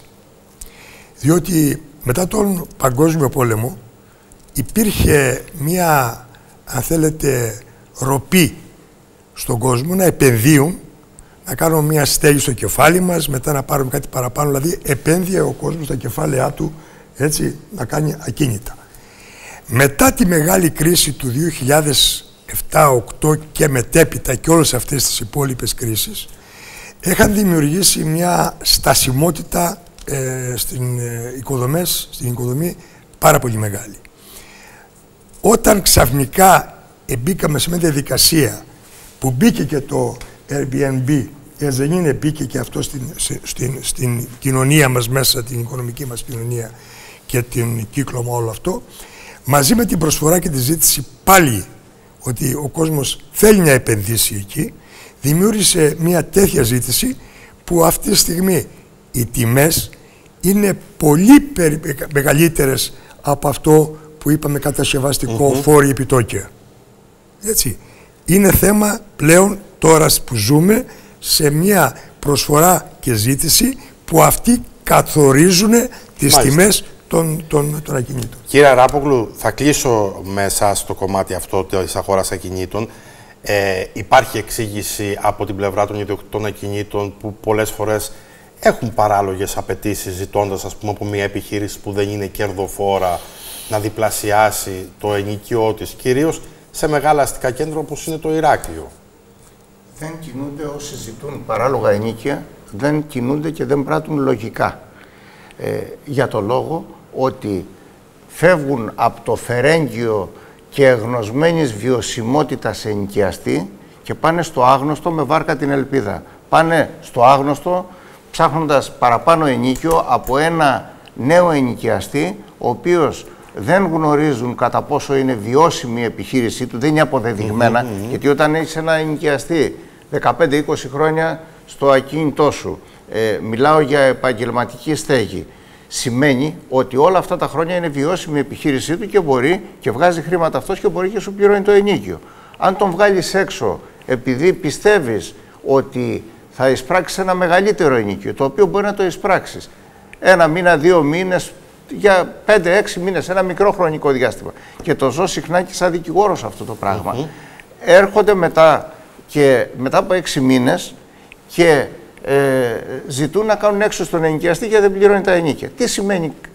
Διότι μετά τον Παγκόσμιο Πόλεμο υπήρχε μία, αν θέλετε, ροπή στον κόσμο να επενδύουν, να κάνουν μία στέγη στο κεφάλι μας, μετά να πάρουν κάτι παραπάνω, δηλαδή επένδυε ο κόσμος στα κεφάλαιά του, έτσι, να κάνει ακίνητα. Μετά τη μεγάλη κρίση του δύο χιλιάδες επτά οκτώ και μετέπειτα και όλες αυτές τις υπόλοιπες κρίσεις είχαν δημιουργήσει μια στασιμότητα ε, στην, ε, οικοδομές, στην οικοδομή πάρα πολύ μεγάλη. Όταν ξαφνικά μπήκαμε σε μια διαδικασία που μπήκε και το Airbnb, έτσι δεν είναι, μπήκε και αυτό στην, στην, στην κοινωνία μας μέσα, την οικονομική μας κοινωνία και την κύκλωμα όλο αυτό, μαζί με την προσφορά και τη ζήτηση πάλι ότι ο κόσμος θέλει να επενδύσει εκεί, δημιούργησε μια τέτοια ζήτηση που αυτή τη στιγμή οι τιμές είναι πολύ περι... μεγαλύτερες από αυτό που είπαμε κατασκευαστικό, mm-hmm. φόροι, επιτόκια. Έτσι. Είναι θέμα πλέον τώρα που ζούμε σε μια προσφορά και ζήτηση που αυτοί καθορίζουν τις Μάλιστα. τιμές των, των, των ακινήτων. Κύριε Αράπογλου, θα κλείσω με εσάς το κομμάτι αυτό της αγοράς ακινήτων. Ε, υπάρχει εξήγηση από την πλευρά των ιδιοκτητών ακινήτων που πολλές φορές έχουν παράλογες απαιτήσεις, ζητώντας, ας πούμε, από μια επιχείρηση που δεν είναι κερδοφόρα να διπλασιάσει το ενοικιό της, κυρίως σε μεγάλα αστικά κέντρα όπως είναι το Ηράκλειο. Δεν κινούνται όσοι ζητούν παράλογα ενοίκια, δεν κινούνται και δεν πράττουν λογικά. Ε, για το λόγο ότι φεύγουν από το φερέγγιο και εγνωσμένης βιωσιμότητας ενοικιαστή και πάνε στο άγνωστο με βάρκα την ελπίδα. Πάνε στο άγνωστο ψάχνοντας παραπάνω ενοίκιο από ένα νέο ενοικιαστή, ο οποίος δεν γνωρίζουν κατά πόσο είναι βιώσιμη η επιχείρησή του, δεν είναι αποδεδειγμένα, mm-hmm, mm-hmm. γιατί όταν έχεις ένα ενοικιαστή δεκαπέντε είκοσι χρόνια στο ακίνητό σου, ε, μιλάω για επαγγελματική στέγη, σημαίνει ότι όλα αυτά τα χρόνια είναι βιώσιμη η επιχείρησή του και μπορεί και βγάζει χρήματα αυτός και μπορεί και σου πληρώνει το ενοίκιο. Αν τον βγάλεις έξω επειδή πιστεύεις ότι θα εισπράξεις ένα μεγαλύτερο ενοίκιο, το οποίο μπορεί να το εισπράξεις ένα μήνα, δύο μήνες, για πέντε έξι μήνες, ένα μικρό χρονικό διάστημα, και το ζω συχνά και σαν δικηγόρος αυτό το πράγμα, mm-hmm. έρχονται μετά, και μετά από έξι μήνες και ε, ζητούν να κάνουν έξω στον ενοικιαστή και δεν πληρώνει τα ενοίκια. Τι σημαίνει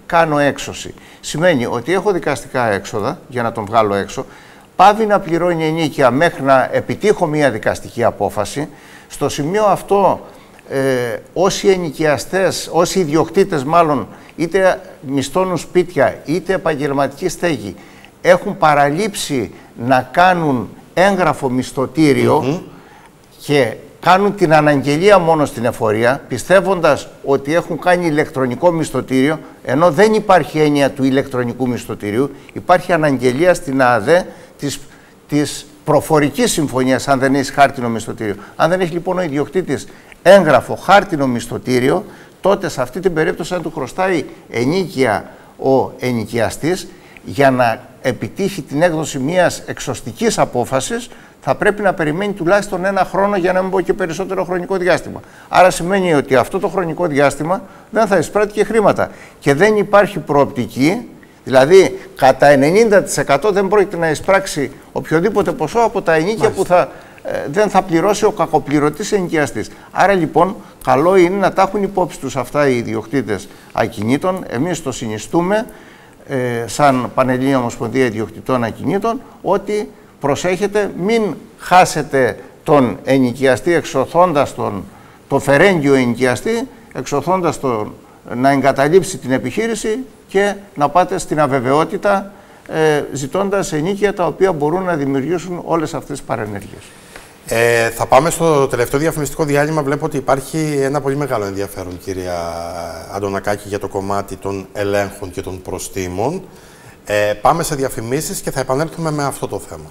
κάνω έξωση. Σημαίνει ότι έχω δικαστικά έξοδα για να τον βγάλω έξω, πάβει να πληρώνει ενίκεια μέχρι να επιτύχω μια δικαστική απόφαση. Στο σημείο αυτό, ε, όσοι ενοικιαστές, όσοι ιδιοκτήτες μάλλον, είτε μισθώνουν σπίτια, είτε επαγγελματική στέγη, έχουν παραλείψει να κάνουν έγγραφο μισθωτήριο mm-hmm. και κάνουν την αναγγελία μόνο στην εφορία, πιστεύοντας ότι έχουν κάνει ηλεκτρονικό μισθωτήριο, ενώ δεν υπάρχει έννοια του ηλεκτρονικού μισθωτήριου, υπάρχει αναγγελία στην ΑΔΕ της, της προφορικής συμφωνίας, αν δεν έχει χάρτινο μισθωτήριο. Αν δεν έχει λοιπόν ο ιδιοκτήτης έγγραφο χάρτινο μισθωτήριο, τότε σε αυτή την περίπτωση αν του χρωστάει ενίκεια ο ενοικιαστής, για να επιτύχει την έκδοση μιας εξωστικής απόφασης, θα πρέπει να περιμένει τουλάχιστον ένα χρόνο, για να μην πω και περισσότερο χρονικό διάστημα. Άρα σημαίνει ότι αυτό το χρονικό διάστημα δεν θα εισπράττει και χρήματα. Και δεν υπάρχει προοπτική, δηλαδή κατά ενενήντα τοις εκατό δεν πρόκειται να εισπράξει οποιοδήποτε ποσό από τα ενίκια που θα, ε, δεν θα πληρώσει ο κακοπληρωτής ενοικιαστής. Άρα λοιπόν καλό είναι να τα έχουν υπόψη τους αυτά οι ιδιοκτήτες ακινήτων. Εμείς το συνιστούμε ε, σαν Πανελλήνια Ομοσπονδία Ιδιοκτητών Ακινήτων, ότι προσέχετε, μην χάσετε τον ενοικιαστή εξωθώντας τον, το φερέγγιο ενοικιαστή, εξωθώντας τον να εγκαταλείψει την επιχείρηση και να πάτε στην αβεβαιότητα ε, ζητώντας ενίκια τα οποία μπορούν να δημιουργήσουν όλες αυτές τις παρενέργειες. Ε, θα πάμε στο τελευταίο διαφημιστικό διάλειμμα. Βλέπω ότι υπάρχει ένα πολύ μεγάλο ενδιαφέρον, κυρία Αντωνακάκη, για το κομμάτι των ελέγχων και των προστίμων. Ε, πάμε σε διαφημίσεις και θα επανέλθουμε με αυτό το θέμα.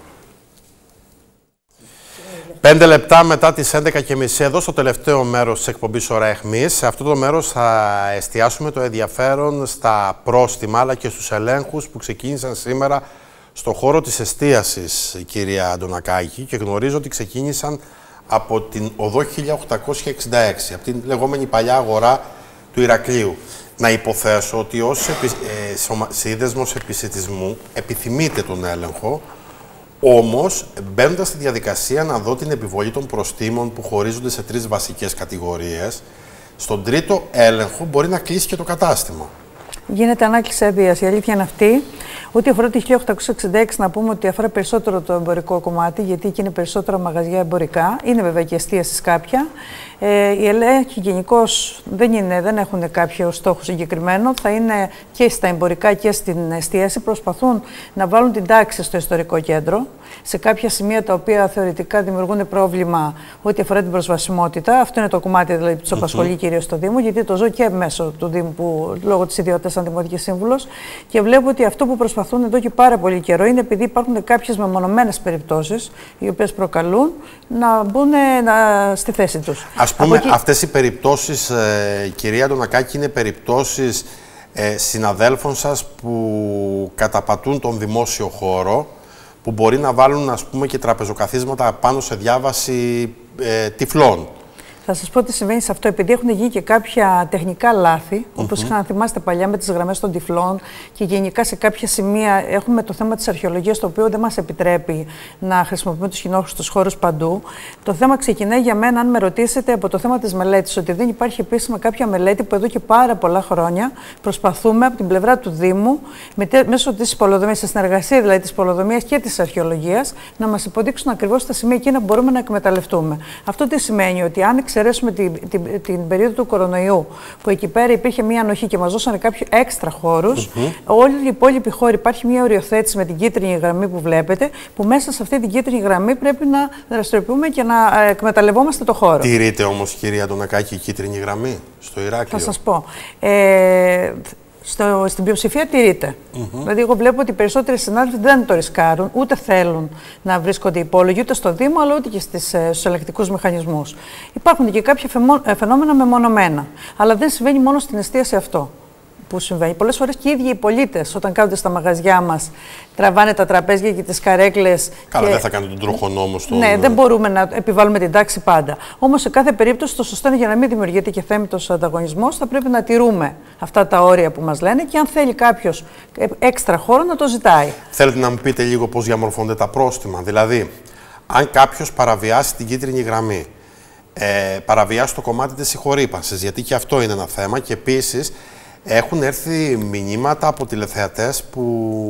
Πέντε λεπτά μετά τις έντεκα και μισή, εδώ στο τελευταίο μέρος της εκπομπής Ώρα Αιχμής. Σε αυτό το μέρος θα εστιάσουμε το ενδιαφέρον στα πρόστιμα αλλά και στους ελέγχους που ξεκίνησαν σήμερα στο χώρο της εστίασης, κυρία Αντωνακάκη, και γνωρίζω ότι ξεκίνησαν από την οδό χίλια οκτακόσια εξήντα έξι, από την λεγόμενη παλιά αγορά του Ηρακλείου. Να υποθέσω ότι ως επι... ε, σωμα... σύνδεσμος επισιτισμού επιθυμείτε τον έλεγχο, όμως μπαίνοντας στη διαδικασία να δω την επιβολή των προστίμων που χωρίζονται σε τρεις βασικές κατηγορίες, στον τρίτο έλεγχο μπορεί να κλείσει και το κατάστημα. Γίνεται ανάκληση αδείας. Η αλήθεια είναι αυτή. Ό,τι αφορά τη χίλια οκτακόσια εξήντα έξι, να πούμε ότι αφορά περισσότερο το εμπορικό κομμάτι, γιατί εκεί είναι περισσότερα μαγαζιά εμπορικά. Είναι βέβαια και εστίαση κάποια. Ε, οι ελέγχοι γενικώς δεν, δεν έχουν κάποιο στόχο συγκεκριμένο. Θα είναι και στα εμπορικά και στην εστίαση. Προσπαθούν να βάλουν την τάξη στο ιστορικό κέντρο, σε κάποια σημεία τα οποία θεωρητικά δημιουργούν πρόβλημα ό,τι αφορά την προσβασιμότητα. Αυτό είναι το κομμάτι δηλαδή, που του απασχολεί mm-hmm. κυρίως στο Δήμο, γιατί το ζω και μέσω του Δήμου, που, λόγω της ιδιότητας σαν Δημοτική Σύμβουλος. Και βλέπω ότι αυτό που προσπαθούν εδώ και πάρα πολύ καιρό είναι, επειδή υπάρχουν κάποιες μεμονωμένες περιπτώσεις, οι οποίες προκαλούν να μπουν να, στη θέση τους. Ας πούμε, εκεί... αυτές οι περιπτώσεις, ε, κυρία Αντωνακάκη, είναι περιπτώσεις ε, συναδέλφων σας που καταπατούν τον δημόσιο χώρο, που μπορεί να βάλουν, ας πούμε, και τραπεζοκαθίσματα πάνω σε διάβαση ε, τυφλών. Θα σας πω τι συμβαίνει σε αυτό, επειδή έχουν γίνει και κάποια τεχνικά λάθη, όπως mm-hmm. είχαν, θυμάστε παλιά με τις γραμμές των τυφλών, και γενικά σε κάποια σημεία έχουμε το θέμα της αρχαιολογίας, το οποίο δεν μας επιτρέπει να χρησιμοποιούμε τους κοινόχρηστους χώρους παντού. Το θέμα ξεκινάει για μένα, αν με ρωτήσετε, από το θέμα της μελέτης, ότι δεν υπάρχει επίσημα κάποια μελέτη που εδώ και πάρα πολλά χρόνια προσπαθούμε από την πλευρά του Δήμου, με, μέσω της υπολοδομίας, σε συνεργασία δηλαδή της υπολοδομίας και της αρχαιολογίας, να μας υποδείξουν ακριβώς τα σημεία εκείνα που μπορούμε να εκμεταλλευτούμε. Αυτό τι σημαίνει, ότι αν εξαιρέσουμε την, την, την περίοδο του κορονοϊού, που εκεί πέρα υπήρχε μία ανοχή και μας δώσανε κάποιους έξτρα χώρους, mm-hmm. όλοι οι υπόλοιποι χώροι υπάρχει μία οριοθέτηση με την κίτρινη γραμμή που βλέπετε, που μέσα σε αυτή την κίτρινη γραμμή πρέπει να δραστηριοποιούμε και να εκμεταλλευόμαστε το χώρο. Τηρείται όμως, κυρία Αντωνακάκη, η κίτρινη γραμμή στο Ηράκλειο? Θα σας πω. Ε, Στο, στην πλειοψηφία τηρείται. Mm-hmm. Δηλαδή, εγώ βλέπω ότι οι περισσότεροι συνάδελφοι δεν το ρισκάρουν, ούτε θέλουν να βρίσκονται υπόλογοι, ούτε στο Δήμο, αλλά ούτε και στους ελεκτικούς μηχανισμούς. Υπάρχουν και κάποια φαινόμενα μεμονωμένα. Αλλά δεν συμβαίνει μόνο στην εστίαση αυτό που συμβαίνει. Πολλές φορές και οι ίδιοι οι πολίτες, όταν κάθονται στα μαγαζιά μας, τραβάνε τα τραπέζια και τις καρέκλες. Καλά, και... δεν θα κάνουν τον τροχονόμο στο. Ναι, δεν μπορούμε να επιβάλλουμε την τάξη πάντα. Όμως, σε κάθε περίπτωση, το σωστό είναι, για να μην δημιουργείται και θέμητος ανταγωνισμός, θα πρέπει να τηρούμε αυτά τα όρια που μας λένε, και αν θέλει κάποιος έξτρα χώρο να το ζητάει. Θέλετε να μου πείτε λίγο πώς διαμορφώνται τα πρόστιμα? Δηλαδή, αν κάποιος παραβιάσει την κίτρινη γραμμή, ε, παραβιάσει το κομμάτι της συγχωρήπανσης, γιατί και αυτό είναι ένα θέμα, και επίσης Έχουν έρθει μηνύματα από τηλεθεατές που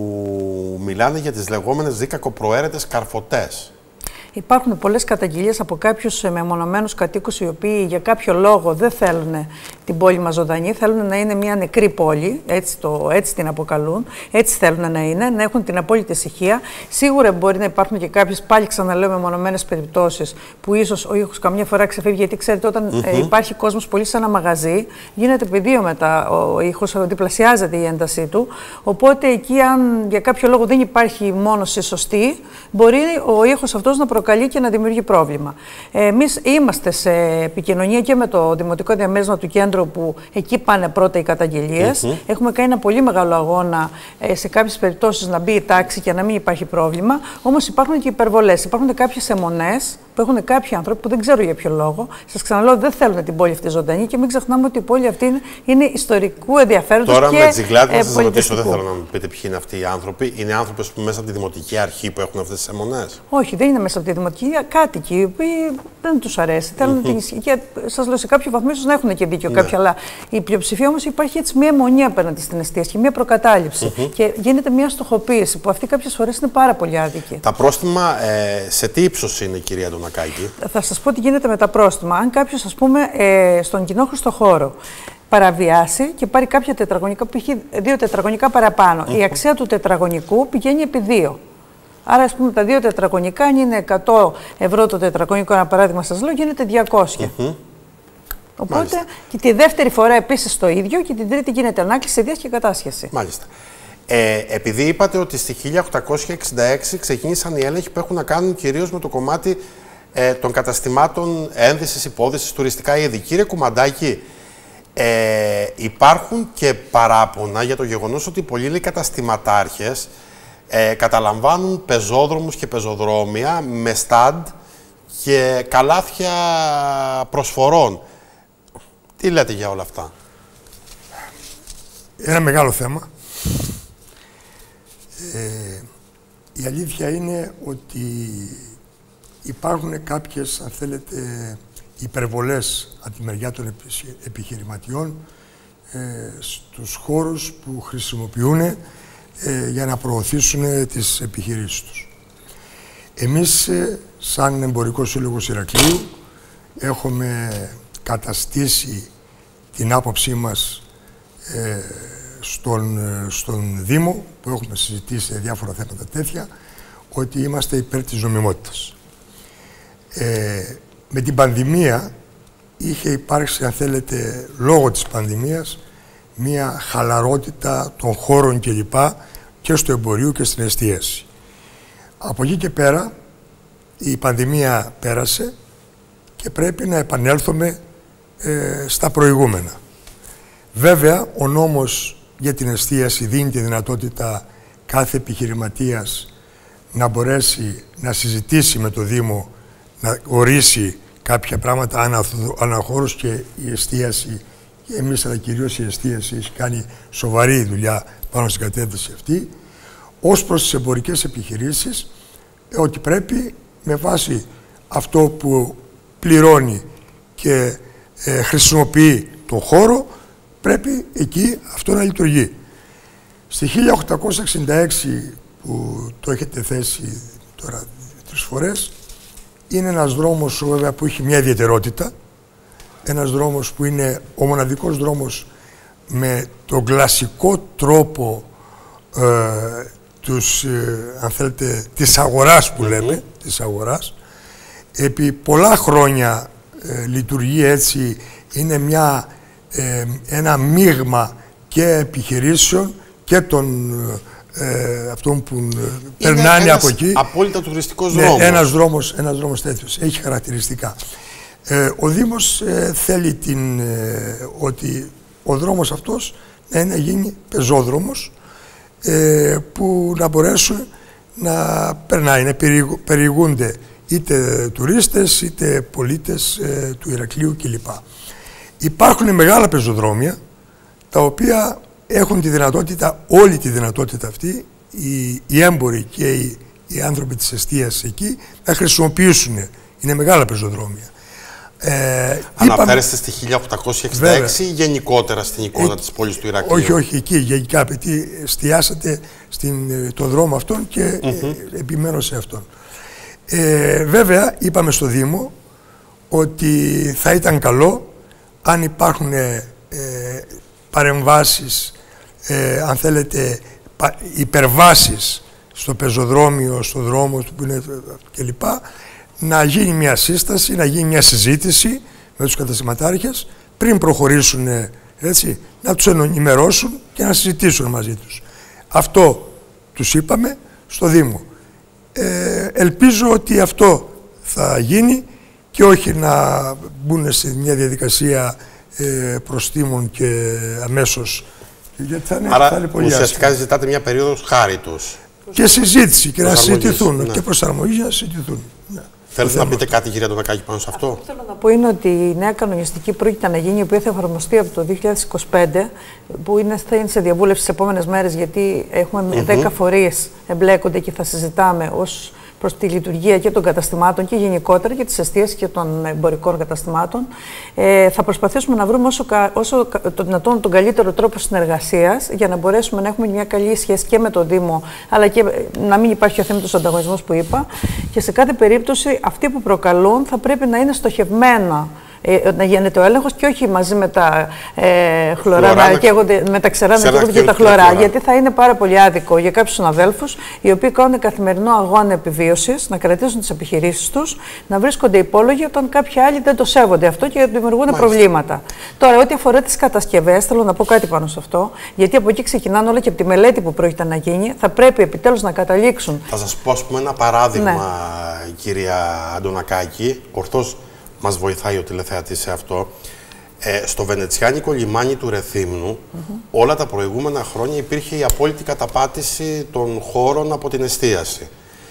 μιλάνε για τις λεγόμενες δίκακοπροαίρετες καρφωτές. Υπάρχουν πολλές καταγγελίες από κάποιους μεμονωμένους κατοίκους οι οποίοι για κάποιο λόγο δεν θέλουν την πόλη μας ζωντανή, θέλουν να είναι μια νεκρή πόλη, έτσι, το, έτσι την αποκαλούν, έτσι θέλουν να είναι, να έχουν την απόλυτη ησυχία. Σίγουρα μπορεί να υπάρχουν και κάποιες, πάλι ξαναλέω, μεμονωμένες περιπτώσεις που ίσως ο ήχος καμιά φορά ξεφεύγει, γιατί ξέρετε όταν mm-hmm. ε, υπάρχει κόσμος πολύ σε ένα μαγαζί, γίνεται πεδίο μετά ο ήχος, διπλασιάζεται η έντασή του, οπότε εκεί αν για κάποιο λόγο δεν υπάρχει μόνωση σωστή, μπορεί ο ήχος αυτός να προκαλεί και να δημιουργεί πρόβλημα. Εμείς είμαστε σε επικοινωνία και με το Δημοτικό Διαμέρισμα του Κέντρου, που εκεί πάνε πρώτα οι καταγγελίες. Mm-hmm. Έχουμε κάνει ένα πολύ μεγάλο αγώνα ε, σε κάποιες περιπτώσεις να μπει η τάξη και να μην υπάρχει πρόβλημα. Όμως υπάρχουν και υπερβολές. Υπάρχουν κάποιες αιμονές που έχουν κάποιοι άνθρωποι που δεν ξέρω για ποιο λόγο. Σας ξαναλέω, δεν θέλουν την πόλη αυτή ζωντανή και μην ξεχνάμε ότι η πόλη αυτή είναι, είναι ιστορικού ενδιαφέροντος. Τώρα και με Τζιγκλάτη, ε, να σας ρωτήσω, δεν θέλω να μου πείτε ποιοι είναι αυτοί οι άνθρωποι. Είναι άνθρωποι που μέσα από τη Δημοτική Αρχή που έχουν αυτές τις αιμονές? Όχι, δεν είναι μέσα από τη Δημοτική. Κάτοικοι οι οποίοι δεν τους αρέσει. Θέλουν mm-hmm. την ισχύ. Και σας λέω, σε κάποιο βαθμό ίσως να έχουν και δίκιο ναι. κάποια, αλλά η πλειοψηφία όμως υπάρχει έτσι μια αιμονία απέναντι στην εστίαση και μια προκατάληψη. Mm-hmm. Και γίνεται μια στοχοποίηση που αυτή κάποιες φορές είναι πάρα πολύ άδικη. Τα πρόστιμα ε, σε τι ύψος είναι, κυρία Αντωνακάκη? Θα σας πω τι γίνεται με τα πρόστιμα. Αν κάποιος, ας πούμε, ε, στον κοινόχρηστο χώρο παραβιάσει και πάρει κάποια τετραγωνικά, που έχει δύο τετραγωνικά παραπάνω, mm-hmm. η αξία του τετραγωνικού πηγαίνει επί δύο. Άρα, ας πούμε, τα δύο τετραγωνικά, αν είναι εκατό ευρώ το τετραγωνικό, ένα παράδειγμα σας λέω, γίνεται διακόσια. Mm-hmm. Οπότε Μάλιστα. και τη δεύτερη φορά επίσης το ίδιο και την τρίτη γίνεται ανάκληση, δίας και κατάσχεση. Μάλιστα. Ε, επειδή είπατε ότι στη χίλια οκτακόσια εξήντα έξι ξεκίνησαν οι έλεγχοι που έχουν να κάνουν κυρίως με το κομμάτι ε, των καταστημάτων ένδυσης, υπόδυσης, τουριστικά είδη. Κύριε Κουμαντάκη, ε, υπάρχουν και παράπονα για το γεγονός ότι πολλοί λέει, καταστηματάρχες ε, καταλαμβάνουν πεζόδρομους και πεζοδρόμια με στάντ και καλάθια προσφορών. Τι λέτε για όλα αυτά? Ένα μεγάλο θέμα. Ε, η αλήθεια είναι ότι υπάρχουν κάποιες, αν θέλετε, υπερβολές από τη μεριά των επιχειρηματιών ε, στους χώρους που χρησιμοποιούν ε, για να προωθήσουν τις επιχειρήσεις τους. Εμείς, ε, σαν Εμπορικός Σύλλογος Ηρακλείου, έχουμε καταστήσει την άποψή μας ε, στον, στον Δήμο, που έχουμε συζητήσει σε διάφορα θέματα τέτοια, ότι είμαστε υπέρ της νομιμότητας. Ε, με την πανδημία είχε υπάρξει, αν θέλετε, λόγω της πανδημίας, μία χαλαρότητα των χώρων κλπ. Και στο εμπορίο και στην εστίαση. Από εκεί και πέρα η πανδημία πέρασε και πρέπει να επανέλθουμε ε, στα προηγούμενα. Βέβαια, ο νόμος για την εστίαση δίνει τη δυνατότητα κάθε επιχειρηματίας να μπορέσει να συζητήσει με το Δήμο, να ορίσει κάποια πράγματα αναχώρως, και η εστίαση, και εμείς αλλά κυρίως η εστίαση, έχει κάνει σοβαρή δουλειά πάνω στην κατεύθυνση αυτή. Ως προς τις εμπορικές επιχειρήσεις, ότι πρέπει με βάση αυτό που πληρώνει και ε, χρησιμοποιεί τον χώρο, πρέπει εκεί αυτό να λειτουργεί. Στη χίλια οκτακόσια εξήντα έξι, που το έχετε θέσει τώρα τρεις φορές, είναι ένας δρόμος βέβαια που έχει μια ιδιαιτερότητα, ένας δρόμος που είναι ο μοναδικός δρόμος με τον κλασικό τρόπο ε, τους, ε, αν θέλετε, της αγοράς που λέμε, mm-hmm. της αγοράς. Επί πολλά χρόνια ε, λειτουργεί έτσι, είναι μια, ε, ένα μείγμα και επιχειρήσεων και των ε, αυτών που είναι περνάνε από εκεί. Απόλυτα τουριστικός ναι, δρόμος. Ένας δρόμος, ένας δρόμος τέτοιος, έχει χαρακτηριστικά. Ε, ο Δήμος ε, θέλει την, ε, ότι ο δρόμος αυτός να, είναι, να γίνει πεζόδρομος, ε, που να μπορέσουν να περνάει, να περιηγούνται είτε τουρίστες είτε πολίτες ε, του Ηρακλείου κλπ. Υπάρχουν μεγάλα πεζοδρόμια τα οποία έχουν τη δυνατότητα, όλη τη δυνατότητα αυτή, οι, οι έμποροι και οι, οι άνθρωποι της εστίασης εκεί να χρησιμοποιήσουν. Είναι μεγάλα πεζοδρόμια. Ε, Αναφέρεστε στη χίλια οκτακόσια εξήντα έξι ή γενικότερα στην εικόνα ε, της πόλης του Ηρακλείου? Όχι, όχι, εκεί γενικά, επειδή εστιάσατε στην, τον δρόμο αυτόν και mm-hmm. ε, επιμένω σε αυτόν. Ε, βέβαια, είπαμε στο Δήμο ότι θα ήταν καλό αν υπάρχουν ε, παρεμβάσεις, ε, αν θέλετε, υπερβάσεις στο πεζοδρόμιο, στο δρόμο που είναι κλπ. Να γίνει μια σύσταση, να γίνει μια συζήτηση με τους καταστηματάρχες πριν προχωρήσουν, έτσι, να τους ενημερώσουν και να συζητήσουν μαζί τους. Αυτό τους είπαμε στο Δήμο. Ε, ελπίζω ότι αυτό θα γίνει και όχι να μπουν σε μια διαδικασία ε, προστίμων και αμέσως. Γιατί θα είναι, άρα θα είναι πολύ ουσιαστικά άσχημα. Ζητάτε μια περίοδος χάριτος. Και συζήτηση και να συζητηθούν. Ναι. Και προσαρμογή να συζητηθούν. Ναι. Θέλετε να πείτε κάτι, κυρία Αντωνακάκη, πάνω σε αυτό? Αυτό θέλω να πω είναι ότι η νέα κανονιστική πρόκειται να γίνει, η οποία θα εφαρμοστεί από το δύο χιλιάδες είκοσι πέντε, που είναι, θα είναι σε διαβούλευση τις επόμενες μέρες, γιατί έχουμε mm-hmm. δέκα φορείς εμπλέκονται και θα συζητάμε ως προς τη λειτουργία και των καταστημάτων και γενικότερα και της εστίασης και των εμπορικών καταστημάτων. Ε, θα προσπαθήσουμε να βρούμε όσο, όσο το δυνατόν τον καλύτερο τρόπο συνεργασίας για να μπορέσουμε να έχουμε μια καλή σχέση και με το Δήμο, αλλά και να μην υπάρχει ο αθέμητος ανταγωνισμός που είπα. Και σε κάθε περίπτωση αυτοί που προκαλούν θα πρέπει να είναι στοχευμένα. Ε, να γίνεται ο έλεγχος και όχι μαζί με τα ε, χλωρά, να καίγονται, με τα ξερά να καίγονται και τα χλωρά. Γιατί θα είναι πάρα πολύ άδικο για κάποιους συναδέλφους οι οποίοι κάνουν καθημερινό αγώνα επιβίωσης, να κρατήσουν τις επιχειρήσεις τους, να βρίσκονται υπόλογοι όταν κάποιοι άλλοι δεν το σέβονται αυτό και δημιουργούν Μάλιστα. προβλήματα. Τώρα, ό,τι αφορά τις κατασκευές, θέλω να πω κάτι πάνω σε αυτό, γιατί από εκεί ξεκινάνε όλα και από τη μελέτη που πρόκειται να γίνει, θα πρέπει επιτέλους να καταλήξουν. Θα σας πω, ας πούμε, ένα παράδειγμα, ναι. κυρία Αντωνακάκη, ορθώς. Μας βοηθάει ο τηλεθεατής σε αυτό. Ε, στο βενετσιάνικο λιμάνι του Ρεθύμνου, mm-hmm. όλα τα προηγούμενα χρόνια υπήρχε η απόλυτη καταπάτηση των χώρων από την εστίαση.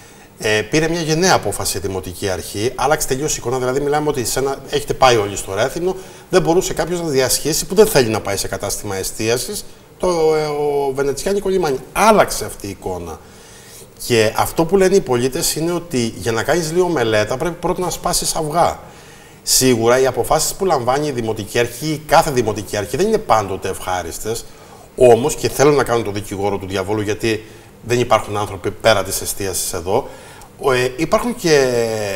Ε, πήρε μια γενναία απόφαση η Δημοτική Αρχή, άλλαξε τελείως η εικόνα. Δηλαδή, μιλάμε ότι σε ένα, έχετε πάει όλοι στο Ρέθυμνο, δεν μπορούσε κάποιος να διασχίσει που δεν θέλει να πάει σε κατάστημα εστίασης το ε, ο βενετσιάνικο λιμάνι. Άλλαξε αυτή η εικόνα. Και αυτό που λένε οι πολίτες είναι ότι για να κάνεις λίγο μελέτα πρέπει πρώτα να σπάσεις αυγά. Σίγουρα οι αποφάσεις που λαμβάνει η Δημοτική Αρχή, η κάθε Δημοτική Αρχή, δεν είναι πάντοτε ευχάριστες. Όμως, και θέλω να κάνω το δικηγόρο του διαβόλου, γιατί δεν υπάρχουν άνθρωποι πέρα της εστίασης εδώ, ε, υπάρχουν και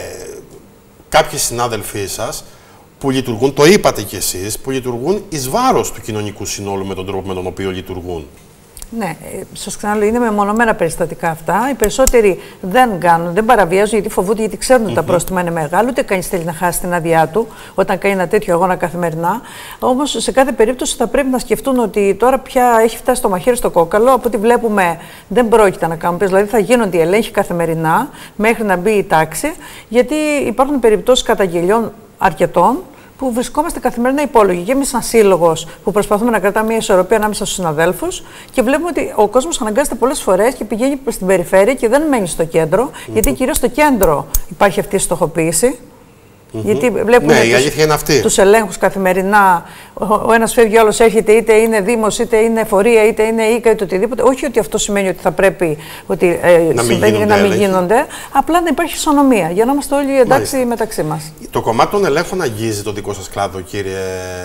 κάποιοι συνάδελφοί σας που λειτουργούν, το είπατε κι εσείς, που λειτουργούν εις βάρος του κοινωνικού συνόλου με τον τρόπο με τον οποίο λειτουργούν. Ναι, σας ξαναλέω, είναι μεμονωμένα περιστατικά αυτά. Οι περισσότεροι δεν κάνουν, δεν παραβιάζουν γιατί φοβούνται, γιατί ξέρουν ότι mm-hmm. τα πρόστιμα είναι μεγάλα. Ούτε κανείς θέλει να χάσει την άδειά του όταν κάνει ένα τέτοιο αγώνα καθημερινά. Όμως, σε κάθε περίπτωση θα πρέπει να σκεφτούν ότι τώρα πια έχει φτάσει το μαχαίρι στο κόκαλο. Από ό,τι βλέπουμε, δεν πρόκειται να κάνουν. Δηλαδή, θα γίνονται οι ελέγχοι καθημερινά μέχρι να μπει η τάξη, γιατί υπάρχουν περιπτώσεις καταγγελιών αρκετών που βρισκόμαστε καθημερινά υπόλογοι. Και εμείς, σαν σύλλογος, που προσπαθούμε να κρατάμε μια ισορροπία ανάμεσα στους συναδέλφους και βλέπουμε ότι ο κόσμος αναγκάζεται πολλές φορές και πηγαίνει στην περιφέρεια και δεν μένει στο κέντρο, mm-hmm. γιατί κυρίως στο κέντρο υπάρχει αυτή η στοχοποίηση. Mm-hmm. Γιατί βλέπουμε ναι, η αλήθεια είναι αυτή. Τους ελέγχους καθημερινά. Ο, ο ένας φεύγει, ο άλλος έρχεται, είτε είναι δήμος, είτε είναι φορεία, είτε είναι οίκα, είτε οτιδήποτε. Όχι ότι αυτό σημαίνει ότι θα πρέπει ότι, ε, να, μην γίνονται, να μην γίνονται. Απλά να υπάρχει ισονομία για να είμαστε όλοι εντάξει Μάλιστα. μεταξύ μας. Το κομμάτι των ελέγχων αγγίζει το δικό σας κλάδο, κύριε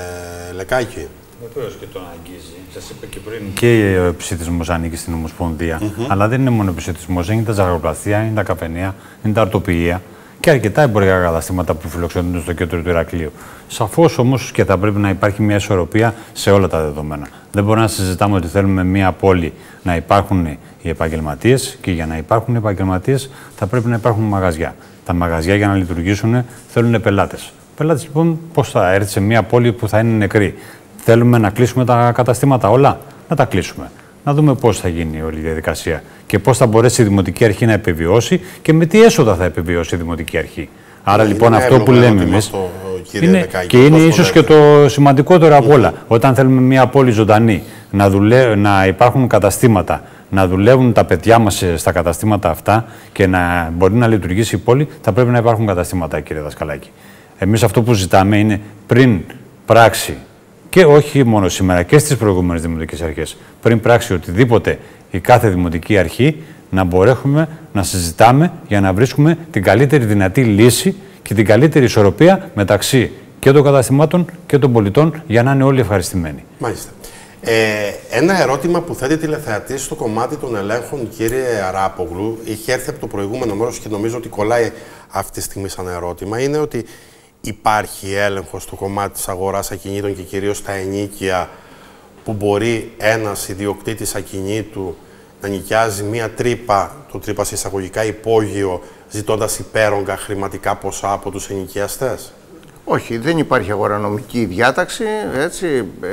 Λεκάκη? Βεβαίως και τον αγγίζει. Σας είπα και πριν. Και ο επισιτισμός ανήκει στην Ομοσπονδία. Mm-hmm. Αλλά δεν είναι μόνο ο επισιτισμός, είναι τα ζαχαροπλαστεία, είναι τα καφενεία, είναι τα αρτοποιεία. Και αρκετά εμπορικά καταστήματα που φιλοξενούνται στο κέντρο του Ηρακλείου. Σαφώς όμως και θα πρέπει να υπάρχει μια ισορροπία σε όλα τα δεδομένα. Δεν μπορούμε να συζητάμε ότι θέλουμε μια πόλη να υπάρχουν οι επαγγελματίες και για να υπάρχουν οι επαγγελματίες θα πρέπει να υπάρχουν μαγαζιά. Τα μαγαζιά για να λειτουργήσουν θέλουν πελάτες. Πελάτες λοιπόν πώς θα έρθει σε μια πόλη που θα είναι νεκρή? Θέλουμε να κλείσουμε τα καταστήματα όλα? Να τα κλείσουμε. Να δούμε πώς θα γίνει όλη η διαδικασία και πώς θα μπορέσει η Δημοτική Αρχή να επιβιώσει και με τι έσοδα θα επιβιώσει η Δημοτική Αρχή. Άρα είναι λοιπόν αυτό που λέμε εμείς είναι, και είναι ίσως και το σημαντικότερο από όλα. Όταν θέλουμε μια πόλη ζωντανή, να, δουλε... να υπάρχουν καταστήματα, να δουλεύουν τα παιδιά μας στα καταστήματα αυτά και να μπορεί να λειτουργήσει η πόλη, θα πρέπει να υπάρχουν καταστήματα, κύριε Δασκαλάκη. Εμείς αυτό που ζητάμε είναι πριν πράξη, και όχι μόνο σήμερα και στις προηγούμενες δημοτικές αρχές, πριν πράξει οτιδήποτε η κάθε δημοτική αρχή, να μπορέσουμε να συζητάμε για να βρίσκουμε την καλύτερη δυνατή λύση και την καλύτερη ισορροπία μεταξύ και των καταστημάτων και των πολιτών για να είναι όλοι ευχαριστημένοι. Μάλιστα. Ε, ένα ερώτημα που θέτει τηλεθεατή στο κομμάτι των ελέγχων, κύριε Αράπογλου, είχε έρθει από το προηγούμενο μέρος και νομίζω ότι κολλάει αυτή τη στιγμή σαν ερώτημα, είναι ότι υπάρχει έλεγχος στο κομμάτι της αγοράς ακινήτων και κυρίως στα ενοίκια, που μπορεί ένας ιδιοκτήτης ακινήτου να νοικιάζει μία τρύπα, το τρύπα σε εισαγωγικά υπόγειο, ζητώντας υπέρογκα χρηματικά ποσά από τους ενοικιαστές? Όχι, δεν υπάρχει αγορανομική διάταξη, έτσι. Ε,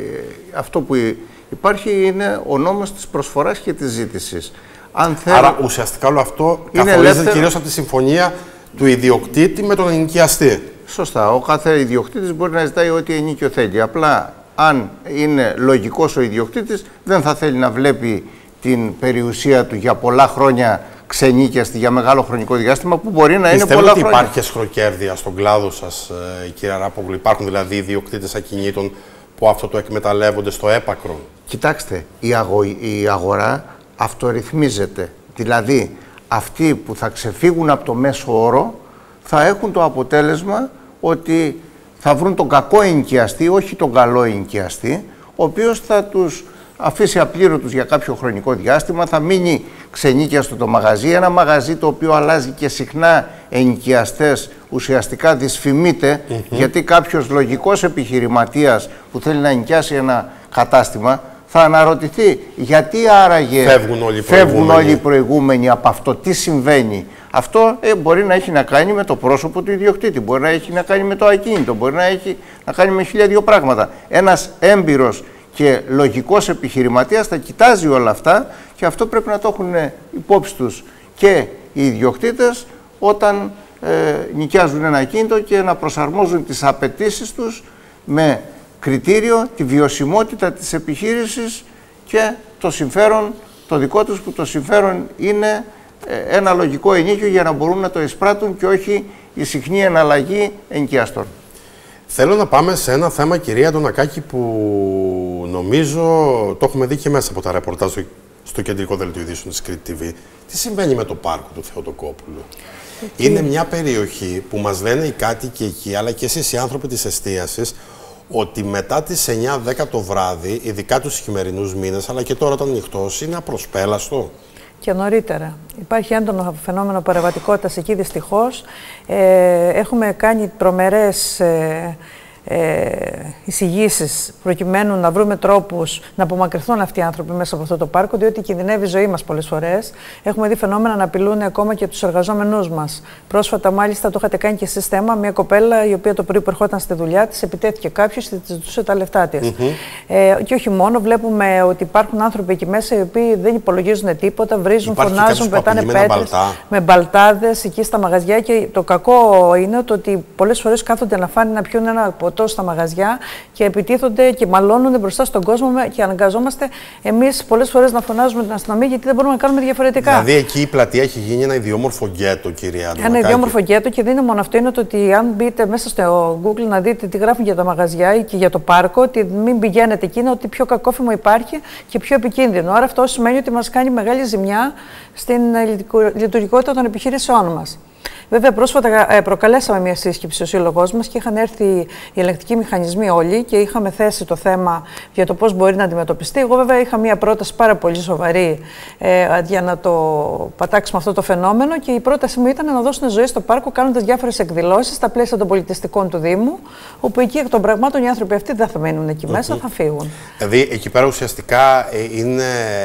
αυτό που υπάρχει είναι ο νόμος της προσφοράς και της ζήτησης. Αν θέλ... Άρα ουσιαστικά όλο αυτό καθορίζεται ελεύθερο... κυρίως από τη συμφωνία του ιδιοκτήτη με τον ενοικιαστή. Σωστά. Ο κάθε ιδιοκτήτης μπορεί να ζητάει ό,τι ενίκιο θέλει. Απλά αν είναι λογικός ο ιδιοκτήτης, δεν θα θέλει να βλέπει την περιουσία του για πολλά χρόνια ξενίκιαστη για μεγάλο χρονικό διάστημα, που μπορεί να είναι πολλά χρόνια. Πιστεύω ότι υπάρχει εσχροκέρδεια στον κλάδο σας, κύριε Αράπογλου? Υπάρχουν δηλαδή ιδιοκτήτες ακινήτων που αυτό το εκμεταλλεύονται στο έπακρο? Κοιτάξτε, η, αγο... η αγορά αυτορυθμίζεται. Δηλαδή, αυτοί που θα ξεφύγουν από το μέσο όρο θα έχουν το αποτέλεσμα ότι θα βρουν τον κακό ενοικιαστή, όχι τον καλό ενοικιαστή, ο οποίος θα τους αφήσει απλήρωτους για κάποιο χρονικό διάστημα, θα μείνει ξενίκιαστο το μαγαζί, ένα μαγαζί το οποίο αλλάζει και συχνά ενοικιαστές, ουσιαστικά δυσφημείται, mm-hmm. γιατί κάποιος λογικός επιχειρηματίας που θέλει να ενοικιάσει ένα κατάστημα θα αναρωτηθεί γιατί άραγε φεύγουν όλοι, φεύγουν όλοι οι προηγούμενοι από αυτό, τι συμβαίνει. Αυτό ε, μπορεί να έχει να κάνει με το πρόσωπο του ιδιοκτήτη, μπορεί να έχει να κάνει με το ακίνητο, μπορεί να έχει να κάνει με χίλια δύο πράγματα. Ένας έμπειρος και λογικός επιχειρηματίας θα κοιτάζει όλα αυτά, και αυτό πρέπει να το έχουν υπόψη τους και οι ιδιοκτήτες όταν ε, νοικιάζουν ένα ακίνητο, και να προσαρμόζουν τις απαιτήσεις τους με κριτήριο τη βιωσιμότητα της επιχείρησης και το συμφέρον το δικό τους, που το συμφέρον είναι ε, ένα λογικό ενοίκιο για να μπορούν να το εισπράττουν και όχι η συχνή εναλλαγή ενοικιαστών. Θέλω να πάμε σε ένα θέμα, κυρία Αντωνακάκη, που νομίζω το έχουμε δει και μέσα από τα ρεπορτάζ στο, στο κεντρικό δελτίο ειδήσεων της Κρήτη τι βι. Τι συμβαίνει με το πάρκο του Θεοτοκόπουλου? Okay. Είναι μια περιοχή που μας λένε οι κάτοικοι εκεί, αλλά και εσείς οι άνθρωποι της εστίασης, ότι μετά τις εννιά δέκα το βράδυ, ειδικά τους χειμερινούς μήνες, αλλά και τώρα όταν νυχτώσει, είναι απροσπέλαστο. Και νωρίτερα. Υπάρχει έντονο φαινόμενο παραβατικότητας εκεί, δυστυχώς. Ε, έχουμε κάνει τρομερές ε, ε, εισηγήσεις προκειμένου να βρούμε τρόπους να απομακρυνθούν αυτοί οι άνθρωποι μέσα από αυτό το πάρκο, διότι κινδυνεύει η ζωή μας πολλές φορές. Έχουμε δει φαινόμενα να απειλούν ακόμα και τους εργαζόμενούς μας. Πρόσφατα, μάλιστα, το είχατε κάνει και εσείς θέμα, μια κοπέλα η οποία το πρωί που ερχόταν στη δουλειά της, επιτέθηκε κάποιος και της ζητούσε τα λεφτά της. Mm-hmm. ε, και όχι μόνο, βλέπουμε ότι υπάρχουν άνθρωποι εκεί μέσα οι οποίοι δεν υπολογίζουν τίποτα, βρίζουν, υπάρχει φωνάζουν, πετάνε πέτρες με μπαλτάδες εκεί στα μαγαζιά. Και το κακό είναι το ότι πολλές φορές κάθονται να φάνε, να πιούν ένα ποτό στα μαγαζιά και επιτίθονται και μαλώνουν μπροστά στον κόσμο, και αναγκαζόμαστε εμείς πολλές φορές να φωνάζουμε την αστυνομία, γιατί δεν μπορούμε να κάνουμε διαφορετικά. Δηλαδή εκεί η πλατεία έχει γίνει ένα ιδιόμορφο γκέτο, κυρία Αντωνακάκη. Ένα ιδιόμορφο γκέτο, και δεν είναι μόνο αυτό, είναι το ότι αν μπείτε μέσα στο Google να δείτε τι γράφουν για τα μαγαζιά ή και για το πάρκο, ότι μην πηγαίνετε εκεί, είναι ότι πιο κακόφημο υπάρχει και πιο επικίνδυνο. Άρα αυτό σημαίνει ότι μας κάνει μεγάλη ζημιά στην λειτουργικότητα των επιχειρήσεών μας. Βέβαια, πρόσφατα ε, προκαλέσαμε μια σύσκεψη ο σύλλογός μας και είχαν έρθει οι ελεγκτικοί μηχανισμοί όλοι και είχαμε θέσει το θέμα για το πώς μπορεί να αντιμετωπιστεί. Εγώ, βέβαια, είχα μια πρόταση πάρα πολύ σοβαρή ε, για να το πατάξουμε αυτό το φαινόμενο, και η πρόταση μου ήταν να δώσουν ζωή στο πάρκο κάνοντας διάφορες εκδηλώσεις στα πλαίσια των πολιτιστικών του Δήμου, όπου εκεί εκ των πραγμάτων οι άνθρωποι αυτοί δεν θα μείνουν εκεί μέσα, mm-hmm. θα φύγουν. Δηλαδή, εκεί πέρα ουσιαστικά είναι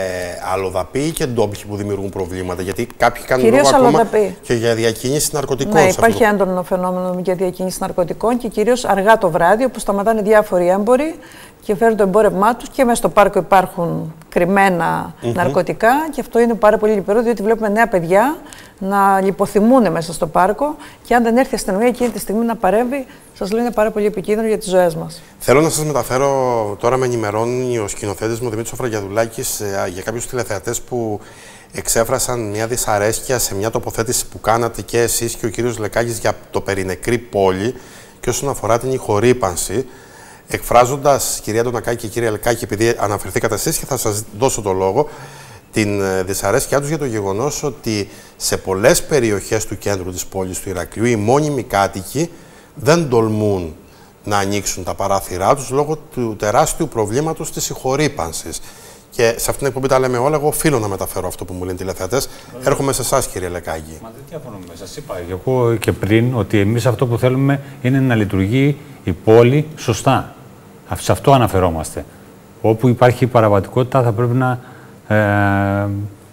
αλλοδαποί και ντόπιοι που δημιουργούν προβλήματα, γιατί κάποιοι κάνουν λόγο ακόμα και για διακίνηση ναρκωτικών. Ναι, υπάρχει έντονο φαινόμενο για διακίνηση ναρκωτικών, και κυρίως αργά το βράδυ, όπου σταματάνε διάφοροι έμποροι και φέρουν το εμπόρευμά τους, και μέσα στο πάρκο υπάρχουν κρυμμένα mm-hmm. ναρκωτικά, και αυτό είναι πάρα πολύ λυπηρό, διότι βλέπουμε νέα παιδιά να λιποθυμούν μέσα στο πάρκο, και αν δεν έρθει η αστυνομία εκείνη τη στιγμή να παρέμβει, σας λέω είναι πάρα πολύ επικίνδυνο για τις ζωές μας. Θέλω να σας μεταφέρω τώρα, με ενημερώνει ο σκηνοθέτης μου Δημήτρης Φραγκιαδουλάκης, για κάποιους τηλεθεατές που εξέφρασαν μια δυσαρέσκεια σε μια τοποθέτηση που κάνατε και εσείς και ο κύριος Λεκάκης για το περινεκρή πόλη και όσον αφορά την ηχορύπανση, εκφράζοντας, κυρία Αντωνακάκη και κύριε Λεκάκη, επειδή αναφερθήκατε εσείς και θα σας δώσω το λόγο, την δυσαρέσκειά τους για το γεγονός ότι σε πολλές περιοχές του κέντρου της πόλης του Ηρακλείου οι μόνιμοι κάτοικοι δεν τολμούν να ανοίξουν τα παράθυρά τους λόγω του τεράστιου προβλήματος της συγχωρήπανσης. Και σε αυτήν την εκπομπή τα λέμε όλα. Εγώ οφείλω να μεταφέρω αυτό που μου λένε οι τηλεθεατές. Έρχομαι σε εσάς, κύριε Λεκάκη. Μα δεν διαφωνούμε. Σας είπα εγώ και πριν ότι εμείς αυτό που θέλουμε είναι να λειτουργεί η πόλη σωστά. Σε αυτό αναφερόμαστε. Όπου υπάρχει παραβατικότητα θα πρέπει να, ε,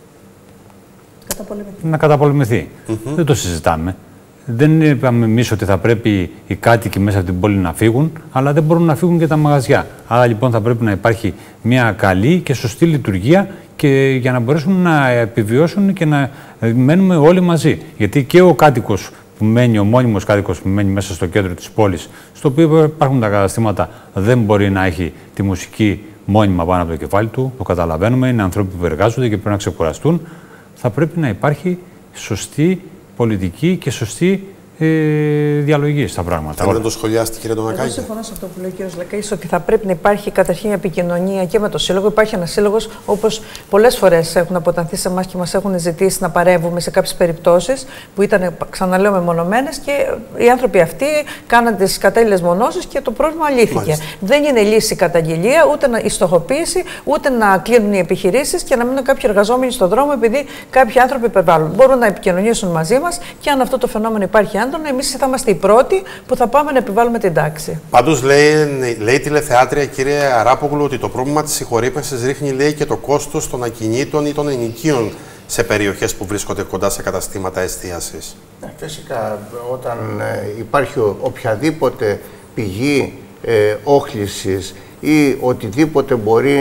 να καταπολεμηθεί. Mm-hmm. Δεν το συζητάμε. Δεν είπαμε εμείς ότι θα πρέπει οι κάτοικοι μέσα από την πόλη να φύγουν, αλλά δεν μπορούν να φύγουν και τα μαγαζιά. Άρα λοιπόν θα πρέπει να υπάρχει μια καλή και σωστή λειτουργία και για να μπορέσουν να επιβιώσουν και να μένουμε όλοι μαζί. Γιατί και ο κάτοικος που μένει, ο μόνιμος κάτοικος που μένει μέσα στο κέντρο της πόλης, στο οποίο υπάρχουν τα καταστήματα, δεν μπορεί να έχει τη μουσική μόνιμα πάνω από το κεφάλι του. Το καταλαβαίνουμε, είναι άνθρωποι που εργάζονται και πρέπει να ξεκουραστούν. Θα πρέπει να υπάρχει σωστή πολιτική και σωστή ε, διαλογή στα πράγματα. Θέλετε να το σχολιάσετε, κύριε Ντονακάκη? Εγώ συμφωνώ σε αυτό που λέει ο κύριος Λεκάκης, ότι θα πρέπει να υπάρχει καταρχήν επικοινωνία και με το Σύλλογο. Υπάρχει ένας σύλλογος, όπως πολλές φορές έχουν αποτανθεί σε εμάς και μας έχουν ζητήσει να παρεύουμε σε κάποιες περιπτώσεις που ήταν, ξαναλέω, μεμονωμένες και οι άνθρωποι αυτοί κάναν τις κατάλληλες μονώσεις και το πρόβλημα λύθηκε. Μάλιστα. Δεν είναι λύση η καταγγελία, ούτε η στοχοποίηση, ούτε να κλείνουν οι επιχειρήσεις και να μείνουν κάποιοι εργαζόμενοι στον δρόμο επειδή κάποιοι άνθρωποι υπερβάλλουν. Μπορούν να επικοινωνήσουν μαζί μας και αν αυτό το φαινόμενο υπάρχει έντονα, εμείς θα είμαστε οι πρώτοι που θα πάμε να επιβάλλουμε την τάξη. Πάντως λέει, λέει η τηλεθεάτρια, κύριε Αράπογλου, ότι το πρόβλημα της συγχωρήπανσης ρίχνει, λέει, και το κόστος των ακινήτων ή των ενοικίων σε περιοχές που βρίσκονται κοντά σε καταστήματα εστίασης. Ναι, φυσικά, όταν ε, υπάρχει οποιαδήποτε πηγή ε, όχλησης ή οτιδήποτε μπορεί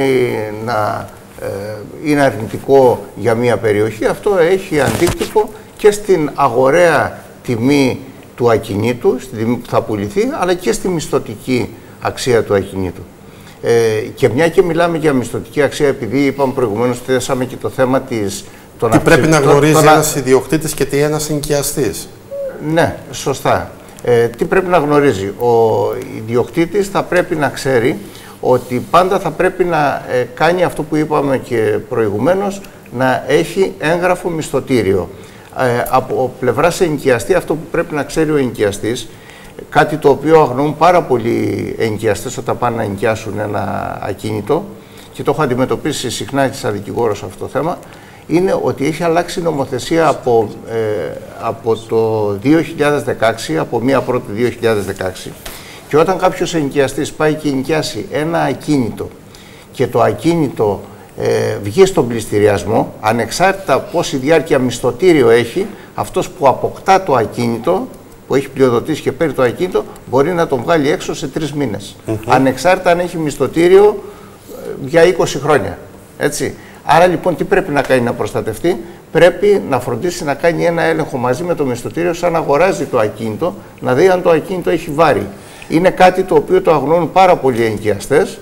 να ε, είναι αρνητικό για μια περιοχή, αυτό έχει αντίκτυπο και στην αγοραία τιμή του ακινήτου, στη τιμή που θα πουληθεί, αλλά και στη μισθωτική αξία του ακινήτου. Ε, και μια και μιλάμε για μισθωτική αξία, επειδή είπαμε προηγουμένως, θέσαμε και το θέμα της... Τι αυξη... πρέπει να γνωρίζει το, το, ένας το... ιδιοκτήτης και τι ένας ενοικιαστής. Ναι, σωστά. Ε, τι πρέπει να γνωρίζει. Ο ιδιοκτήτης θα πρέπει να ξέρει ότι πάντα θα πρέπει να ε, κάνει αυτό που είπαμε και προηγουμένως, να έχει έγγραφο μισθωτήριο. Ε, από πλευράς ενοικιαστή, αυτό που πρέπει να ξέρει ο ενοικιαστής, κάτι το οποίο αγνοούν πάρα πολλοί ενοικιαστές όταν πάνε να ενοικιάσουν ένα ακίνητο, και το έχω αντιμετωπίσει συχνά και σαν δικηγόρος αυτό το θέμα, είναι ότι έχει αλλάξει νομοθεσία από, ε, από το δύο χιλιάδες δεκαέξι, από μία πρώτη δύο χιλιάδες δεκαέξι, και όταν κάποιος ενοικιαστής πάει και ενοικιάσει ένα ακίνητο και το ακίνητο Ε, βγει στον πληστηριασμό, ανεξάρτητα πόση διάρκεια μισθωτήριο έχει, αυτός που αποκτά το ακίνητο, που έχει πλειοδοτήσει και παίρνει το ακίνητο, μπορεί να τον βγάλει έξω σε τρεις μήνες. Mm-hmm. Ανεξάρτητα αν έχει μισθωτήριο ε, για είκοσι χρόνια. Έτσι. Άρα λοιπόν τι πρέπει να κάνει να προστατευτεί? Πρέπει να φροντίσει να κάνει ένα έλεγχο μαζί με το μισθωτήριο, σαν να αγοράζει το ακίνητο, να δει αν το ακίνητο έχει βάρη. Είναι κάτι το οποίο το αγνοούν πάρα πολλοί ενοικιαστές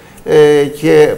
ε, και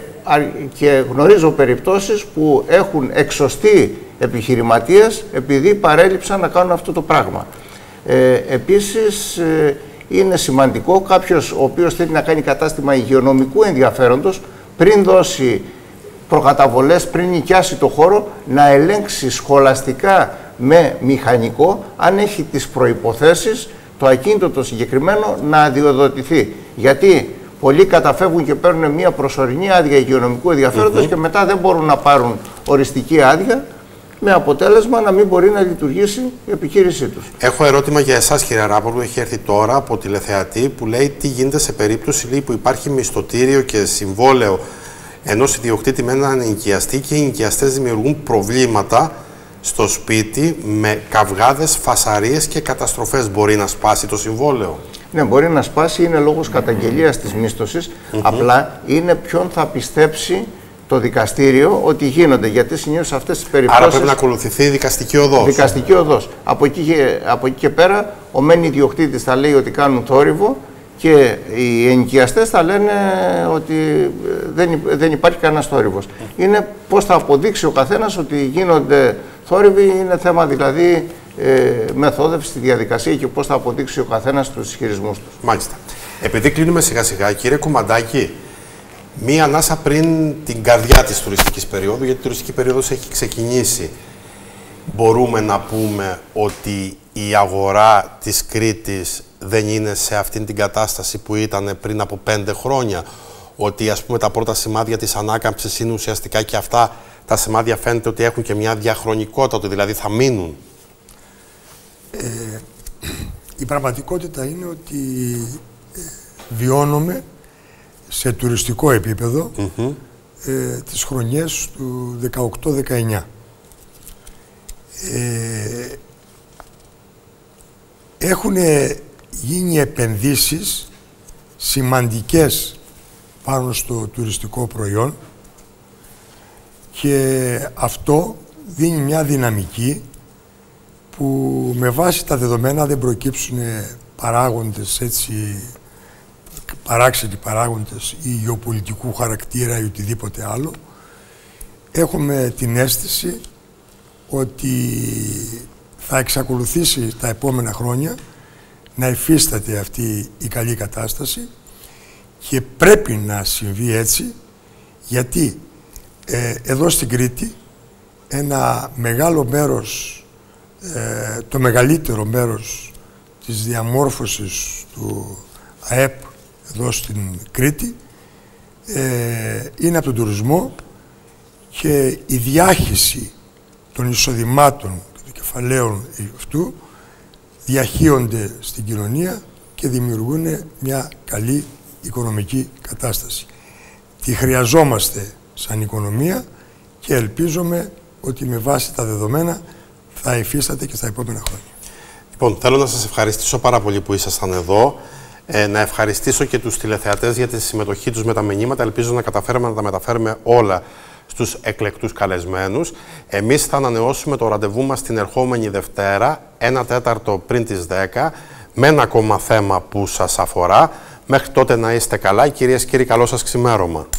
και γνωρίζω περιπτώσεις που έχουν εξωστεί επιχειρηματίες επειδή παρέλειψαν να κάνουν αυτό το πράγμα. Ε, επίσης, ε, είναι σημαντικό κάποιος ο οποίος θέλει να κάνει κατάστημα υγειονομικού ενδιαφέροντος, πριν δώσει προκαταβολές, πριν νοικιάσει το χώρο, να ελέγξει σχολαστικά με μηχανικό αν έχει τις προϋποθέσεις το ακίνητο το συγκεκριμένο να αδειοδοτηθεί. Γιατί πολλοί καταφεύγουν και παίρνουν μια προσωρινή άδεια υγειονομικού ενδιαφέροντος mm-hmm. και μετά δεν μπορούν να πάρουν οριστική άδεια, με αποτέλεσμα να μην μπορεί να λειτουργήσει η επιχείρησή τους. Έχω ερώτημα για εσάς, κύριε Αράπογλου. Έχει έρθει τώρα από τηλεθεατή που λέει τι γίνεται σε περίπτωση, λέει, που υπάρχει μισθωτήριο και συμβόλαιο ενός ιδιοκτήτη με έναν ενοικιαστή και οι ενοικιαστές δημιουργούν προβλήματα στο σπίτι με καυγάδες, φασαρίες και καταστροφές. Μπορεί να σπάσει το συμβόλαιο? Ναι, μπορεί να σπάσει, είναι λόγος καταγγελίας της μίσθωσης. Mm-hmm. Απλά είναι ποιον θα πιστέψει το δικαστήριο ότι γίνονται. Γιατί συνήθως αυτές τις περιπτώσεις. Άρα πρέπει να ακολουθηθεί η δικαστική οδός. Δικαστική οδός. Από εκεί και, από εκεί και πέρα, ο μεν ιδιοκτήτης θα λέει ότι κάνουν θόρυβο και οι ενοικιαστές θα λένε ότι δεν, δεν υπάρχει κανένας θόρυβος. Mm. Είναι πώς θα αποδείξει ο καθένας ότι γίνονται θόρυβοι, είναι θέμα δηλαδή ε, μεθόδευση στη διαδικασία και πώς θα αποδείξει ο καθένας τους ισχυρισμούς τους. Μάλιστα. Επειδή κλείνουμε σιγά σιγά, κύριε Κουμαντάκη, μία ανάσα πριν την καρδιά της τουριστικής περίοδου, γιατί η τουριστική περίοδος έχει ξεκινήσει, μπορούμε να πούμε ότι η αγορά της Κρήτης δεν είναι σε αυτήν την κατάσταση που ήταν πριν από πέντε χρόνια? Ότι ας πούμε τα πρώτα σημάδια της ανάκαμψης είναι ουσιαστικά και αυτά τα σημάδια φαίνεται ότι έχουν και μια διαχρονικότητα, ότι δηλαδή θα μείνουν. Ε, η πραγματικότητα είναι ότι ε, βιώνουμε σε τουριστικό επίπεδο mm-hmm. ε, τις χρονιές του δεκαοκτώ δεκαεννιά. Ε, έχουν γίνει επενδύσεις σημαντικές πάνω στο τουριστικό προϊόν και αυτό δίνει μια δυναμική που με βάση τα δεδομένα δεν προκύψουν παράγοντες έτσι, παράξενοι παράγοντες ή γεωπολιτικού χαρακτήρα ή οτιδήποτε άλλο. Έχουμε την αίσθηση ότι θα εξακολουθήσει τα επόμενα χρόνια να υφίσταται αυτή η καλή κατάσταση και πρέπει να συμβεί έτσι, γιατί ε, εδώ στην Κρήτη ένα μεγάλο μέρος, ε, το μεγαλύτερο μέρος της διαμόρφωσης του ΑΕΠ εδώ στην Κρήτη ε, είναι από τον τουρισμό και η διάχυση των εισοδημάτων και των κεφαλαίων αυτού διαχύονται στην κοινωνία και δημιουργούν μια καλή οικονομική κατάσταση. Τη χρειαζόμαστε σαν οικονομία και ελπίζουμε ότι με βάση τα δεδομένα θα υφίσταται και στα επόμενα χρόνια. Λοιπόν, θέλω να σας ευχαριστήσω πάρα πολύ που ήσασταν εδώ. Ε, να ευχαριστήσω και τους τηλεθεατές για τη συμμετοχή τους με τα μηνύματα. Ελπίζω να καταφέρουμε να τα μεταφέρουμε όλα στους εκλεκτούς καλεσμένους. Εμείς θα ανανεώσουμε το ραντεβού μας την ερχόμενη Δευτέρα, ένα τέταρτο πριν τις δέκα, με ένα ακόμα θέμα που σας αφορά. Μέχρι τότε να είστε καλά. Κυρίες και κύριοι, καλό σας ξημέρωμα.